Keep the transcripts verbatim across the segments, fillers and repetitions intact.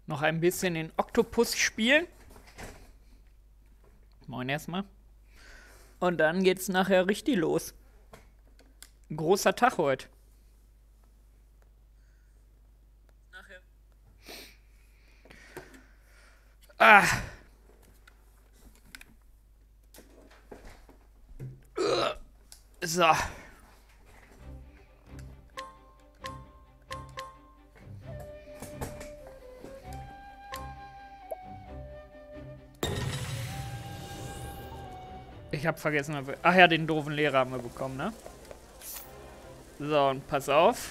Noch ein bisschen den Oktopus spielen. Moin erstmal. Und dann geht's nachher richtig los. Großer Tag heute. Nachher. Ah. So. Ich hab vergessen, ach ja, den doofen Lehrer haben wir bekommen, ne? So, und pass auf.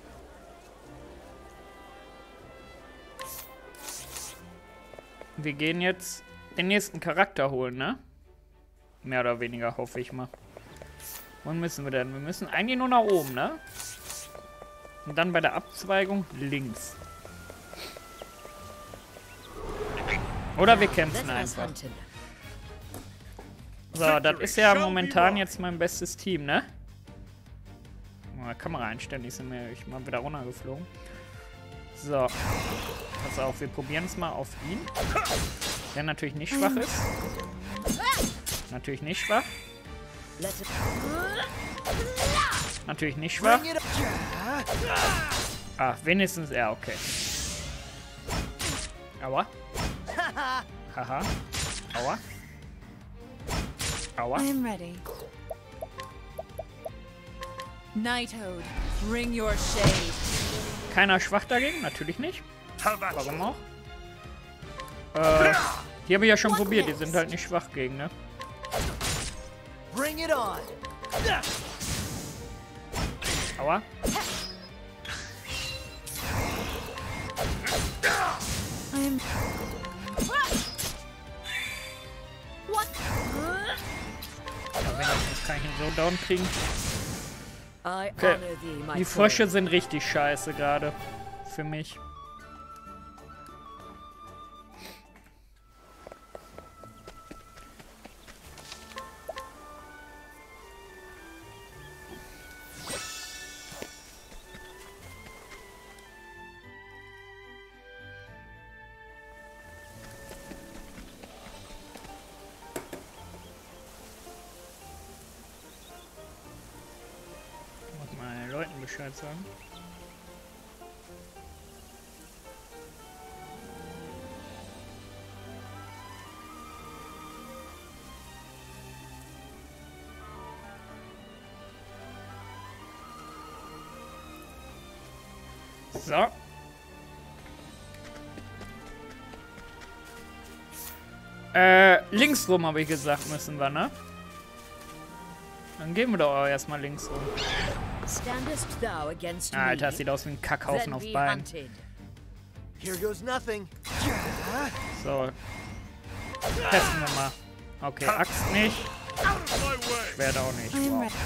Wir gehen jetzt den nächsten Charakter holen, ne? Mehr oder weniger, hoffe ich mal. Wohin müssen wir denn? Wir müssen eigentlich nur nach oben, ne? Und dann bei der Abzweigung links. Oder wir kämpfen einfach. So, das ist ja momentan jetzt mein bestes Team, ne? Mal Kamera einstellen, die sind mir ich mal wieder runtergeflogen. So. Pass auf, wir probieren es mal auf ihn. Der natürlich nicht schwach ist. Natürlich nicht schwach. Natürlich nicht schwach. Ah, wenigstens er, okay. Aua. Haha. Aua. Aua. I'm ready. Nighthold, bring your shade. Keiner schwach dagegen? Natürlich nicht. Warum auch? Äh, die habe ich ja schon probiert. Die sind halt nicht schwach gegen, ne? Bring it on. Aua. I'm... What? Ja, wenigstens kann ich ihn so down kriegen. I Okay. honor thee, my Die Frösche sind richtig scheiße gerade. Für mich. Muss mal den Leuten Bescheid sagen. So. Äh, links rum habe ich gesagt, müssen wir, ne? Dann gehen wir doch auch erstmal links rum. Standest thou against Ah, Alter, das me? sieht aus wie ein Kackhaufen Then auf be Beinen. hunted. Here goes nothing. So. Testen wir mal. Okay, Axt nicht. Schwert auch nicht. I'm Wow. ready.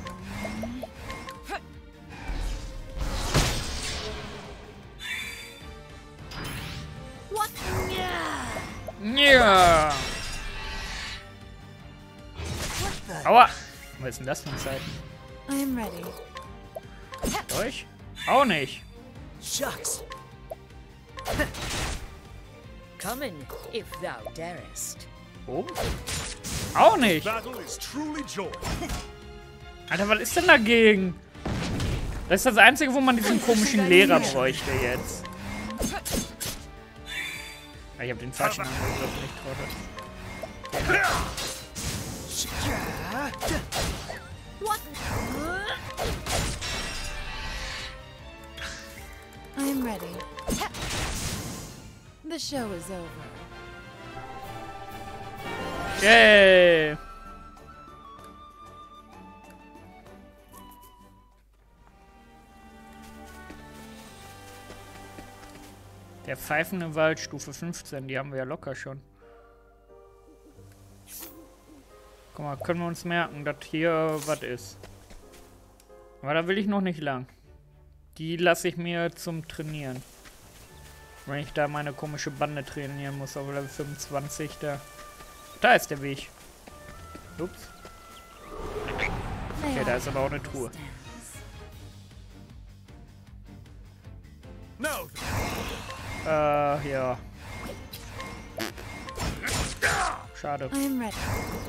What? Ja. Aua. Was ist denn das für ein Zeichen? I'm ready. Durch? Auch nicht. Shucks. Come in, if thou darest. Oben? Auch nicht. Battle is truly joy. Alter, was ist denn dagegen? Das ist das Einzige, wo man diesen komischen Lehrer bräuchte jetzt. Ah, ich hab den falschen Angriff nicht trottel. What? I'm ready. The show is over. Yay! Der pfeifende Wald, Stufe fünfzehn, die haben wir ja locker schon. Guck mal, können wir uns merken, dass hier was ist. Aber da will ich noch nicht lang. Die lasse ich mir zum Trainieren. Wenn ich da meine komische Bande trainieren muss, auf Level fünfundzwanzig, da... Da ist der Weg. Ups. Okay, da ist aber auch eine Truhe. No. Äh, ja. Schade. I'm ready.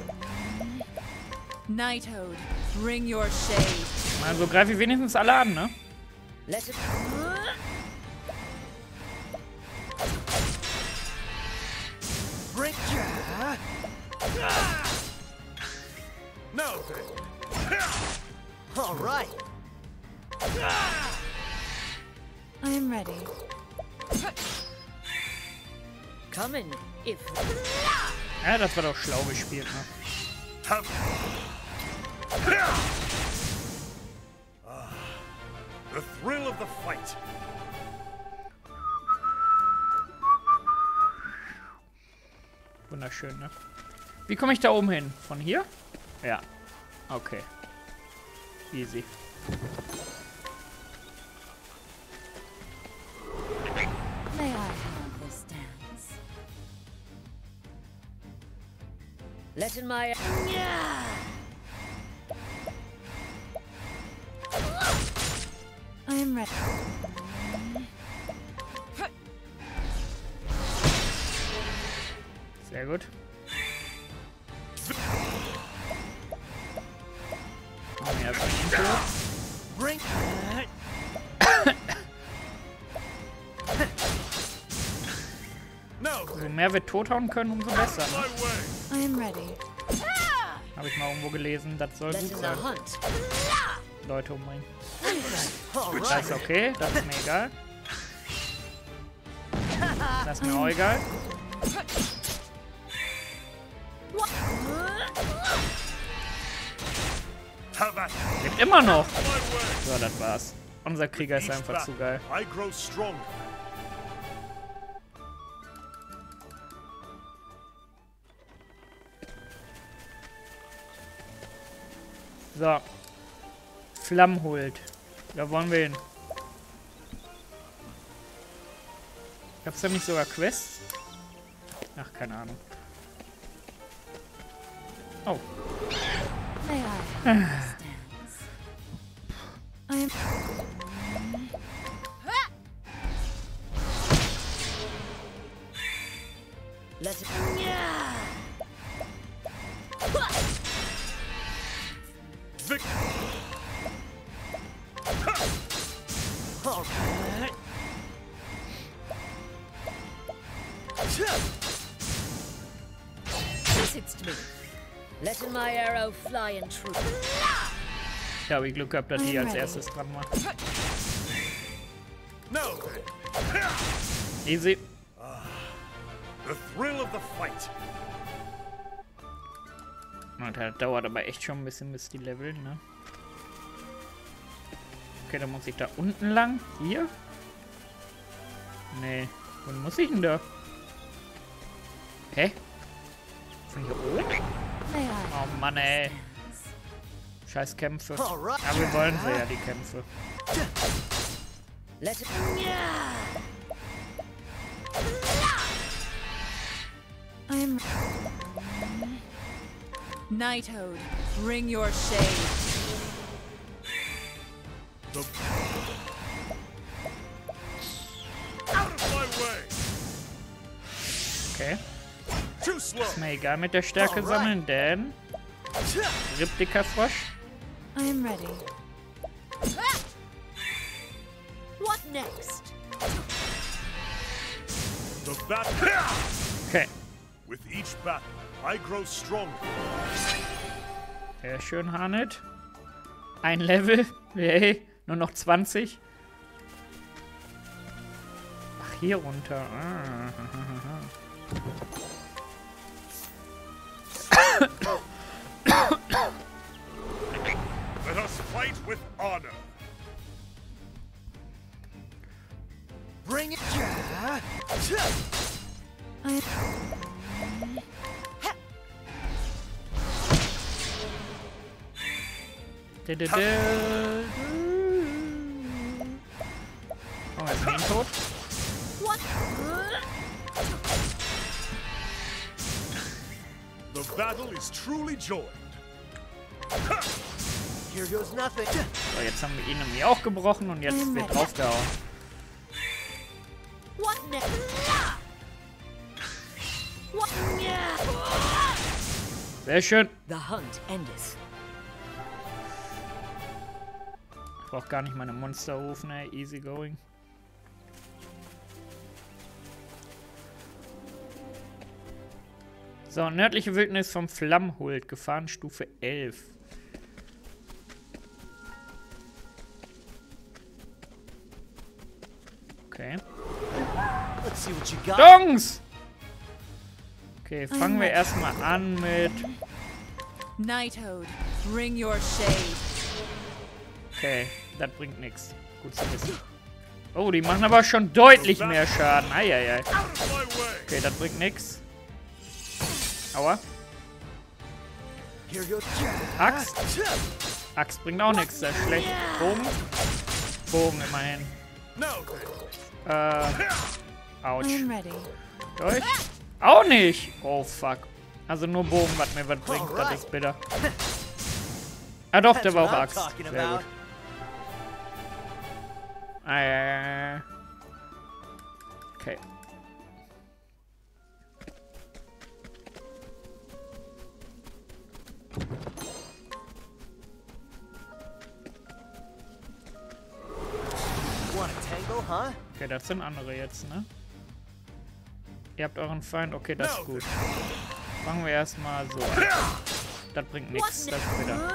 Nighthode, bring your shade. Also greife ich wenigstens alle an, ne? Let it. Bring. No. All right. I'm ready. Come in if. Ja, das war doch schlau gespielt, ne? The thrill of the fight. Wunderschön, ne? Wie komme ich da oben hin? Von hier? Ja. Okay. Easy. May I have this dance? Let in my. I'm ready. Sehr gut. Machen wir erstmal den tot. Bring. No. So mehr wir tothauen können, umso besser. My Ne? way. I'm ready. Habe ich mal irgendwo gelesen. Das soll Let gut in the sein. hunt. Leute umbringen. All Das right. ist okay. Das ist mir egal. Das ist mir auch egal. Have at it. Lebt immer noch. My way. So, das war's. Unser Krieger ist Each einfach zu battle, geil. I grow stronger. So. Flammhult. Da wollen wir hin. Gab's da nicht sogar Quests? Ach, keine Ahnung. Oh. May I have this dance? I'm. Let it. Vic. All right. Sitzt me. Let in my arrow fly in true. Ich habe Glück gehabt, dass die als erstes dran war. No. Easy. The thrill of the fight. Und das dauert aber echt schon ein bisschen, bis die leveln, ne? Okay, dann muss ich da unten lang. Hier? Nee. Wo muss ich denn da? Hä? Von hier oben? May I Oh Mann, ey. dance? Scheiß Kämpfe. All right. Aber wir wollen sie ja, die Kämpfe. Let it. I'm. Nighthode, bring your shade. The... Out of my way. Okay. Too slow. Ist mir egal mit der Stärke sammeln, denn... Ripdicker Frosch. I'm ready. What next? The battle. Okay. With each battle, I grow stronger. Sehr schön, Harnet. Ein Level. Yay. Nur noch zwanzig. Ach, hier runter. Ah. Let us fight with honor. Bring it. I'm. Du, du, du. Oh, ist Main tot? What? The battle is truly joined. Here goes nothing. So, jetzt haben wir ihn nämlich auch gebrochen und jetzt wird draufgehauen. What Sehr schön. The hunt endeth. Ich brauch gar nicht meine Monster rufen, ey. Easy going. So, nördliche Wildnis vom Flammhuld. Gefahrenstufe elf. Okay. Let's see what you got. Dungs! Okay, fangen wir erstmal an mit... Nighthold, bring your shade. Okay, das bringt nichts. Gut zu wissen. Oh, die machen aber schon deutlich mehr Schaden. Eieiei. Out of my way! Okay, das bringt nichts. Aua. Here goes. Axt. Axt bringt auch nichts. Das ist schlecht. Bogen. Bogen immerhin. No, Äh. Autsch. I'm ready. Durch? Auch nicht. Oh, fuck. Also nur Bogen, was mir was bringt. Das ist bitter. Ah doch, der war auch Axt. Sehr gut. Äh. Okay. Want a tango, huh? Okay, das sind andere jetzt, ne? Ihr habt euren Feind. Okay, das ist gut. Fangen wir erstmal so an. Das bringt nichts. Das ist bitter.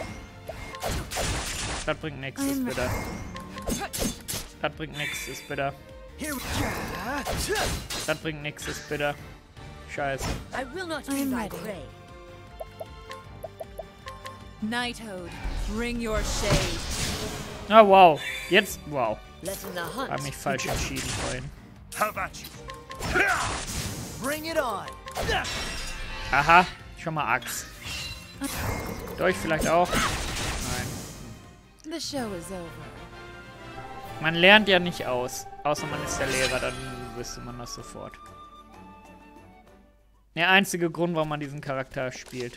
Das bringt nichts. Das ist bitter. Das bringt nichts. Ist bitter. Here we Das bringt nichts. Ist bitter. Scheiße. I will not be I'm thy ready. prey. Nighthold, bring your shade. Ah, wow. Jetzt, wow. Letting the hunt. Hab mich falsch entschieden vorhin. have at you. Bring it on. Aha. Schon mal Axt. Durch vielleicht auch. Nein. The show is over. Man lernt ja nicht aus. Außer man ist der Lehrer, dann wüsste man das sofort. Der einzige Grund, warum man diesen Charakter spielt.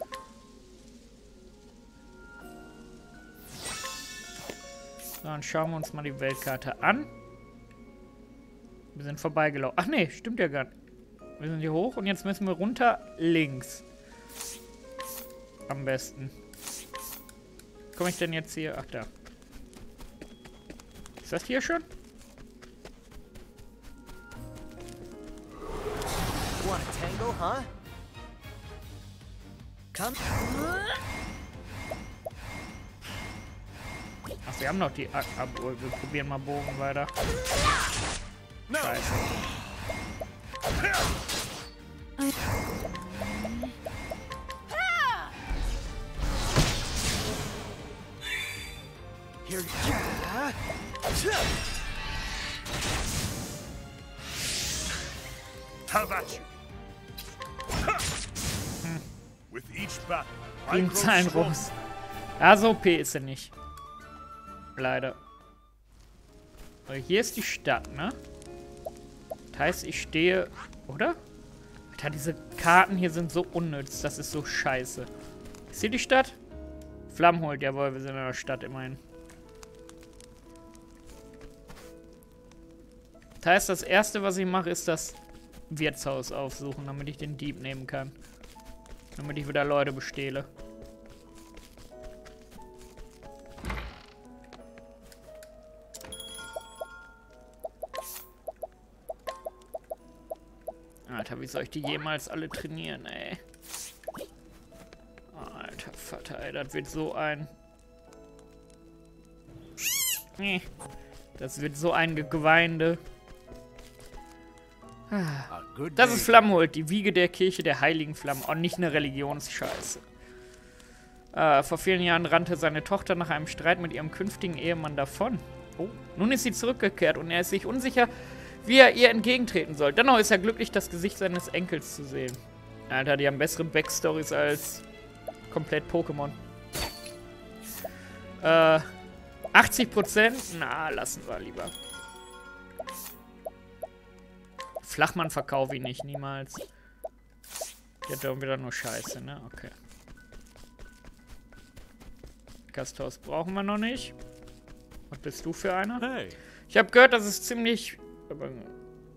So, dann schauen wir uns mal die Weltkarte an. Wir sind vorbeigelaufen. Ach nee, stimmt ja gar nicht. Wir sind hier hoch und jetzt müssen wir runter links. Am besten. Komme ich denn jetzt hier? Ach, da. Ist das hier schon? Want a tango, huh? Come. Ach, wir haben noch die... Ach, wir probieren mal Bogen weiter. No, Scheiße. Here. have at you. With each battle, I Gegen grow Zahlen stronger. groß. Ja, so O P ist er nicht. Leider. So, hier ist die Stadt, ne? Das heißt, ich stehe... Oder? Alter, diese Karten hier sind so unnütz. Das ist so scheiße. Ist hier die Stadt? Flammhuld, jawohl, wir sind in der Stadt immerhin. Das heißt, das erste, was ich mache, ist das Wirtshaus aufsuchen, damit ich den Dieb nehmen kann. Damit ich wieder Leute bestehle. Alter, wie soll ich die jemals alle trainieren, ey? Alter Vater, ey, das wird so ein... Nee. Das wird so ein Geweinde. A good Das day. ist Flammhuld, die Wiege der Kirche der heiligen Flammen. Und nicht eine Religionsscheiße. Äh, vor vielen Jahren rannte seine Tochter nach einem Streit mit ihrem künftigen Ehemann davon. Oh. Nun ist sie zurückgekehrt und er ist sich unsicher, wie er ihr entgegentreten soll. Dennoch ist er glücklich, das Gesicht seines Enkels zu sehen. Alter, die haben bessere Backstories als komplett Pokémon. Äh, achtzig Prozent? Na, lassen wir lieber. Flachmann verkaufe ich nicht, niemals. Der hat doch wieder nur Scheiße, ne? Okay. Gasthaus brauchen wir noch nicht. Was bist du für einer? Hey, Ich habe gehört, dass es ziemlich...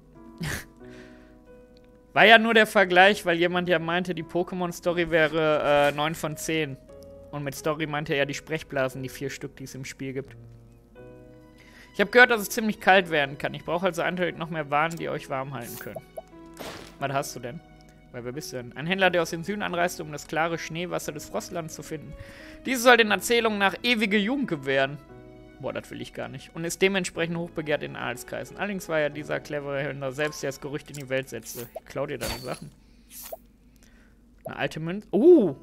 War ja nur der Vergleich, weil jemand ja meinte, die Pokémon-Story wäre äh, neun von zehn. Und mit Story meinte er die Sprechblasen, die vier Stück, die es im Spiel gibt. Ich habe gehört, dass es ziemlich kalt werden kann. Ich brauche also eindeutig noch mehr Waren, die euch warm halten können. Was hast du denn? Weil, wer bist du denn? Ein Händler, der aus dem Süden anreiste, um das klare Schneewasser des Frostlands zu finden. Diese soll den Erzählungen nach ewige Jugend gewähren. Boah, das will ich gar nicht. Und ist dementsprechend hochbegehrt in Adelskreisen. Allerdings war ja dieser clevere Händler selbst, der das Gerücht in die Welt setzte. Ich klau dir deine Sachen. Eine alte Münze. Oh!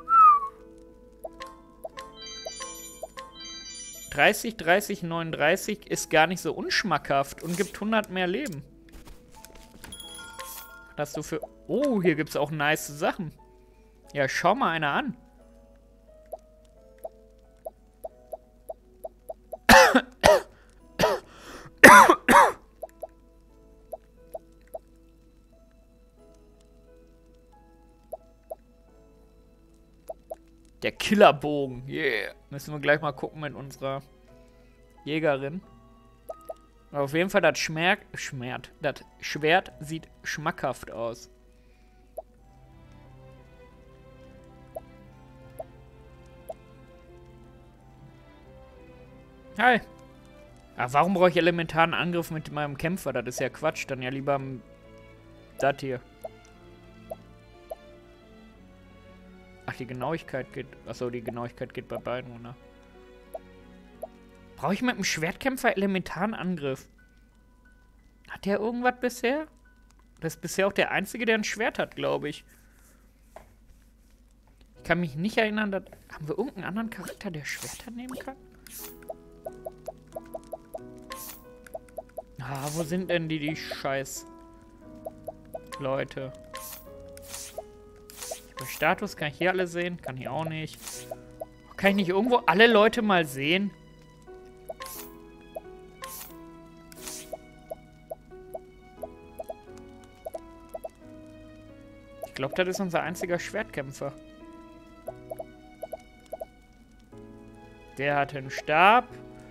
dreißig, dreißig, neununddreißig ist gar nicht so unschmackhaft und gibt hundert mehr Leben. Was hast du für... Oh, hier gibt es auch nice Sachen. Ja, schau mal einer an. Der Killerbogen. Yeah. Müssen wir gleich mal gucken mit unserer Jägerin. Aber auf jeden Fall, das Schmerz, Schmerz, das Schwert sieht schmackhaft aus. Hi. Ach, warum brauche ich elementaren Angriff mit meinem Kämpfer? Das ist ja Quatsch. Dann ja lieber das hier. Ach, die Genauigkeit geht... Achso, die Genauigkeit geht bei beiden, oder? Brauche ich mit dem Schwertkämpfer elementaren Angriff? Hat der irgendwas bisher? Das ist bisher auch der Einzige, der ein Schwert hat, glaube ich. Ich kann mich nicht erinnern, dass... Haben wir irgendeinen anderen Charakter, der Schwerter nehmen kann? Ah, wo sind denn die, die scheiß Leute? Status kann ich hier alle sehen? Kann ich auch nicht. Kann ich nicht irgendwo alle Leute mal sehen? Ich glaube, das ist unser einziger Schwertkämpfer. Der hat einen Stab.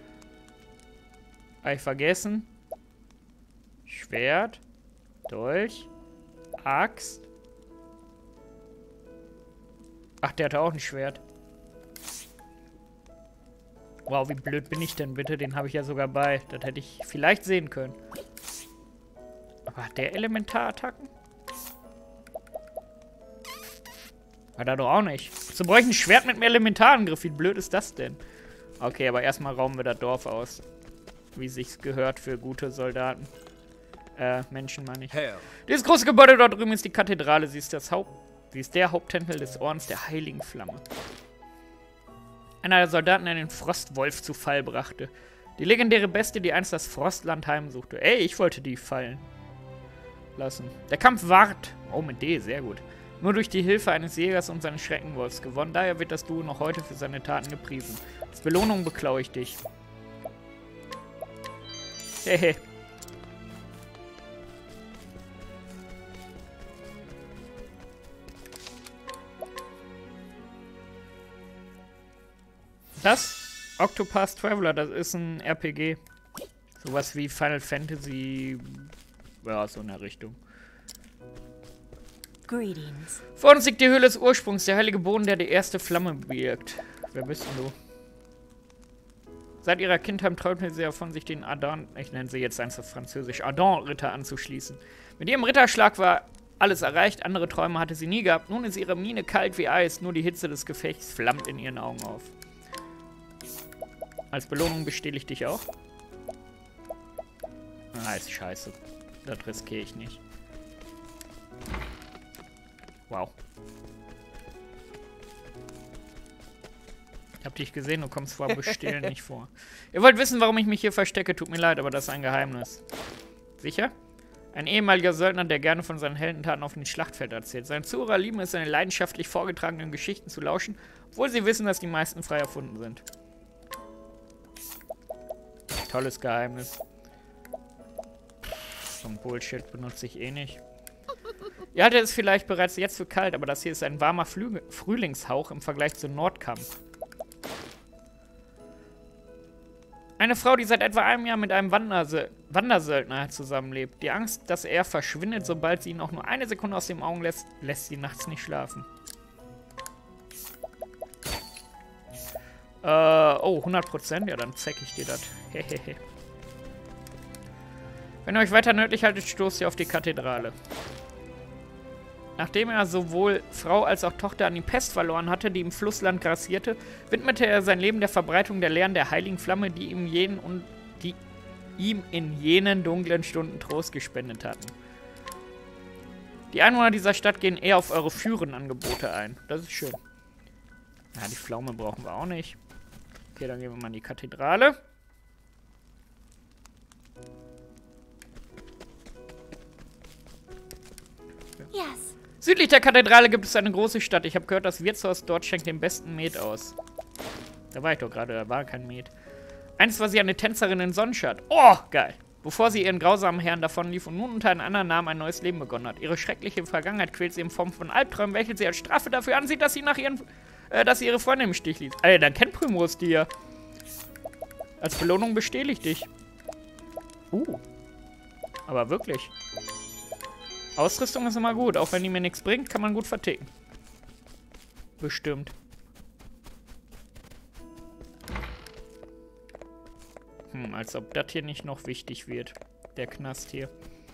Habe ich vergessen. Schwert. Dolch. Axt. Ach, der hatte auch ein Schwert. Wow, wie blöd bin ich denn bitte? Den habe ich ja sogar bei. Das hätte ich vielleicht sehen können. Aber hat der Elementarattacken? Hat er doch auch nicht. So brauche ich ein Schwert mit einem Elementarangriff. Wie blöd ist das denn? Okay, aber erstmal rauben wir das Dorf aus. Wie sich's gehört für gute Soldaten. Äh, Menschen meine ich. Hell. Dieses große Gebäude dort drüben ist die Kathedrale. Sie ist das Haupt... Sie ist der Haupttempel des Ordens der Heiligen Flamme. Einer der Soldaten, der den Frostwolf zu Fall brachte. Die legendäre Bestie, die einst das Frostland heimsuchte. Ey, ich wollte die fallen lassen. Der Kampf ward, oh mit D, sehr gut, nur durch die Hilfe eines Jägers und seines Schreckenwolfs gewonnen. Daher wird das Duo noch heute für seine Taten gepriesen. Als Belohnung beklaue ich dich. Hehe. Das? Octopath Traveler, das ist ein R P G. Sowas wie Final Fantasy. Ja, so in der Richtung. Greetings. Vor uns liegt die Höhle des Ursprungs, der heilige Boden, der die erste Flamme birgt. Wer bist denn du? Seit ihrer Kindheit träumte sie davon, sich den Ardent, ich nenne sie jetzt einfach französisch, Ardent-Ritter anzuschließen. Mit ihrem Ritterschlag war alles erreicht, andere Träume hatte sie nie gehabt. Nun ist ihre Miene kalt wie Eis, nur die Hitze des Gefechts flammt in ihren Augen auf. Als Belohnung bestehle ich dich auch. Ah, ist scheiße. Das riskiere ich nicht. Wow. Ich hab dich gesehen, du kommst vor Bestehlen nicht vor. Ihr wollt wissen, warum ich mich hier verstecke, tut mir leid, aber das ist ein Geheimnis. Sicher? Ein ehemaliger Söldner, der gerne von seinen Heldentaten auf dem Schlachtfeld erzählt. Seine Zuhörer lieben es, seine leidenschaftlich vorgetragenen Geschichten zu lauschen, obwohl sie wissen, dass die meisten frei erfunden sind. Tolles Geheimnis. So ein Bullshit benutze ich eh nicht. Ihr haltet es vielleicht bereits jetzt für kalt, aber das hier ist ein warmer Flü Frühlingshauch im Vergleich zu Nordkampf. Eine Frau, die seit etwa einem Jahr mit einem Wandersö Wandersöldner zusammenlebt. Die Angst, dass er verschwindet, sobald sie ihn auch nur eine Sekunde aus den Augen lässt, lässt sie nachts nicht schlafen. Äh, oh, hundert Prozent? Ja, dann zeig ich dir das. Hehehe. Wenn ihr euch weiter nördlich haltet, stoßt ihr auf die Kathedrale. Nachdem er sowohl Frau als auch Tochter an die Pest verloren hatte, die im Flussland grassierte, widmete er sein Leben der Verbreitung der Lehren der heiligen Flamme, die ihm, jenen und die ihm in jenen dunklen Stunden Trost gespendet hatten. Die Einwohner dieser Stadt gehen eher auf eure Führenangebote ein. Das ist schön. Ja, die Pflaume brauchen wir auch nicht. Okay, dann gehen wir mal in die Kathedrale. Yes. Südlich der Kathedrale gibt es eine große Stadt. Ich habe gehört, das Wirtshaus dort schenkt den besten Met aus. Da war ich doch gerade, da war kein Met. Einst war sie eine Tänzerin in Sonnenstadt. Oh, geil. Bevor sie ihren grausamen Herrn davonlief und nun unter einem anderen Namen ein neues Leben begonnen hat. Ihre schreckliche Vergangenheit quält sie in Form von Albträumen, welche sie als Strafe dafür ansieht, dass sie nach ihren, äh, dass sie ihre Freundin im Stich ließ. Alter, dann kennt Primrose die ja. Als Belohnung bestehle ich dich. Uh. Aber wirklich. Ausrüstung ist immer gut. Auch wenn die mir nichts bringt, kann man gut verticken. Bestimmt. Hm, als ob das hier nicht noch wichtig wird. Der Knast hier.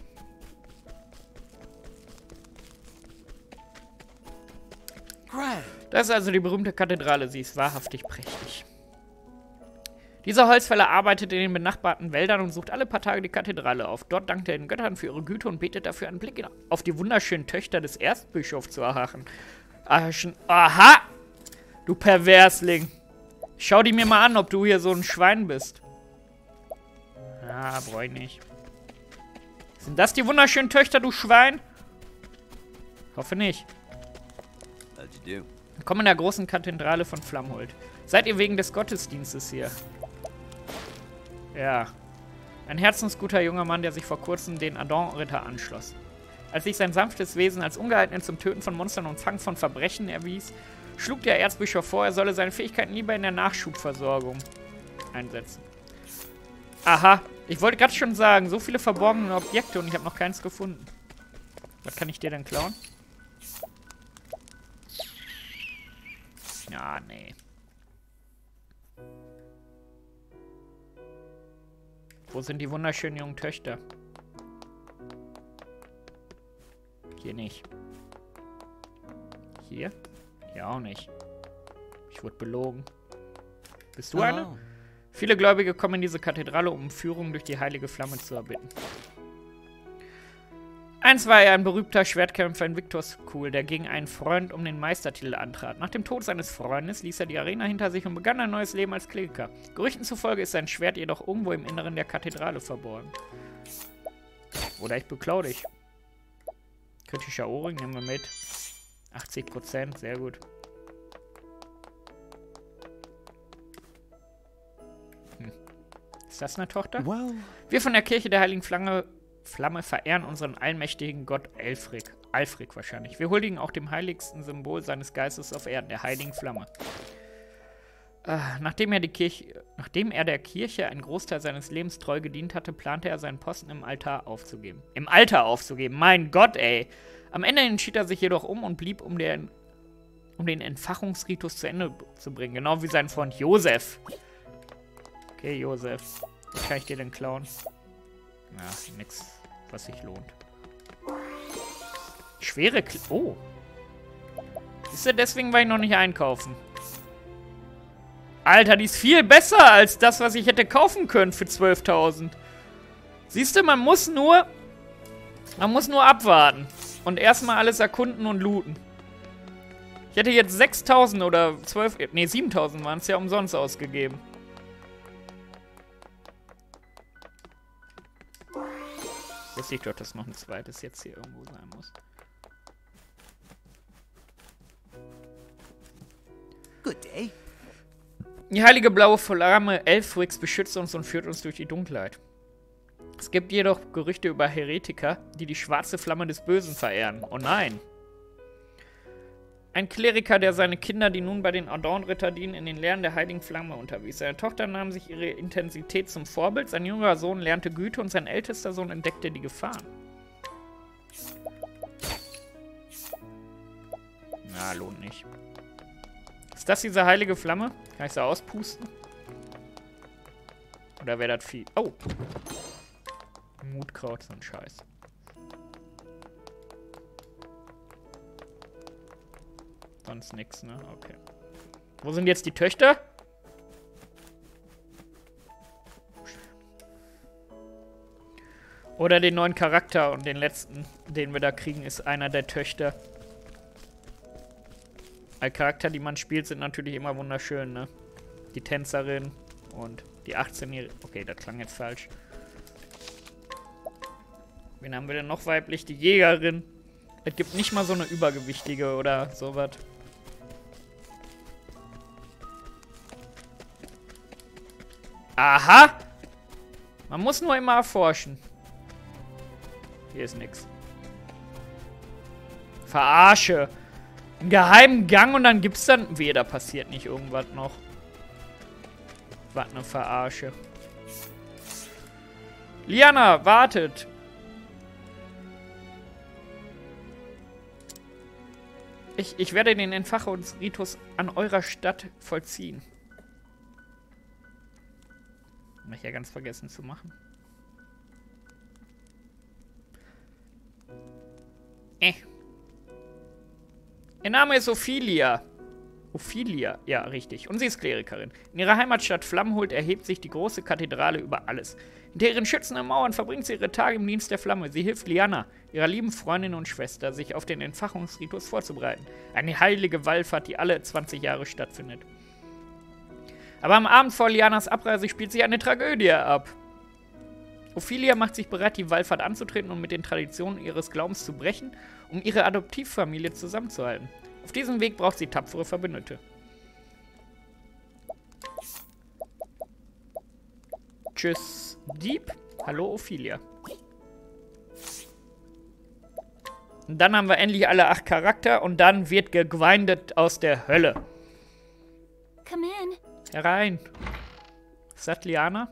Das ist also die berühmte Kathedrale. Sie ist wahrhaftig prächtig. Dieser Holzfäller arbeitet in den benachbarten Wäldern und sucht alle paar Tage die Kathedrale auf. Dort dankt er den Göttern für ihre Güte und betet dafür, einen Blick auf die wunderschönen Töchter des Erzbischofs zu erhaschen. Aha! Du Perversling! Schau die mir mal an, ob du hier so ein Schwein bist. Ah, brauch ich nicht. Sind das die wunderschönen Töchter, du Schwein? Hoffe nicht. Willkommen in der großen Kathedrale von Flamholt. Seid ihr wegen des Gottesdienstes hier? Ja. Ein herzensguter junger Mann, der sich vor kurzem den Adon-Ritter anschloss. Als sich sein sanftes Wesen als ungeeignet zum Töten von Monstern und Fang von Verbrechen erwies, schlug der Erzbischof vor, er solle seine Fähigkeiten lieber in der Nachschubversorgung einsetzen. Aha, ich wollte gerade schon sagen, so viele verborgene Objekte und ich habe noch keins gefunden. Was kann ich dir denn klauen? Ja, nee. Wo sind die wunderschönen jungen Töchter? Hier nicht. Hier? Hier auch nicht. Ich wurde belogen. Bist du eine? Oh. Viele Gläubige kommen in diese Kathedrale, um Führung durch die heilige Flamme zu erbitten. Einst war er ein berühmter Schwertkämpfer in Victor's-School, der gegen einen Freund um den Meistertitel antrat. Nach dem Tod seines Freundes ließ er die Arena hinter sich und begann ein neues Leben als Kleriker. Gerüchten zufolge ist sein Schwert jedoch irgendwo im Inneren der Kathedrale verborgen. Oder ich beklau dich. Kritischer Ohrring, nehmen wir mit. achtzig Prozent, sehr gut. Hm. Ist das eine Tochter? Well. Wir von der Kirche der Heiligen Flamme, Flamme verehren unseren allmächtigen Gott Elfric. Alfric wahrscheinlich. Wir huldigen auch dem heiligsten Symbol seines Geistes auf Erden, der Heiligen Flamme. Äh, nachdem, er die Kirche, nachdem er der Kirche einen Großteil seines Lebens treu gedient hatte, plante er seinen Posten im Altar aufzugeben. Im Altar aufzugeben? Mein Gott, ey! Am Ende entschied er sich jedoch um und blieb, um, der, um den Entfachungsritus zu Ende zu bringen. Genau wie sein Freund Josef. Okay, Josef. Was kann ich dir denn klauen? Ja, nix, was sich lohnt. Schwere Kl Oh. Ist ja deswegen, weil ich noch nicht einkaufen. Alter, die ist viel besser als das, was ich hätte kaufen können für zwölftausend. Siehst du, man muss nur... Man muss nur abwarten. Und erstmal alles erkunden und looten. Ich hätte jetzt sechstausend oder zwölf... Ne, siebentausend waren es ja umsonst ausgegeben. Wusste ich doch, dass noch ein zweites jetzt hier irgendwo sein muss. Good day. Die heilige blaue Flamme Elfrics beschützt uns und führt uns durch die Dunkelheit. Es gibt jedoch Gerüchte über Heretiker, die die schwarze Flamme des Bösen verehren. Oh nein! Ein Kleriker, der seine Kinder, die nun bei den Adorn-Ritter dienen, in den Lehren der heiligen Flamme unterwies. Seine Tochter nahm sich ihre Intensität zum Vorbild, sein jüngerer Sohn lernte Güte und sein ältester Sohn entdeckte die Gefahren. Na, lohnt nicht. Ist das diese heilige Flamme? Kann ich sie auspusten? Oder wäre das Vieh? Oh! Mutkraut, so ein Scheiß. Sonst nix, ne? Okay. Wo sind jetzt die Töchter? Oder den neuen Charakter und den letzten, den wir da kriegen, ist einer der Töchter. Alle Charakter, die man spielt, sind natürlich immer wunderschön, ne? Die Tänzerin und die achtzehnjährige... Okay, das klang jetzt falsch. Wen haben wir denn noch weiblich? Die Jägerin. Es gibt nicht mal so eine übergewichtige oder sowas. Aha! Man muss nur immer erforschen. Hier ist nix. Verarsche. Einen geheimen Gang und dann gibt's dann... Wehe, da passiert nicht irgendwas noch. Was eine Verarsche. Liana, wartet. Ich, ich werde den Entfachungsritus an eurer Stadt vollziehen. Hab ich ja ganz vergessen zu machen. Äh. Ihr Name ist Ophelia. Ophelia, ja, richtig. Und sie ist Klerikerin. In ihrer Heimatstadt Flammenholt erhebt sich die große Kathedrale über alles. Hinter ihren schützenden Mauern verbringt sie ihre Tage im Dienst der Flamme. Sie hilft Liana, ihrer lieben Freundin und Schwester, sich auf den Entfachungsritus vorzubereiten. Eine heilige Wallfahrt, die alle zwanzig Jahre stattfindet. Aber am Abend vor Lianas Abreise spielt sich eine Tragödie ab. Ophelia macht sich bereit, die Wallfahrt anzutreten und mit den Traditionen ihres Glaubens zu brechen, um ihre Adoptivfamilie zusammenzuhalten. Auf diesem Weg braucht sie tapfere Verbündete. Tschüss, Dieb. Hallo, Ophelia. Und dann haben wir endlich alle acht Charakter und dann wird gegrindet aus der Hölle. Come in. Herein. Ist das Liana?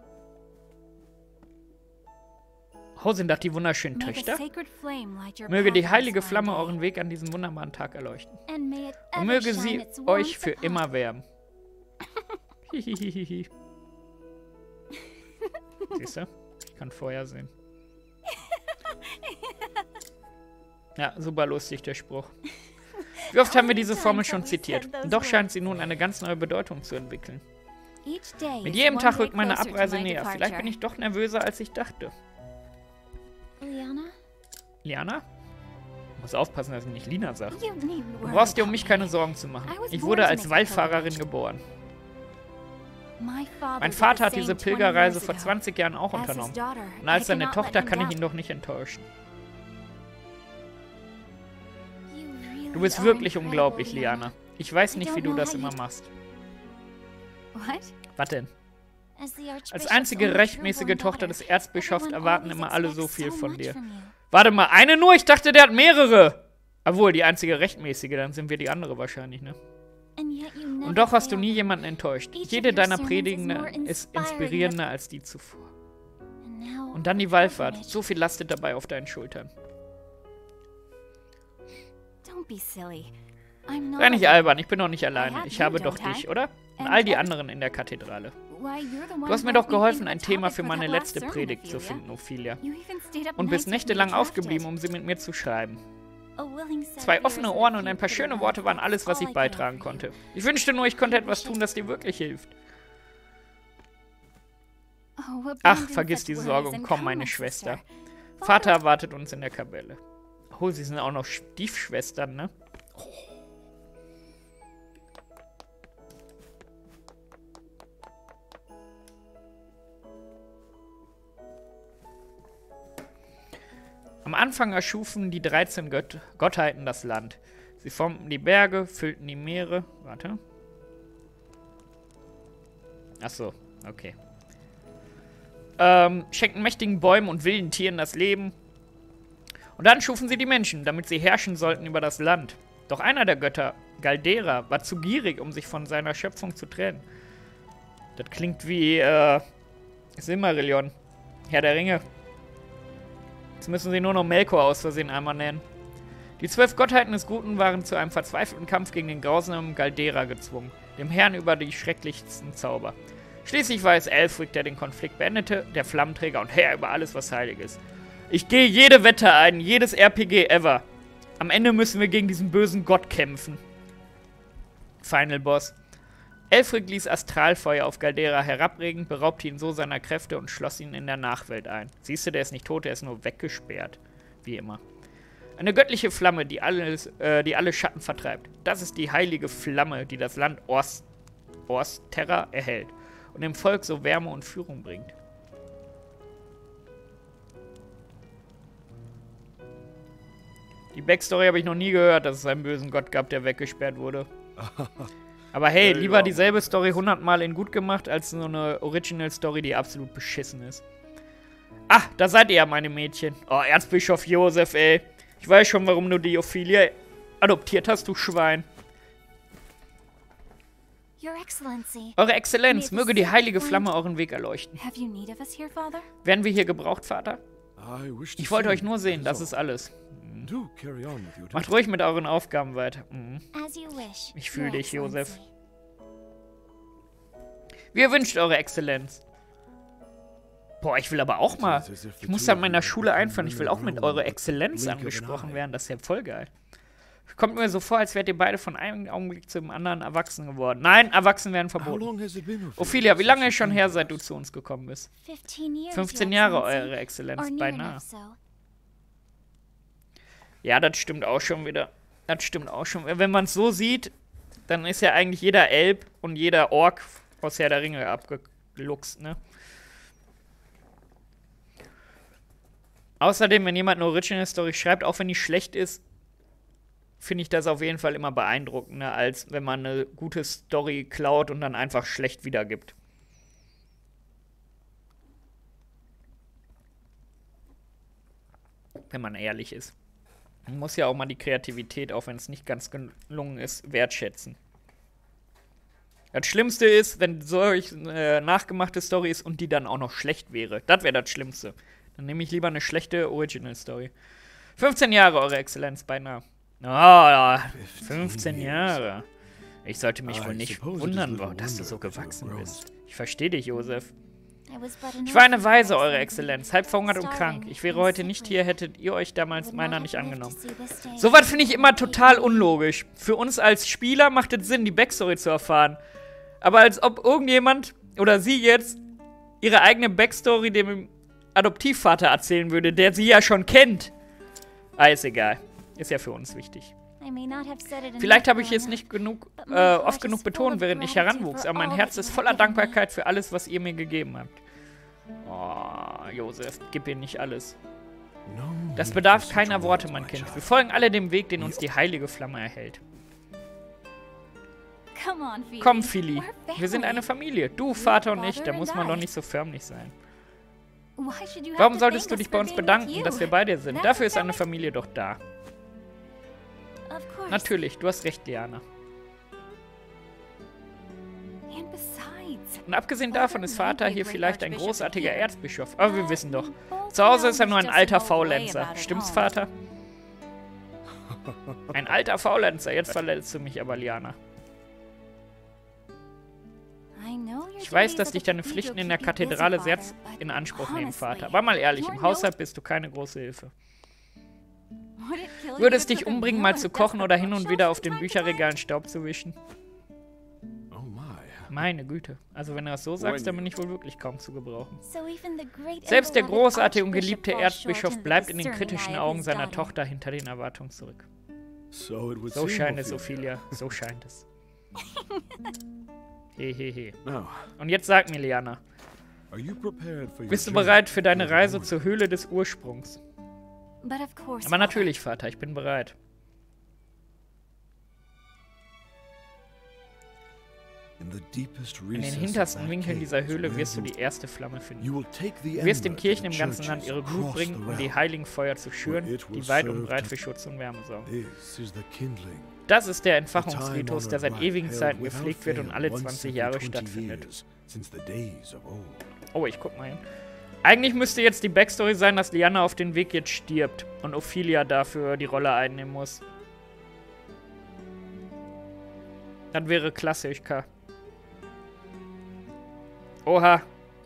Oh, sind das die wunderschönen Töchter? Möge die heilige Flamme euren Weg an diesem wunderbaren Tag erleuchten. Und möge sie euch für immer wärmen. Hihihihi. Siehst du? Ich kann Feuer sehen. Ja, super lustig, der Spruch. Wie oft haben wir diese Formel schon zitiert? Doch scheint sie nun eine ganz neue Bedeutung zu entwickeln. Mit jedem Tag rückt meine Abreise näher. Vielleicht bin ich doch nervöser, als ich dachte. Liana? Liana? Ich muss aufpassen, dass ich nicht Lina sage. Du brauchst dir um mich keine Sorgen zu machen. Ich wurde als Wallfahrerin geboren. Mein Vater hat diese Pilgerreise vor zwanzig Jahren auch unternommen. Und als seine Tochter kann ich ihn doch nicht enttäuschen. Du bist wirklich unglaublich, Liana. Ich weiß nicht, wie du das immer machst. Was denn? Als einzige rechtmäßige Tochter des Erzbischofs erwarten immer alle so viel von dir. Warte mal, eine nur? Ich dachte, der hat mehrere. Obwohl, die einzige rechtmäßige, dann sind wir die andere wahrscheinlich, ne? Und doch hast du nie jemanden enttäuscht. Jede deiner Predigen ist inspirierender als die zuvor. Und dann die Wallfahrt. So viel lastet dabei auf deinen Schultern. Sei nicht albern, ich bin doch nicht alleine. Ich habe doch dich, oder? Und all die anderen in der Kathedrale. Du hast mir doch geholfen, ein Thema für meine letzte Predigt zu finden, Ophelia. Und bist nächtelang aufgeblieben, um sie mit mir zu schreiben. Zwei offene Ohren und ein paar schöne Worte waren alles, was ich beitragen konnte. Ich wünschte nur, ich konnte etwas tun, das dir wirklich hilft. Ach, vergiss die Sorge und komm, meine Schwester. Vater erwartet uns in der Kapelle. Oh, sie sind auch noch Stiefschwestern, ne? Oh. Am Anfang erschufen die dreizehn Gött Gottheiten das Land. Sie formten die Berge, füllten die Meere. Warte. Ach so, okay. Ähm, schenkten mächtigen Bäumen und wilden Tieren das Leben. Und dann schufen sie die Menschen, damit sie herrschen sollten über das Land. Doch einer der Götter Galdera war zu gierig, um sich von seiner Schöpfung zu trennen. Das klingt wie, äh, Silmarillion. Herr der Ringe. Jetzt müssen sie nur noch Melkor aus Versehen einmal nennen. Die zwölf Gottheiten des Guten waren zu einem verzweifelten Kampf gegen den grausamen Galdera gezwungen, dem Herrn über die schrecklichsten Zauber. Schließlich war es Aelfric, der den Konflikt beendete, der Flammenträger und Herr über alles, was heilig ist. Ich gehe jede Wette ein, jedes R P G ever. Am Ende müssen wir gegen diesen bösen Gott kämpfen. Final Boss. Aelfric ließ Astralfeuer auf Galdera herabregen, beraubte ihn so seiner Kräfte und schloss ihn in der Nachwelt ein. Siehst du, der ist nicht tot, der ist nur weggesperrt. Wie immer. Eine göttliche Flamme, die, alles, äh, die alle Schatten vertreibt. Das ist die heilige Flamme, die das Land Ors, Orsterra erhält und dem Volk so Wärme und Führung bringt. Die Backstory habe ich noch nie gehört, dass es einen bösen Gott gab, der weggesperrt wurde. Aber hey, lieber dieselbe Story hundertmal in gut gemacht, als so eine Original-Story, die absolut beschissen ist. Ah, da seid ihr ja, meine Mädchen. Oh, Erzbischof Josef, ey. Ich weiß schon, warum du die Ophelia adoptiert hast, du Schwein. Your Excellency. Eure Exzellenz, möge die heilige Flamme euren Weg erleuchten. Have you need of us here, Father? Werden wir hier gebraucht, Vater? Ich wollte euch nur sehen, das ist alles. Macht ruhig mit euren Aufgaben weiter. Mhm. Ich fühle dich, Josef. Wie ihr wünscht, Eure Exzellenz. Boah, ich will aber auch mal. Ich muss an meiner Schule einführen. Ich will auch mit Eure Exzellenz angesprochen werden. Das ist ja voll geil. Kommt mir so vor, als wärt ihr beide von einem Augenblick zum anderen erwachsen geworden. Nein, Erwachsen werden verboten. Ophelia, wie lange ist schon her, seit du zu uns gekommen bist? fünfzehn Jahre, Eure Exzellenz, beinahe. Ja, das stimmt auch schon wieder. Das stimmt auch schon. Wenn man es so sieht, dann ist ja eigentlich jeder Elb und jeder Ork aus Herr der Ringe abgeluchst, ne? Außerdem, wenn jemand eine Original-Story schreibt, auch wenn die schlecht ist, finde ich das auf jeden Fall immer beeindruckender, als wenn man eine gute Story klaut und dann einfach schlecht wiedergibt. Wenn man ehrlich ist. Man muss ja auch mal die Kreativität, auch wenn es nicht ganz gelungen ist, wertschätzen. Das Schlimmste ist, wenn solch äh, nachgemachte Story ist und die dann auch noch schlecht wäre. Das wäre das Schlimmste. Dann nehme ich lieber eine schlechte Original-Story. fünfzehn Jahre, Eure Exzellenz, beinahe. Ah, oh, fünfzehn Jahre. Ich sollte mich wohl nicht wundern, dass du so gewachsen bist. Ich verstehe dich, Josef. Ich war eine Waise, Eure Exzellenz, halb verhungert und krank. Ich wäre heute nicht hier, hättet ihr euch damals meiner nicht angenommen. Sowas finde ich immer total unlogisch. Für uns als Spieler macht es Sinn, die Backstory zu erfahren. Aber als ob irgendjemand oder sie jetzt ihre eigene Backstory dem Adoptivvater erzählen würde, der sie ja schon kennt. Ah, ist egal. Ist ja für uns wichtig. Vielleicht habe ich es nicht genug, äh, oft genug betont, während ich heranwuchs, aber mein Herz ist voller Dankbarkeit für alles, was ihr mir gegeben habt. Oh, Josef, gib ihr nicht alles. Das bedarf keiner Worte, mein Kind. Wir folgen alle dem Weg, den uns die heilige Flamme erhält. Komm, Philly. Wir sind eine Familie. Du, Vater und ich. Da muss man doch nicht so förmlich sein. Warum solltest du dich bei uns bedanken, dass wir bei dir sind? Dafür ist eine Familie doch da. Natürlich, du hast recht, Liana. Und abgesehen davon ist Vater hier vielleicht ein großartiger Erzbischof. Aber wir wissen doch, zu Hause ist er nur ein alter Faulenzer. Stimmt's, Vater? Ein alter Faulenzer. Jetzt verletzt du mich aber, Liana. Ich weiß, dass dich deine Pflichten in der Kathedrale sehr in Anspruch nehmen, Vater. Aber mal ehrlich, im Haushalt bist du keine große Hilfe. Würde es dich umbringen, mal zu kochen oder hin und wieder auf den Bücherregalen Staub zu wischen? Meine Güte. Also wenn du das so sagst, dann bin ich wohl wirklich kaum zu gebrauchen. Selbst der großartige und geliebte Erzbischof bleibt in den kritischen Augen seiner Tochter hinter den Erwartungen zurück. So scheint es, Ophelia. So scheint es. Hehehe. Und jetzt sag mir, Liana. Bist du bereit für deine Reise zur Höhle des Ursprungs? Aber natürlich, Vater, ich bin bereit. In den hintersten Winkeln dieser Höhle wirst du die erste Flamme finden. Du wirst den Kirchen im ganzen Land ihre Glut bringen, um die heiligen Feuer zu schüren, die weit und breit für Schutz und Wärme sorgen. Das ist der Entfachungsritus, der seit ewigen Zeiten gepflegt wird und alle zwanzig Jahre stattfindet. Oh, ich guck mal hin. Eigentlich müsste jetzt die Backstory sein, dass Lyanna auf den Weg jetzt stirbt und Ophelia dafür die Rolle einnehmen muss. Das wäre Klassiker. Oha.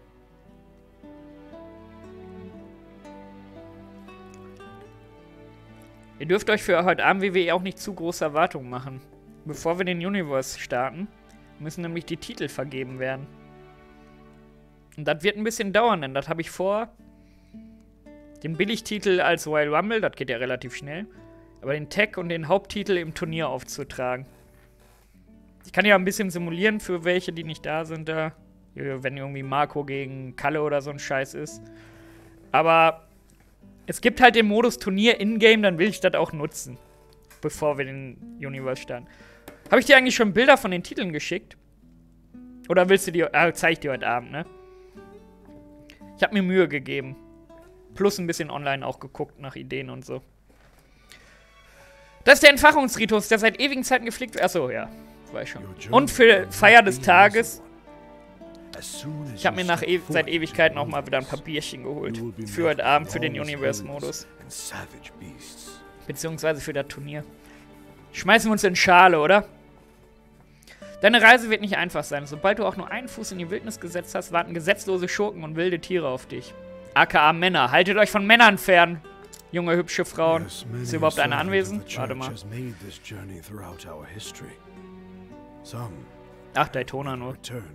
Ihr dürft euch für heute Abend W W E auch nicht zu große Erwartungen machen. Bevor wir den Universe starten, müssen nämlich die Titel vergeben werden. Und das wird ein bisschen dauern, denn das habe ich vor. Den Billigtitel als Royal Rumble, das geht ja relativ schnell. Aber den Tag und den Haupttitel im Turnier aufzutragen. Ich kann ja ein bisschen simulieren für welche, die nicht da sind da. Wenn irgendwie Marco gegen Kalle oder so ein Scheiß ist. Aber es gibt halt den Modus Turnier in-game, dann will ich das auch nutzen. Bevor wir den Universe starten. Habe ich dir eigentlich schon Bilder von den Titeln geschickt? Oder willst du die... Ah, zeig ich dir heute Abend, ne? Ich habe mir Mühe gegeben. Plus ein bisschen online auch geguckt nach Ideen und so. Das ist der Entfachungsritus, der seit ewigen Zeiten gepflegt wird. Achso, ja. Weiß schon. Und für Feier des Tages. Ich habe mir nach e seit Ewigkeiten auch mal wieder ein paar Bierchen geholt. Für heute Abend, für den Universe-Modus. Beziehungsweise für das Turnier. Schmeißen wir uns in Schale, oder? Deine Reise wird nicht einfach sein. Sobald du auch nur einen Fuß in die Wildnis gesetzt hast, warten gesetzlose Schurken und wilde Tiere auf dich. A K A Männer. Haltet euch von Männern fern, junge, hübsche Frauen. Ist überhaupt einer anwesend? Warte mal. Ach, Daytona nur.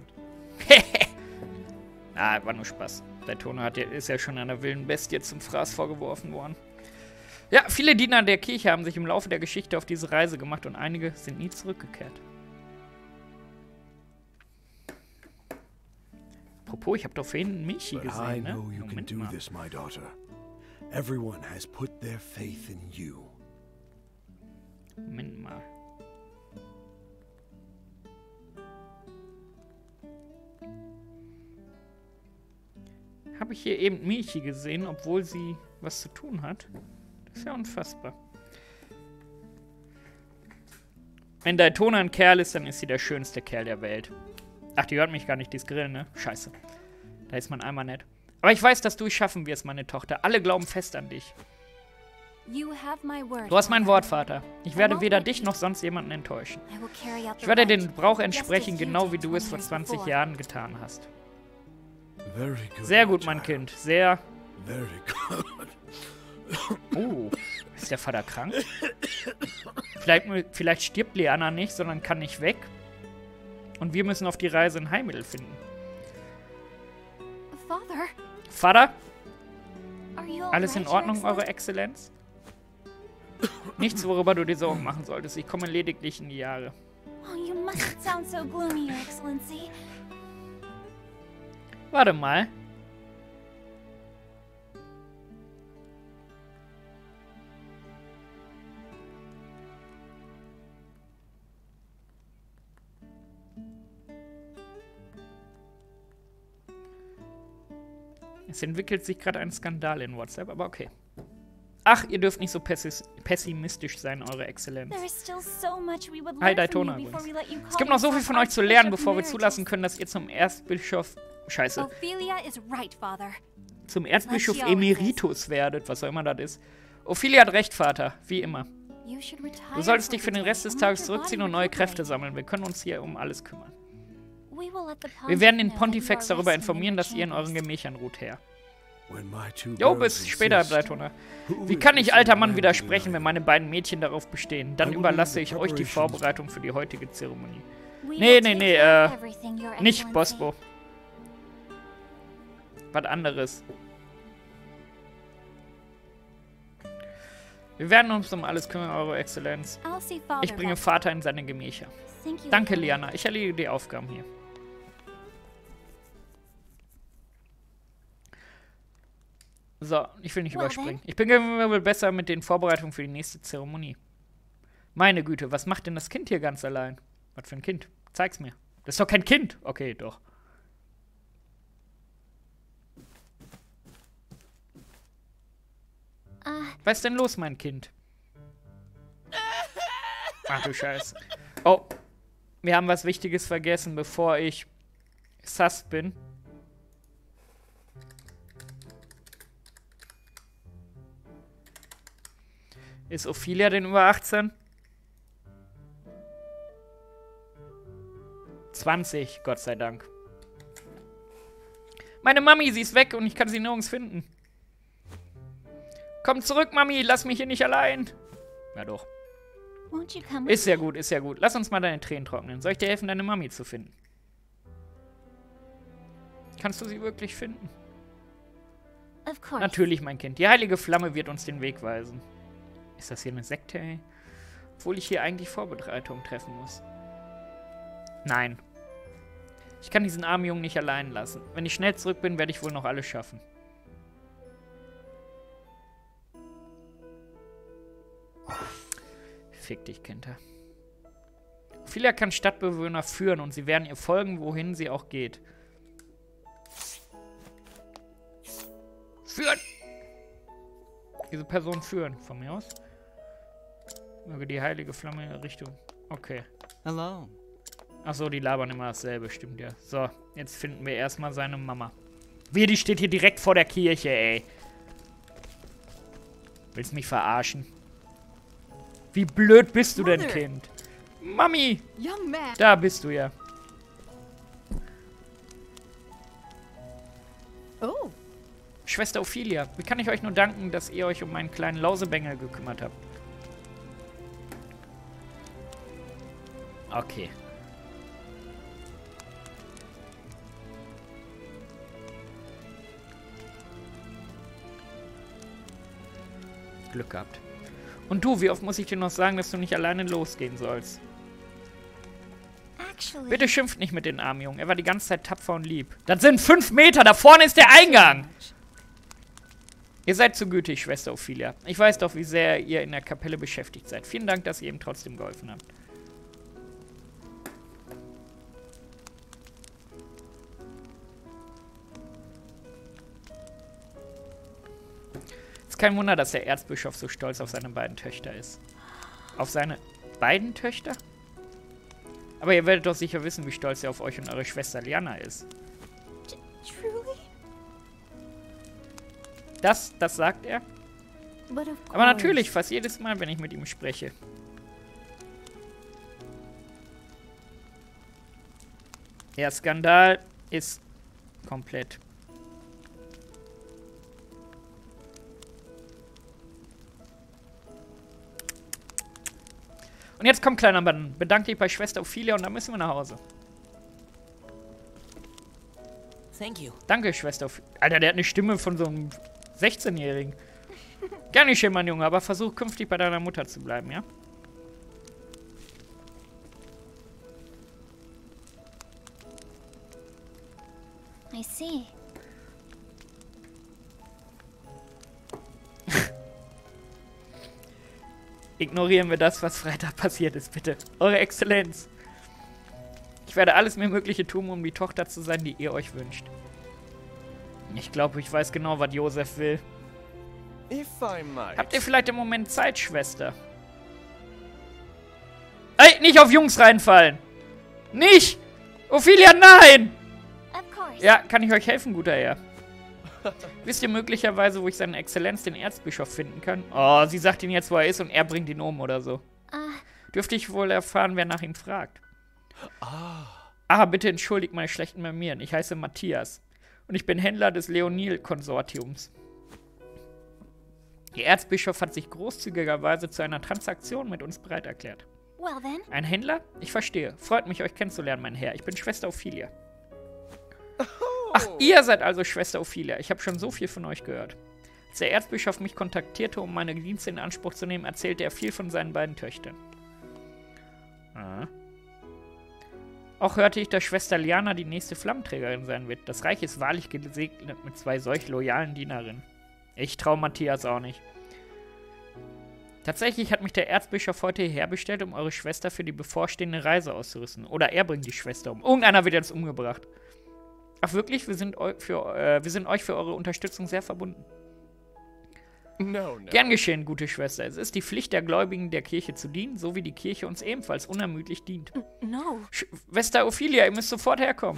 Ah, war nur Spaß. Daytona hat ja, ist ja schon einer wilden Bestie zum Fraß vorgeworfen worden. Ja, viele Diener der Kirche haben sich im Laufe der Geschichte auf diese Reise gemacht und einige sind nie zurückgekehrt. Apropos, ich habe doch vorhin Michi gesehen, ne? Moment mal. Moment mal. Habe ich hier eben Michi gesehen, obwohl sie was zu tun hat? Das ist ja unfassbar. Wenn Daytona ein Kerl ist, dann ist sie der schönste Kerl der Welt. Ach, die hört mich gar nicht, die ist Grill, ne? Scheiße. Da ist man einmal nett. Aber ich weiß, dass du es schaffen wirst, meine Tochter. Alle glauben fest an dich. Du hast mein Wort, Vater. Ich werde weder dich noch sonst jemanden enttäuschen. Ich werde den Brauch entsprechen, genau wie du es vor zwanzig Jahren getan hast. Sehr gut, mein Kind. Sehr... Oh, ist der Vater krank? Vielleicht, vielleicht stirbt Lyanna nicht, sondern kann nicht weg. Und wir müssen auf die Reise ein Heilmittel finden. Vater? Alles in Ordnung, Eure Exzellenz? Nichts, worüber du dir Sorgen machen solltest. Ich komme lediglich in die Jahre. Warte mal. Es entwickelt sich gerade ein Skandal in WhatsApp, aber okay. Ach, ihr dürft nicht so pessimistisch sein, Eure Exzellenz. Hi, Daytona übrigens. Es gibt noch so viel von euch zu lernen, bevor wir zulassen können, dass ihr zum Erzbischof... Scheiße. Zum Erzbischof Emeritus werdet, was auch immer das ist. Ophelia hat recht, Vater. Wie immer. Du solltest dich für den Rest des Tages zurückziehen und neue Kräfte sammeln. Wir können uns hier um alles kümmern. Wir werden den Pontifex darüber informieren, dass ihr in euren Gemächern ruht, Herr. Jo, bis später, Daytona. Wie kann ich, alter Mann, widersprechen, wenn meine beiden Mädchen darauf bestehen? Dann überlasse ich euch die Vorbereitung für die heutige Zeremonie. Nee, nee, nee, äh, nicht Bosbo. Was anderes. Wir werden uns um alles kümmern, Eure Exzellenz. Ich bringe Vater in seine Gemächer. Danke, Lyanna. Ich erledige die Aufgaben hier. So, ich will nicht überspringen. Ich bin wohl besser mit den Vorbereitungen für die nächste Zeremonie. Meine Güte, was macht denn das Kind hier ganz allein? Was für ein Kind? Zeig's mir. Das ist doch kein Kind. Okay, doch. Was ist denn los, mein Kind? Ach du Scheiße. Oh, wir haben was Wichtiges vergessen, bevor ich sus bin. Ist Ophelia denn über achtzehn? zwanzig, Gott sei Dank. Meine Mami, sie ist weg und ich kann sie nirgends finden. Komm zurück, Mami, lass mich hier nicht allein. Ja doch. Won't you come Ist ja gut, ist ja gut. Lass uns mal deine Tränen trocknen. Soll ich dir helfen, deine Mami zu finden? Kannst du sie wirklich finden? Of course. Natürlich, mein Kind. Die heilige Flamme wird uns den Weg weisen. Ist das hier eine Sekte, ey? Obwohl ich hier eigentlich Vorbereitungen treffen muss. Nein. Ich kann diesen armen Jungen nicht allein lassen. Wenn ich schnell zurück bin, werde ich wohl noch alles schaffen. Fick dich, Kinder. Ophelia kann Stadtbewohner führen und sie werden ihr folgen, wohin sie auch geht. Führen! Diese Person führen, von mir aus. Möge die heilige Flamme in Richtung. Okay. Hello. Achso, die labern immer dasselbe, stimmt ja. So, jetzt finden wir erstmal seine Mama. Wie, die steht hier direkt vor der Kirche, ey. Willst mich verarschen? Wie blöd bist du denn, Mother. Kind? Mami! Young man. Da bist du ja. Oh. Schwester Ophelia, wie kann ich euch nur danken, dass ihr euch um meinen kleinen Lausebengel gekümmert habt? Okay. Glück gehabt. Und du, wie oft muss ich dir noch sagen, dass du nicht alleine losgehen sollst? Actually. Bitte schimpft nicht mit den armen Jungen. Er war die ganze Zeit tapfer und lieb. Das sind fünf Meter. Da vorne ist der Eingang. Ihr seid zu gütig, Schwester Ophelia. Ich weiß doch, wie sehr ihr in der Kapelle beschäftigt seid. Vielen Dank, dass ihr ihm trotzdem geholfen habt. Ist kein Wunder, dass der Erzbischof so stolz auf seine beiden Töchter ist. Auf seine beiden Töchter? Aber ihr werdet doch sicher wissen, wie stolz er auf euch und eure Schwester Liana ist. Truly? Das, das sagt er? But of Aber course. natürlich, fast jedes Mal, wenn ich mit ihm spreche. Der Skandal ist komplett. Und jetzt komm, kleiner Mann, bedank dich bei Schwester Ophelia und dann müssen wir nach Hause. Thank you. Danke, Schwester Ophelia. Alter, der hat eine Stimme von so einem sechzehnjährigen. Gar nicht schön, mein Junge, aber versuch künftig bei deiner Mutter zu bleiben, ja? I see. Ignorieren wir das, was Freitag passiert ist, bitte. Eure Exzellenz. Ich werde alles mir Mögliche tun, um die Tochter zu sein, die ihr euch wünscht. Ich glaube, ich weiß genau, was Josef will. If I might. Habt ihr vielleicht im Moment Zeit, Schwester? Ey, nicht auf Jungs reinfallen! Nicht! Ophelia, nein! Of course. Ja, kann ich euch helfen, guter Herr? Wisst ihr möglicherweise, wo ich seine Exzellenz, den Erzbischof, finden kann? Oh, sie sagt ihn jetzt, wo er ist und er bringt ihn um oder so. Uh, Dürfte ich wohl erfahren, wer nach ihm fragt? Ah, bitte entschuldigt meine schlechten Manieren. Ich heiße Matthias. Und ich bin Händler des Leonil-Konsortiums. Der Erzbischof hat sich großzügigerweise zu einer Transaktion mit uns bereit erklärt. well then. Ein Händler? Ich verstehe. Freut mich, euch kennenzulernen, mein Herr. Ich bin Schwester Ophelia. Ach, ihr seid also Schwester Ophelia. Ich habe schon so viel von euch gehört. Als der Erzbischof mich kontaktierte, um meine Dienste in Anspruch zu nehmen, erzählte er viel von seinen beiden Töchtern. Ah. Auch hörte ich, dass Schwester Liana die nächste Flammenträgerin sein wird. Das Reich ist wahrlich gesegnet mit zwei solch loyalen Dienerinnen. Ich traue Matthias auch nicht. Tatsächlich hat mich der Erzbischof heute hierher bestellt, um eure Schwester für die bevorstehende Reise auszurüsten. Oder er bringt die Schwester um. Irgendeiner wird jetzt umgebracht. Ach wirklich? Wir sind, eu für, äh, wir sind euch für eure Unterstützung sehr verbunden. No, no. Gern geschehen, gute Schwester. Es ist die Pflicht der Gläubigen, der Kirche zu dienen, so wie die Kirche uns ebenfalls unermüdlich dient. No. Schwester Ophelia, ihr müsst sofort herkommen.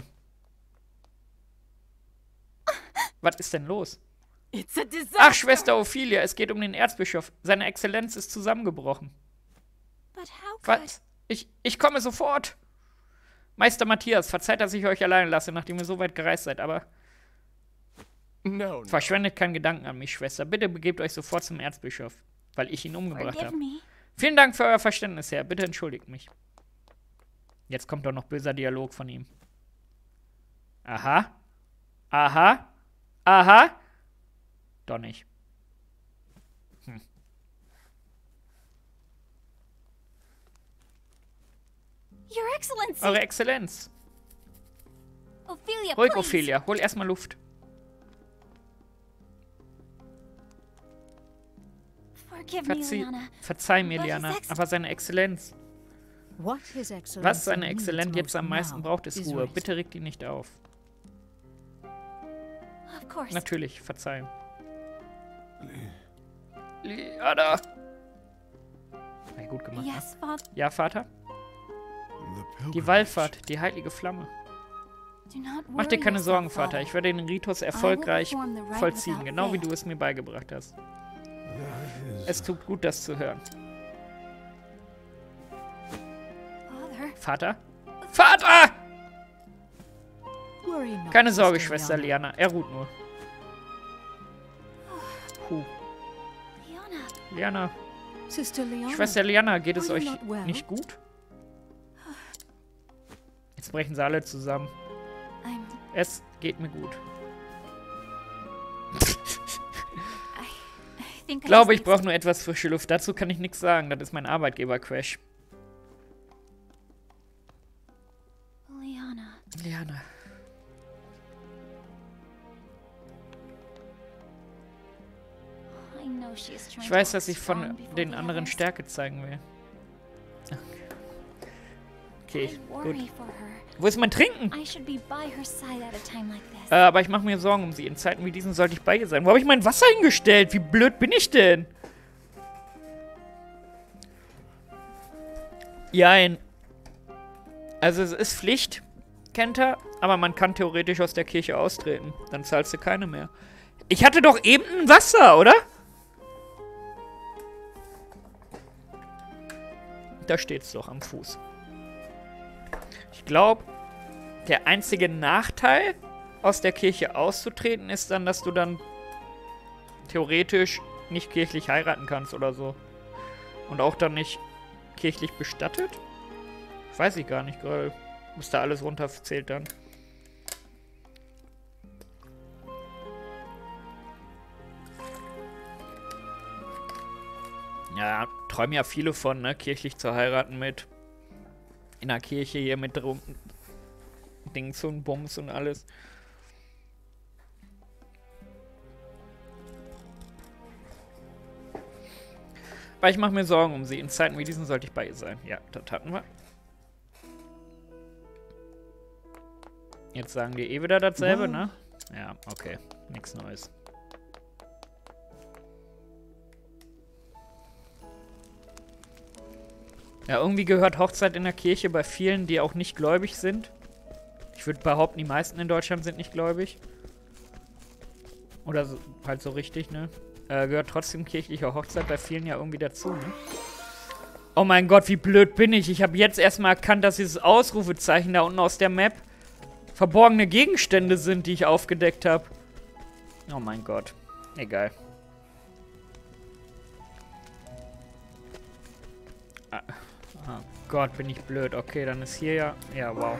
Was ist denn los? It's a disaster. Ach, Schwester Ophelia, es geht um den Erzbischof. Seine Exzellenz ist zusammengebrochen. But how could... Was? Ich, ich komme sofort. Meister Matthias, verzeiht, dass ich euch alleine lasse, nachdem ihr so weit gereist seid, aber No, no. verschwendet keinen Gedanken an mich, Schwester. Bitte begebt euch sofort zum Erzbischof, weil ich ihn umgebracht Forgive habe. me. Vielen Dank für euer Verständnis, Herr. Bitte entschuldigt mich. Jetzt kommt doch noch böser Dialog von ihm. Aha. Aha. Aha. Doch nicht. Hm. Your Excellency. Eure Exzellenz. Ophelia, Ruhig, please. Ophelia. Hol erstmal Luft. Forgive me, Verzieh, Liana. verzeih mir, But His Liana. Ex- Aber seine Exzellenz. What His Excellency Was seine needs Exzellenz jetzt most am meisten now braucht, ist is Ruhe. rest. Bitte regt ihn nicht auf. Of course. Natürlich, verzeihen. Liana. Ja, gut gemacht. Ne? Yes, Father. Ja, Vater? The Die pilgrimage. Wallfahrt, die heilige Flamme. Do not Mach dir worry keine yourself, Sorgen, Father. Vater. Ich werde den Ritus erfolgreich perform the rite vollziehen, without genau wie fail. du es mir beigebracht hast. That is- Es tut gut, das zu hören. Father. Vater? Vater! Worry not, Keine Sorge, Sister Schwester Liana. Liana. Er ruht nur. Puh. Liana. Liana. Sister Liana. Schwester Liana, geht es Are euch you not well? nicht gut? Jetzt brechen sie alle zusammen. I'm... Es geht mir gut. I think I Glaube, just ich brauche nur etwas frische Luft. Dazu kann ich nichts sagen. Das ist mein Arbeitgeber, Crash. Liana. Liana. I know she is trying Ich to weiß, act dass ich strong von before den the anderen others. Stärke zeigen will. Okay, I worry gut. for her. Wo ist mein Trinken? I should be by her side at a time like this. Äh, aber ich mache mir Sorgen um sie. In Zeiten wie diesen sollte ich bei ihr sein. Wo habe ich mein Wasser hingestellt? Wie blöd bin ich denn? Jein. Also es ist Pflicht, kennt er, aber man kann theoretisch aus der Kirche austreten. Dann zahlst du keine mehr. Ich hatte doch eben ein Wasser, oder? Da steht's doch am Fuß. Ich glaube, der einzige Nachteil, aus der Kirche auszutreten, ist dann, dass du dann theoretisch nicht kirchlich heiraten kannst oder so. Und auch dann nicht kirchlich bestattet? Weiß ich gar nicht gerade. Was da alles runterzählt dann. Ja, träumen ja viele von, ne? Kirchlich zu heiraten mit in der Kirche hier mit drum Dings und Bums und alles. Aber ich mache mir Sorgen um sie. In Zeiten wie diesen sollte ich bei ihr sein. Ja, das hatten wir. Jetzt sagen die eh wieder dasselbe, Wow. ne? Ja, okay. Nichts Neues. Ja, irgendwie gehört Hochzeit in der Kirche bei vielen, die auch nicht gläubig sind. Ich würde behaupten, die meisten in Deutschland sind nicht gläubig. Oder so, halt so richtig, ne? Äh, gehört trotzdem kirchliche Hochzeit bei vielen ja irgendwie dazu, ne? Oh mein Gott, wie blöd bin ich. Ich habe jetzt erstmal erkannt, dass dieses Ausrufezeichen da unten aus der Map verborgene Gegenstände sind, die ich aufgedeckt habe. Oh mein Gott. Egal. Ah. Oh Gott, bin ich blöd. Okay, dann ist hier ja... Ja, wow.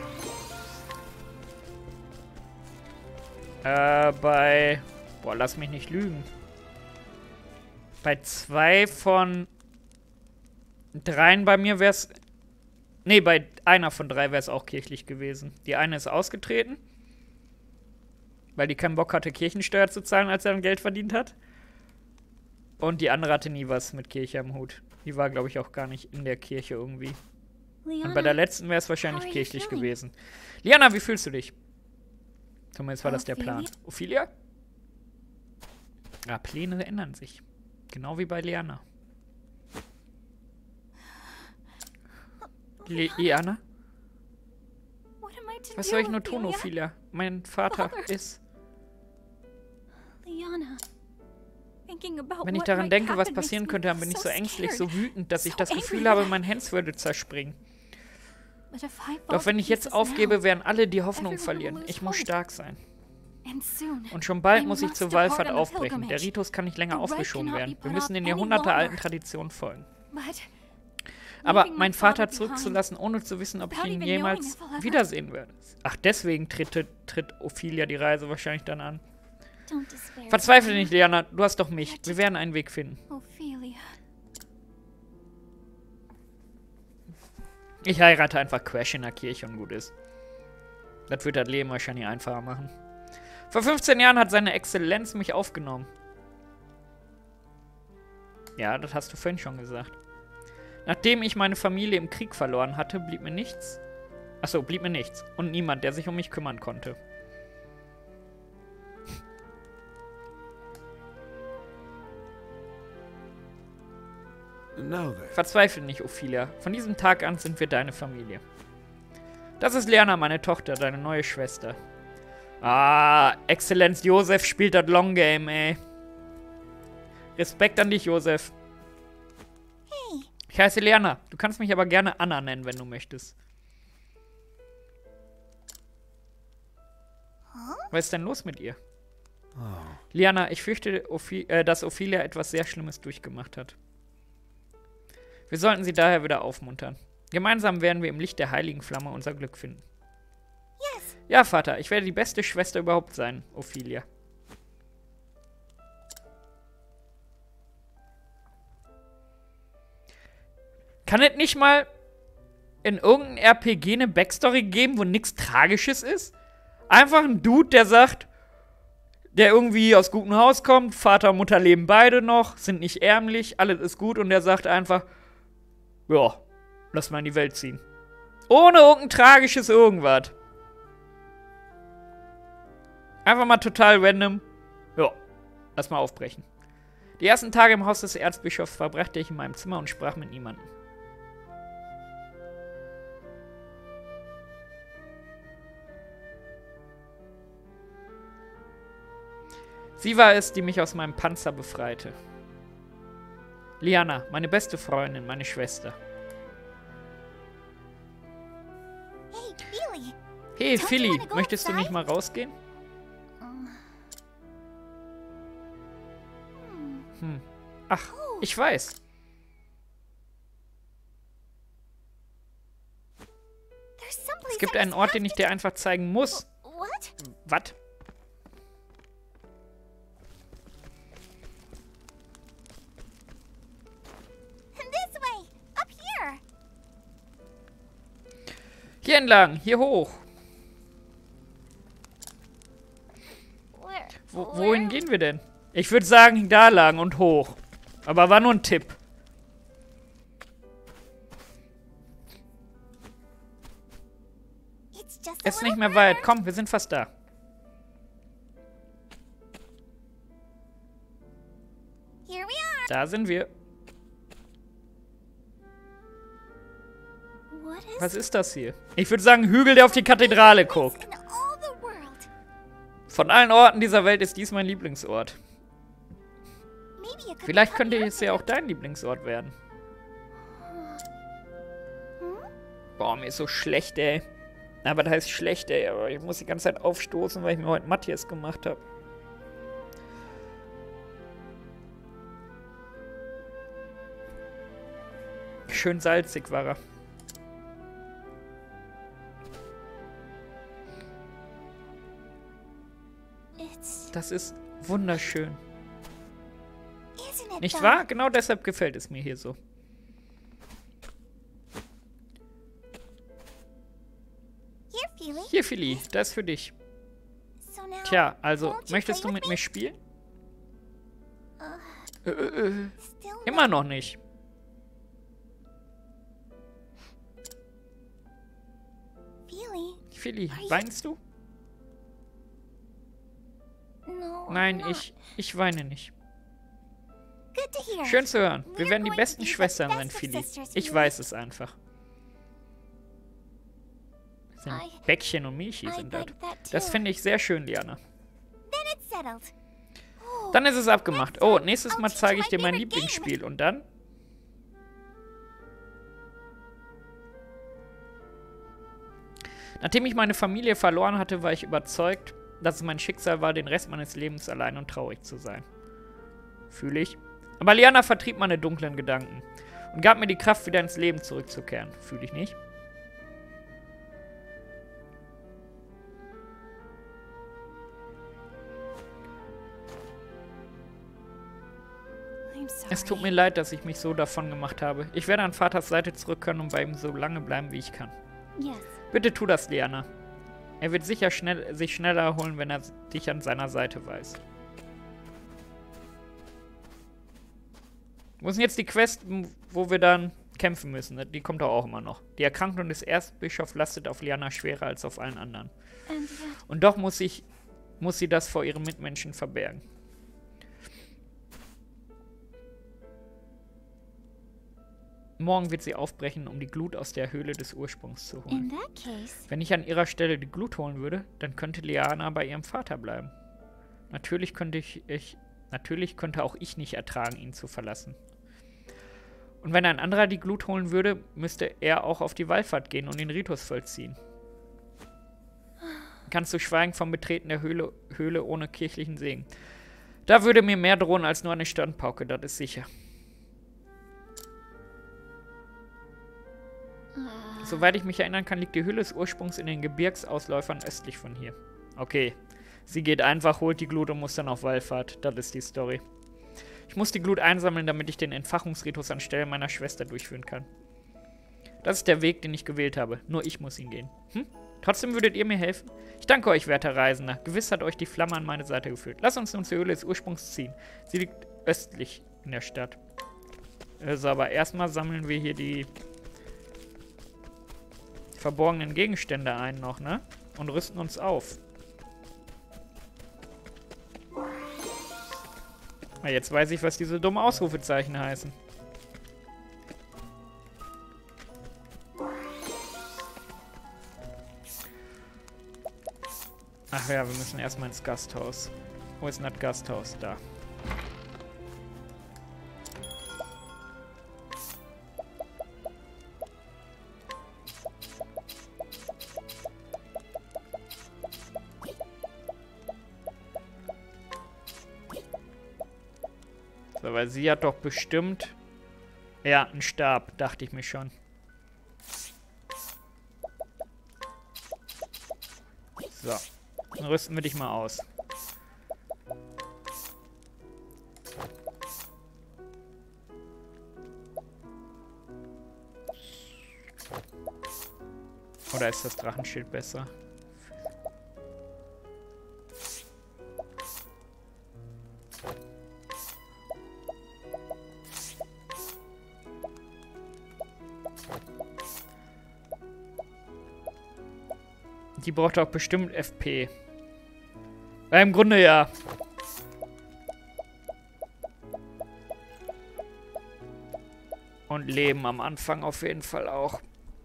Äh, bei... Boah, lass mich nicht lügen. Bei zwei von dreien bei mir wäre es... Nee, bei einer von drei wäre es auch kirchlich gewesen. Die eine ist ausgetreten, weil die keinen Bock hatte, Kirchensteuer zu zahlen, als er dann Geld verdient hat. Und die andere hatte nie was mit Kirche am Hut. Die war, glaube ich, auch gar nicht in der Kirche irgendwie. Und bei der letzten wäre es wahrscheinlich how are you kirchlich feeling? gewesen. Liana, wie fühlst du dich? Zumindest war das der Plan. Ophelia? Ja, Pläne ändern sich. Genau wie bei Liana. Le Liana? What am I to Was do, soll ich nur tun, Ophelia? Ophelia? Mein Vater Father. ist... Liana. Thinking about Wenn ich what daran might denke, was happen passieren makes me könnte, dann bin ich so so ängstlich, scared. so wütend, dass ich So das angry Gefühl habe, that- mein Herz würde zerspringen. But if I fall Doch wenn to ich jetzt pieces aufgebe, now, werden alle die Hoffnung everyone will verlieren. lose Ich muss hope. stark sein. and soon, Und schon bald I muss ich must zur depart Wallfahrt on the aufbrechen. Der pilgrimage. Ritus kann nicht länger The rite aufgeschoben cannot werden. be Wir put müssen den off any jahrhundertealten longer. Traditionen folgen. but Aber leaving my meinen Vater father zurückzulassen, ohne zu wissen, ob ich without ihn even jemals knowing if I'll ever- wiedersehen werde. Ach, deswegen tritt, tritt Ophelia die Reise wahrscheinlich dann an. don't despair. Verzweifle nicht, Liana. Du hast doch mich. Wir werden einen Weg finden. Ophelia. Ich heirate einfach Crash in der Kirche und gut ist. Das wird das Leben wahrscheinlich einfacher machen. Vor fünfzehn Jahren hat seine Exzellenz mich aufgenommen. Ja, das hast du vorhin schon gesagt. Nachdem ich meine Familie im Krieg verloren hatte, blieb mir nichts. Achso, blieb mir nichts. Und niemand, der sich um mich kümmern konnte. Now then. Verzweifle nicht, Ophelia. Von diesem Tag an sind wir deine Familie. Das ist Liana, meine Tochter, deine neue Schwester. Ah, Exzellenz Josef spielt das Long Game, ey. Respekt an dich, Josef. Hey, Ich heiße Liana. Du kannst mich aber gerne Anna nennen, wenn du möchtest. Was ist denn los mit ihr? Liana, ich fürchte, Ophi äh, dass Ophelia etwas sehr Schlimmes durchgemacht hat. Wir sollten sie daher wieder aufmuntern. Gemeinsam werden wir im Licht der heiligen Flamme unser Glück finden. yes. Ja, Vater, ich werde die beste Schwester überhaupt sein, Ophelia. Kann es nicht mal in irgendeinem R P G eine Backstory geben, wo nichts Tragisches ist? Einfach ein Dude, der sagt, der irgendwie aus gutem Haus kommt, Vater und Mutter leben beide noch, sind nicht ärmlich, alles ist gut und der sagt einfach, ja, lass mal in die Welt ziehen. Ohne irgendein tragisches irgendwas. Einfach mal total random. Ja, lass mal aufbrechen. Die ersten Tage im Haus des Erzbischofs verbrachte ich in meinem Zimmer und sprach mit niemandem. Sie war es, die mich aus meinem Panzer befreite. Liana, meine beste Freundin, meine Schwester. Hey, Billy. Hey, Don't you Philly, wanna go möchtest du nicht outside? mal rausgehen? Hm. Ach, Oh. ich weiß. There's someplace Es gibt I einen just Ort, have den ich to- dir einfach zeigen muss. What? Was? This way. Up here. Hier entlang, hier hoch. Where? Wo, wohin gehen wir denn? Ich würde sagen, da lang und hoch. Aber war nur ein Tipp. It's just a Es ist little nicht mehr weit. further. Komm, wir sind fast da. Here we are. Da sind wir. What is Was ist das hier? Ich würde sagen, Hügel, der auf die Kathedrale guckt. in all the world? Von allen Orten dieser Welt ist dies mein Lieblingsort. Maybe it could Vielleicht become könnte yours es ja auch dein Lieblingsort werden. Boah, mir ist so schlecht, ey. Aber das heißt schlecht, ey. Aber ich muss die ganze Zeit aufstoßen, weil ich mir heute Matthias gemacht habe. Schön salzig war er. It's, Das ist wunderschön. isn't it? Nicht though? wahr? Genau deshalb gefällt es mir hier so. Here, Philly. Hier, Philly, das ist für dich. So now, Tja, also, won't you möchtest play du with mit me? mir spielen? Uh, Äh, äh, äh, still immer noch nicht. Philly. Philly, Are you- weinst du? No. I'm Nein, not. ich, ich weine nicht. Good to hear. Schön zu hören. Wir We're werden die going besten to be the Schwestern best sein, of Philly. sisters, Ich Philly. weiß es einfach. Das sind I- Bäckchen und Milchi I'd sind das. like that Das too. finde ich sehr schön, Liana. Then it's settled. Oh, Dann ist es abgemacht. Oh, nächstes I'll Mal teach zeige you ich dir my mein favorite game. Lieblingsspiel. Und dann? Nachdem ich meine Familie verloren hatte, war ich überzeugt, dass es mein Schicksal war, den Rest meines Lebens allein und traurig zu sein. Fühle ich. Aber Liana vertrieb meine dunklen Gedanken und gab mir die Kraft, wieder ins Leben zurückzukehren. Fühle ich nicht. I'm sorry. Es tut mir leid, dass ich mich so davon gemacht habe. Ich werde an Vaters Seite zurückkehren und bei ihm so lange bleiben, wie ich kann. Yes. Bitte tu das, Liana. Er wird sicher schnell, sich schneller erholen, wenn er dich an seiner Seite weiß. Wo ist denn jetzt die Quest, wo wir dann kämpfen müssen? Die kommt doch auch immer noch. Die Erkrankung des Erzbischofs lastet auf Liana schwerer als auf allen anderen. And yet, Und doch muss, ich, muss sie das vor ihren Mitmenschen verbergen. Morgen wird sie aufbrechen, um die Glut aus der Höhle des Ursprungs zu holen. in that case, Wenn ich an ihrer Stelle die Glut holen würde, dann könnte Liana bei ihrem Vater bleiben. Natürlich könnte ich, ich, natürlich könnte auch ich nicht ertragen, ihn zu verlassen. Und wenn ein anderer die Glut holen würde, müsste er auch auf die Wallfahrt gehen und den Ritus vollziehen. Kannst du schweigen vom Betreten der Höhle, Höhle ohne kirchlichen Segen? Da würde mir mehr drohen als nur eine Standpauke, das ist sicher. Soweit ich mich erinnern kann, liegt die Höhle des Ursprungs in den Gebirgsausläufern östlich von hier. Okay. Sie geht einfach, holt die Glut und muss dann auf Wallfahrt. Das ist die Story. Ich muss die Glut einsammeln, damit ich den Entfachungsritus anstelle meiner Schwester durchführen kann. Das ist der Weg, den ich gewählt habe. Nur ich muss ihn gehen. Hm? Trotzdem würdet ihr mir helfen? Ich danke euch, werter Reisender. Gewiss hat euch die Flamme an meine Seite geführt. Lasst uns nun zur Höhle des Ursprungs ziehen. Sie liegt östlich in der Stadt. Also, aber erstmal sammeln wir hier die verborgenen Gegenstände ein noch, ne? Und rüsten uns auf. Ah, jetzt weiß ich, was diese dummen Ausrufezeichen heißen. Ach ja, wir müssen erstmal ins Gasthaus. Wo ist denn das Gasthaus? Da. So, weil sie hat doch bestimmt... Ja, einen Stab, dachte ich mir schon. So. Dann rüsten wir dich mal aus. Oder ist das Drachenschild besser? Die braucht auch bestimmt F P. Weil im Grunde ja. Und Leben am Anfang auf jeden Fall auch.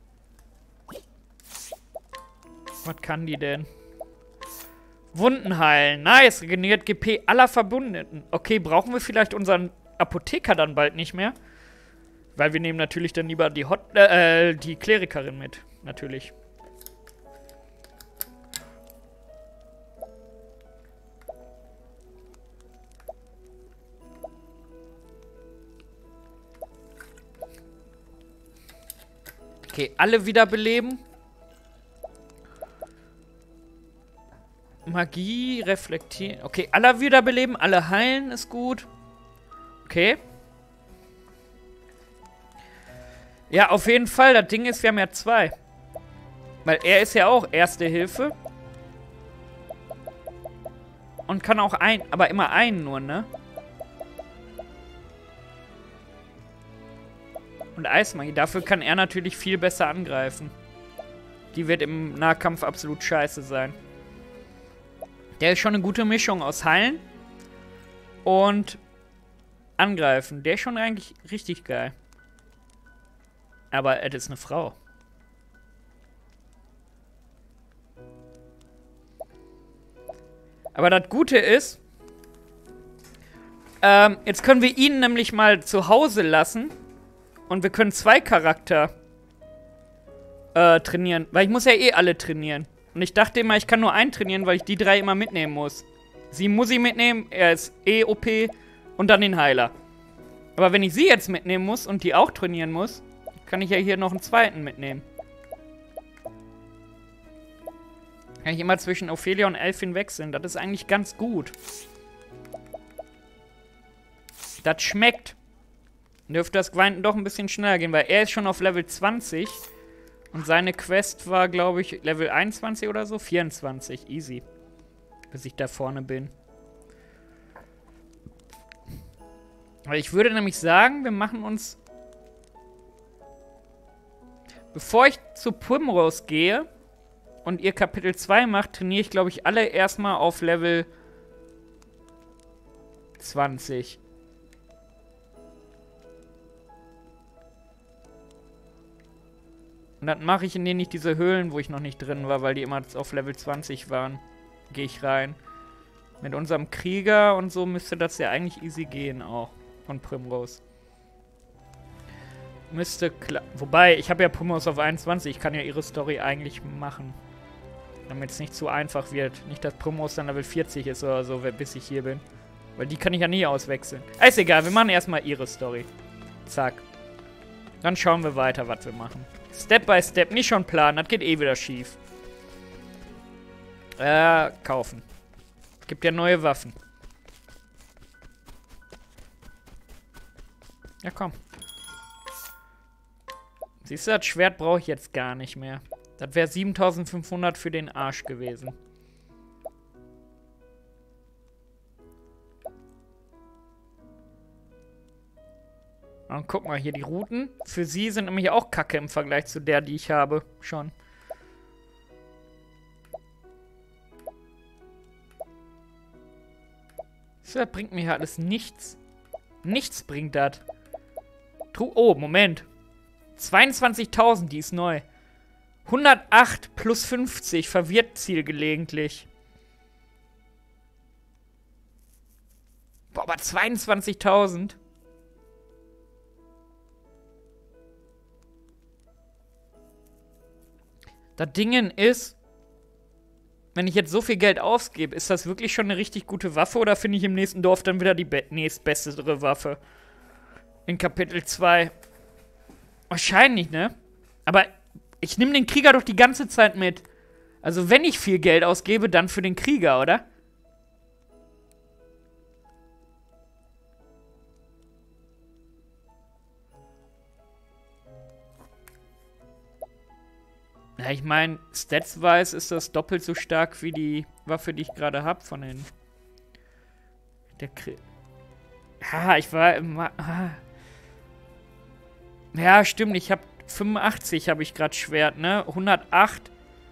Was kann die denn? Wunden heilen. Nice. Regeneriert G P aller Verbündeten. Okay, brauchen wir vielleicht unseren Apotheker dann bald nicht mehr? Weil wir nehmen natürlich dann lieber die Hot äh, die Klerikerin mit. Natürlich. Okay, alle wiederbeleben. Magie, reflektieren. Okay, alle wiederbeleben, alle heilen ist gut. Okay. Ja, auf jeden Fall. Das Ding ist, wir haben ja zwei. Weil er ist ja auch Erste Hilfe. Und kann auch ein, aber immer einen nur, ne? Und Eismagie. Dafür kann er natürlich viel besser angreifen. Die wird im Nahkampf absolut scheiße sein. Der ist schon eine gute Mischung aus Heilen und angreifen. Der ist schon eigentlich richtig geil. Aber Ed ist eine Frau. Aber das Gute ist, ähm, jetzt können wir ihn nämlich mal zu Hause lassen. Und wir können zwei Charakter äh, trainieren. Weil ich muss ja eh alle trainieren. Und ich dachte immer, ich kann nur einen trainieren, weil ich die drei immer mitnehmen muss. Sie muss ich mitnehmen, er ist eh O P und dann den Heiler. Aber wenn ich sie jetzt mitnehmen muss und die auch trainieren muss, kann ich ja hier noch einen zweiten mitnehmen. Kann ich immer zwischen Ophelia und Elfin wechseln. Das ist eigentlich ganz gut. Das schmeckt. Dürfte das Grinden doch ein bisschen schneller gehen, weil er ist schon auf Level zwanzig. Und seine Quest war, glaube ich, Level einundzwanzig oder so. vierundzwanzig. Easy. Bis ich da vorne bin. Aber ich würde nämlich sagen, wir machen uns... Bevor ich zu Primrose gehe und ihr Kapitel zwei macht, trainiere ich, glaube ich, alle erstmal auf Level zwanzig. Und dann mache ich, indem ich diese Höhlen, wo ich noch nicht drin war, weil die immer auf Level zwanzig waren, gehe ich rein. Mit unserem Krieger und so müsste das ja eigentlich easy gehen auch. Von Primrose. Müsste klar. Wobei, ich habe ja Primrose auf einundzwanzig. Ich kann ja ihre Story eigentlich machen. Damit es nicht zu einfach wird. Nicht, dass Primrose dann Level vierzig ist oder so, bis ich hier bin. Weil die kann ich ja nie auswechseln. Ist egal, wir machen erstmal ihre Story. Zack. Dann schauen wir weiter, was wir machen. Step by Step, nicht schon planen, das geht eh wieder schief. Äh, kaufen. Gibt ja neue Waffen. Ja, komm. Siehst du, das Schwert brauche ich jetzt gar nicht mehr. Das wäre siebentausendfünfhundert für den Arsch gewesen. Und guck mal, hier die Routen. Für sie sind nämlich auch kacke im Vergleich zu der, die ich habe. Schon. So, das bringt mir hier alles nichts. Nichts bringt das. Oh, Moment. zweiundzwanzigtausend, die ist neu. hundertacht plus fünfzig, verwirrt Ziel gelegentlich. Boah, aber zweiundzwanzigtausend. Das Dingen ist, wenn ich jetzt so viel Geld ausgebe, ist das wirklich schon eine richtig gute Waffe oder finde ich im nächsten Dorf dann wieder die nächstbessere Waffe? In Kapitel zwei. Wahrscheinlich, ne? Aber ich nehme den Krieger doch die ganze Zeit mit. Also wenn ich viel Geld ausgebe, dann für den Krieger, oder? Ja, ich meine, statswise ist das doppelt so stark wie die Waffe, die ich gerade habe von den... Der Krieg... Ja, ich war immer... Ah. Ja, stimmt, ich habe fünfundachtzig habe ich gerade Schwert, ne? hundertacht.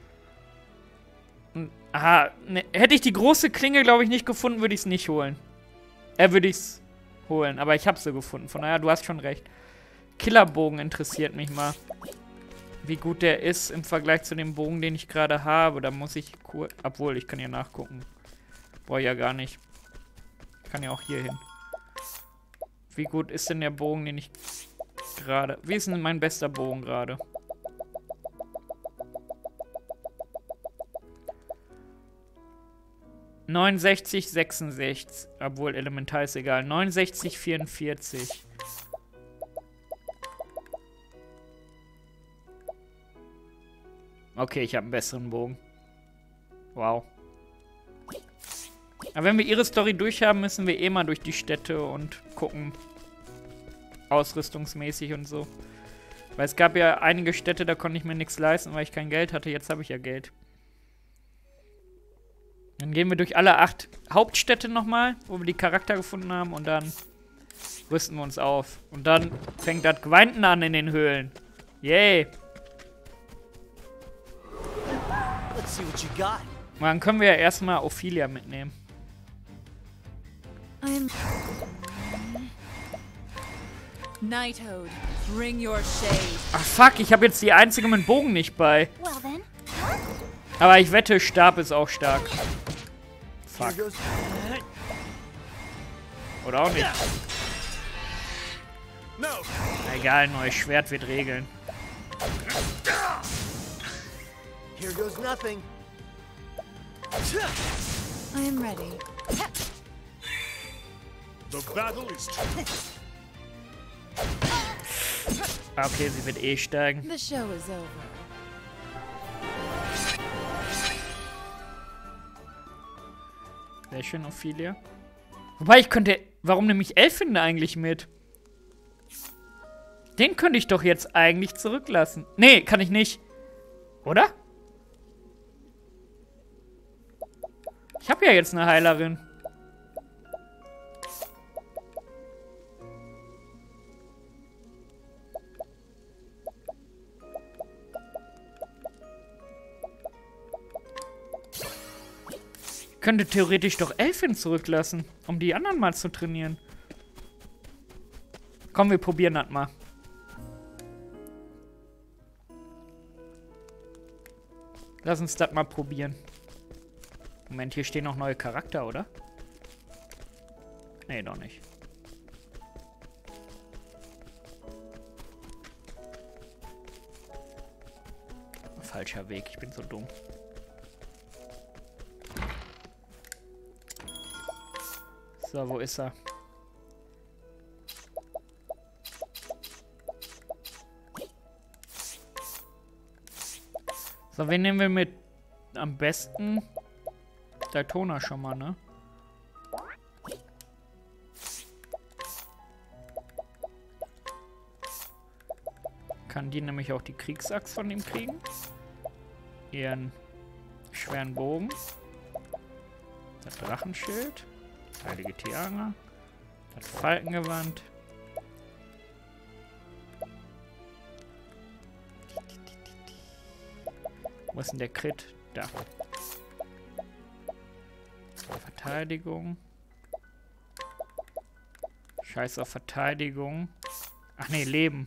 Aha, ne, hätte ich die große Klinge, glaube ich, nicht gefunden, würde ich es nicht holen. Äh, würde ich es holen, aber ich habe sie gefunden. Von daher, du hast schon recht. Killerbogen interessiert mich mal. Wie gut der ist im Vergleich zu dem Bogen, den ich gerade habe. Da muss ich kurz... Obwohl, ich kann ja nachgucken. Brauche ich ja gar nicht. Ich kann ja auch hier hin. Wie gut ist denn der Bogen, den ich gerade... Wie ist denn mein bester Bogen gerade? neunundsechzig, sechsundsechzig. Obwohl, Elementar ist egal. neunundsechzig, vierundvierzig. Okay, ich habe einen besseren Bogen. Wow. Aber wenn wir ihre Story durchhaben, müssen wir eh mal durch die Städte und gucken. Ausrüstungsmäßig und so. Weil es gab ja einige Städte, da konnte ich mir nichts leisten, weil ich kein Geld hatte. Jetzt habe ich ja Geld. Dann gehen wir durch alle acht Hauptstädte nochmal, wo wir die Charakter gefunden haben. Und dann rüsten wir uns auf. Und dann fängt das Grinden an in den Höhlen. Yay. Let's see what you got. Und dann können wir ja erstmal Ophelia mitnehmen. I'm... Nighthode, bring your shade. Ach fuck, ich habe jetzt die einzige mit Bogen nicht bei. Well then. Aber ich wette, Stab ist auch stark. Here Fuck. goes. Oder auch nicht. No. Egal, neues Schwert wird regeln. Here goes nothing. I am ready. The battle is Ah, okay, sie wird eh steigen. The show is over. Sehr schön, Ophelia. Wobei, ich könnte... Warum nehme ich Elfin eigentlich mit? Den könnte ich doch jetzt eigentlich zurücklassen. Nee, kann ich nicht. Oder? Ich habe ja jetzt eine Heilerin. Ich könnte theoretisch doch Elfin zurücklassen, um die anderen mal zu trainieren. Komm, wir probieren das mal. Lass uns das mal probieren. Moment, hier stehen noch neue Charakter, oder? Nee, doch nicht. Falscher Weg, ich bin so dumm. So, wo ist er? So, wen nehmen wir mit? Am besten Daytona schon mal, ne? Kann die nämlich auch die Kriegsachs von ihm kriegen? Ihren schweren Bogen. Das Drachenschild. Das heilige Tiara. Das Falkengewand. Wo ist denn der Crit? Da. Verteidigung. Scheiß auf Verteidigung. Ach nee, Leben.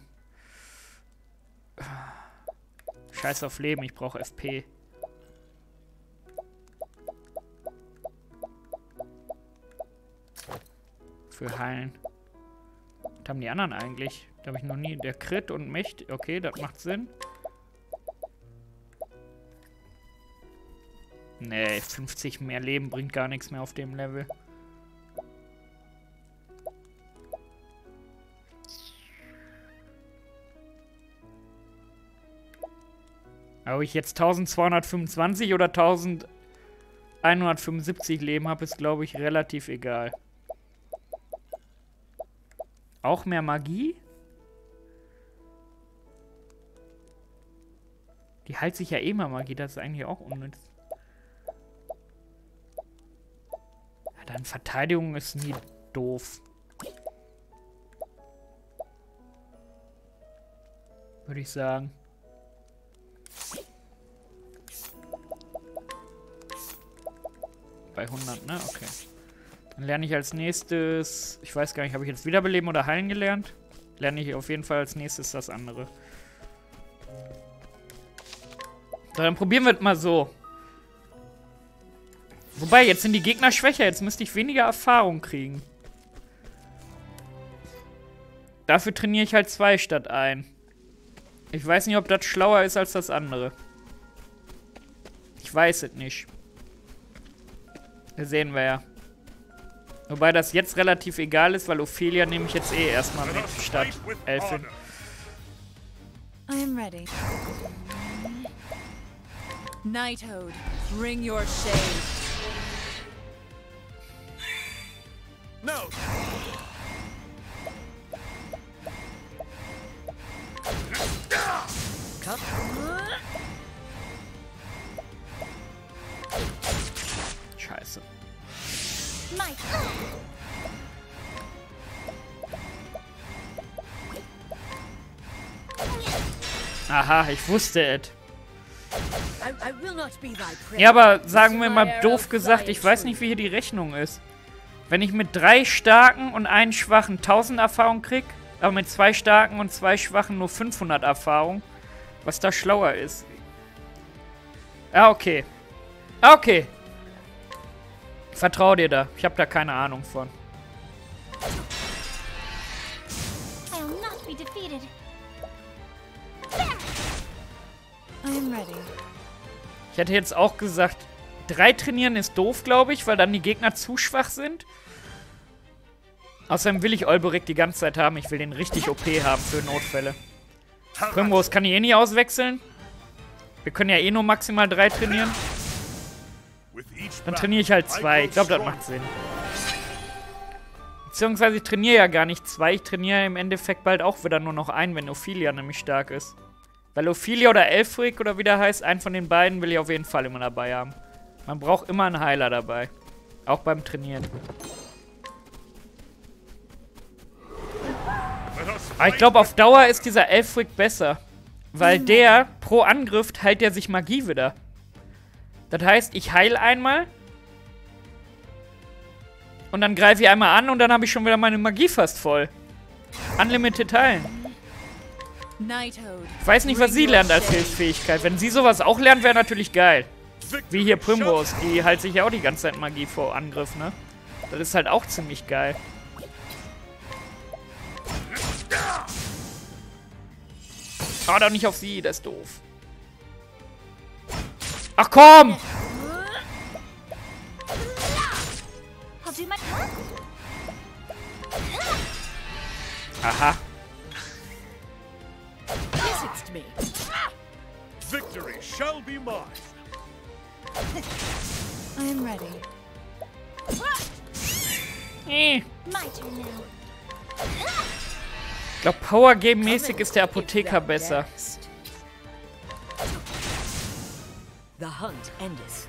Scheiß auf Leben, ich brauche F P. Für Heilen. Was haben die anderen eigentlich? Da habe ich noch nie. Der Crit und Mächt. Okay, das macht Sinn. Nee, fünfzig mehr Leben bringt gar nichts mehr auf dem Level. Ob ich jetzt eintausendzweihundertfünfundzwanzig oder eintausendeinhundertfünfundsiebzig Leben habe, ist, glaube ich, relativ egal. Auch mehr Magie? Die heilt sich ja eh mal Magie, das ist eigentlich auch unnütz. Ja, dann Verteidigung ist nie doof. Würde ich sagen. Bei hundert, ne? Okay. Dann lerne ich als nächstes... Ich weiß gar nicht, habe ich jetzt Wiederbeleben oder Heilen gelernt? Lerne ich auf jeden Fall als nächstes das andere. So, dann probieren wir es mal so. Wobei, jetzt sind die Gegner schwächer. Jetzt müsste ich weniger Erfahrung kriegen. Dafür trainiere ich halt zwei statt ein. Ich weiß nicht, ob das schlauer ist als das andere. Ich weiß es nicht. Das sehen wir ja. Wobei das jetzt relativ egal ist, weil Ophelia nehme ich jetzt eh erstmal mit statt Elfin. I am ready. Nighthode, bring your shade. No. Come. Scheiße. Night. Aha, ich wusste es. I, I will not be thy prey. Ja, aber sagen wir mal doof gesagt, ich weiß nicht, wie hier die Rechnung ist. Wenn ich mit drei starken und einen schwachen tausend Erfahrung krieg, aber mit zwei starken und zwei schwachen nur fünfhundert Erfahrung. Was da schlauer ist. Ah, okay. Ah, okay. Ich vertraue dir da. Ich habe da keine Ahnung von. I'll not be defeated. I am ready. Ich hätte jetzt auch gesagt, drei trainieren ist doof, glaube ich, weil dann die Gegner zu schwach sind. Außerdem will ich Olberic die ganze Zeit haben. Ich will den richtig O P haben für Notfälle. Primrose kann ich eh nicht auswechseln. Wir können ja eh nur maximal drei trainieren. Dann trainiere ich halt zwei. Ich glaube, das macht Sinn. Beziehungsweise ich trainiere ja gar nicht zwei. Ich trainiere im Endeffekt bald auch wieder nur noch einen, wenn Ophelia nämlich stark ist. Weil Ophelia oder Elfric oder wie der heißt, einen von den beiden will ich auf jeden Fall immer dabei haben. Man braucht immer einen Heiler dabei. Auch beim Trainieren. Aber ich glaube, auf Dauer ist dieser Elfric besser. Weil der, pro Angriff, heilt er sich Magie wieder. Das heißt, ich heile einmal. Und dann greife ich einmal an und dann habe ich schon wieder meine Magie fast voll. Unlimited heilen. Ich weiß nicht, was sie lernt als Hilfsfähigkeit. Wenn sie sowas auch lernt, wäre natürlich geil. Wie hier Primrose, die heilt sich ja auch die ganze Zeit Magie vor Angriff, ne? Das ist halt auch ziemlich geil. Oh, doch nicht auf sie, das ist doof. Ach komm! Aha. Visits me. Victory shall be mine. I am ready. Eh. My turn now. Ich glaube, Power Game mäßig ist der Apotheker besser. The hunt endeth.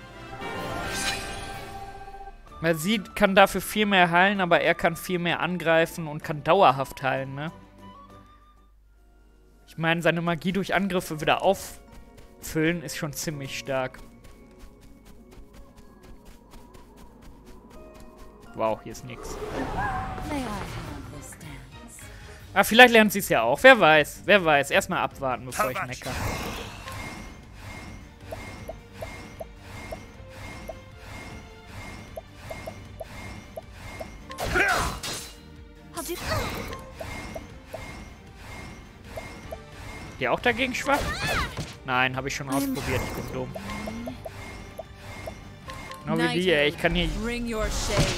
Weil sie kann dafür viel mehr heilen, aber er kann viel mehr angreifen und kann dauerhaft heilen, ne? Ich meine, seine Magie durch Angriffe wieder auffüllen ist schon ziemlich stark. Wow, hier ist nix. May I have this dance? Ah, vielleicht lernt sie es ja auch. Wer weiß, wer weiß. Erstmal abwarten, bevor ich meckere. Die auch dagegen schwach? Nein, habe ich schon ausprobiert. Ich bin dumm. Genau wie die, ey. Ich kann hier... Bring your shade.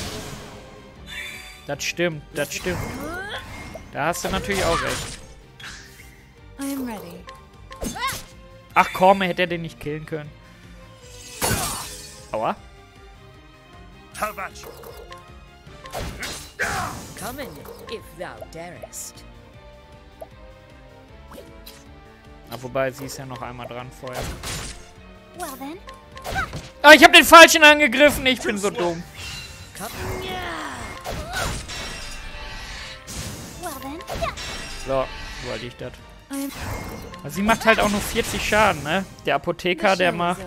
Das stimmt, das stimmt. Da hast du natürlich auch recht. I am ready. Ach komm, hätte er den nicht killen können. Aua. How about you? Come in, if thou darest. Ah, wobei, sie ist ja noch einmal dran vorher. Well then. Ah, ich habe den Falschen angegriffen. Ich bin so dumm. Come. Well then. So, wollte ich das. Sie macht halt auch nur vierzig Schaden, ne? Der Apotheker, der macht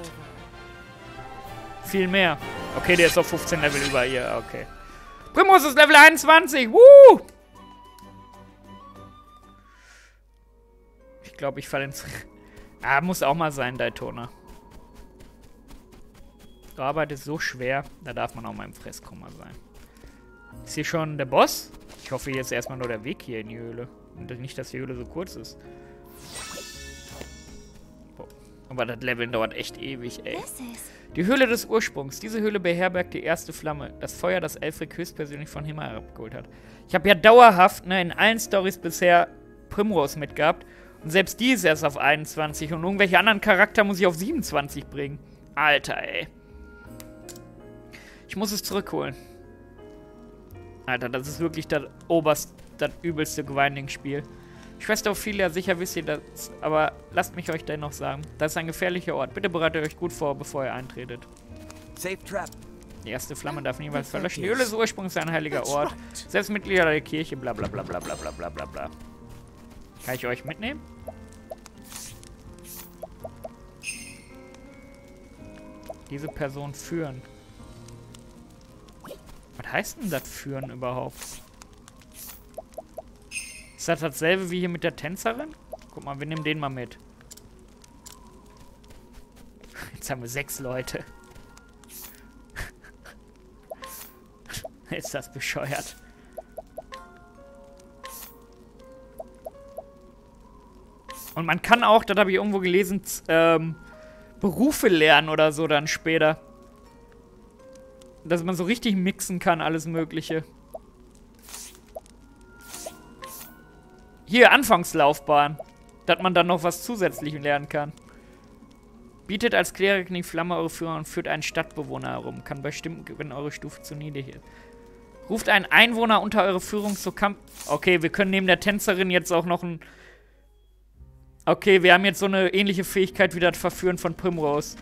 viel mehr. Okay, der ist auf fünfzehn Level über ihr. Okay. Primrose ist Level einundzwanzig. Woo! Ich glaube, ich falle ins... Ah, muss auch mal sein, Daytona. Die Arbeit ist so schwer, da darf man auch mal im Fresskummer sein. Ist hier schon der Boss? Ich hoffe, hier ist erstmal nur der Weg hier in die Höhle. Und nicht, dass die Höhle so kurz ist. Boah. Aber das Leveln dauert echt ewig, ey. Die Höhle des Ursprungs. Diese Höhle beherbergt die erste Flamme. Das Feuer, das Elfric höchstpersönlich von Himmel herabgeholt hat. Ich habe ja dauerhaft, ne, in allen Storys bisher Primrose mitgehabt. Und selbst die ist erst auf einundzwanzig. Und irgendwelche anderen Charakter muss ich auf siebenundzwanzig bringen. Alter, ey. Ich muss es zurückholen. Alter, das ist wirklich das oberst, das übelste Grinding-Spiel. Schwester Ophelia, sicher wisst ihr das, aber lasst mich euch dennoch sagen. Das ist ein gefährlicher Ort. Bitte bereitet euch gut vor, bevor ihr eintretet. Safe trap. Die erste Flamme darf niemals verlöschen. Die Höhle des Ursprungs ist ein heiliger Ort. Selbst Mitglieder der Kirche, bla bla bla bla bla bla bla bla bla. Kann ich euch mitnehmen? Diese Person führen. Was heißt denn das führen überhaupt? Ist das dasselbe wie hier mit der Tänzerin? Guck mal, wir nehmen den mal mit. Jetzt haben wir sechs Leute. Ist das bescheuert? Und man kann auch, das habe ich irgendwo gelesen, ähm, Berufe lernen oder so dann später. Dass man so richtig mixen kann, alles Mögliche. Hier, Anfangslaufbahn. Dass man dann noch was zusätzlich lernen kann. Bietet als Kleriker die Flamme eure Führer und führt einen Stadtbewohner herum. Kann bestimmt, wenn eure Stufe zu niedrig ist. Ruft einen Einwohner unter eure Führung zur Kampf... Okay, wir können neben der Tänzerin jetzt auch noch ein... Okay, wir haben jetzt so eine ähnliche Fähigkeit wie das Verführen von Primrose.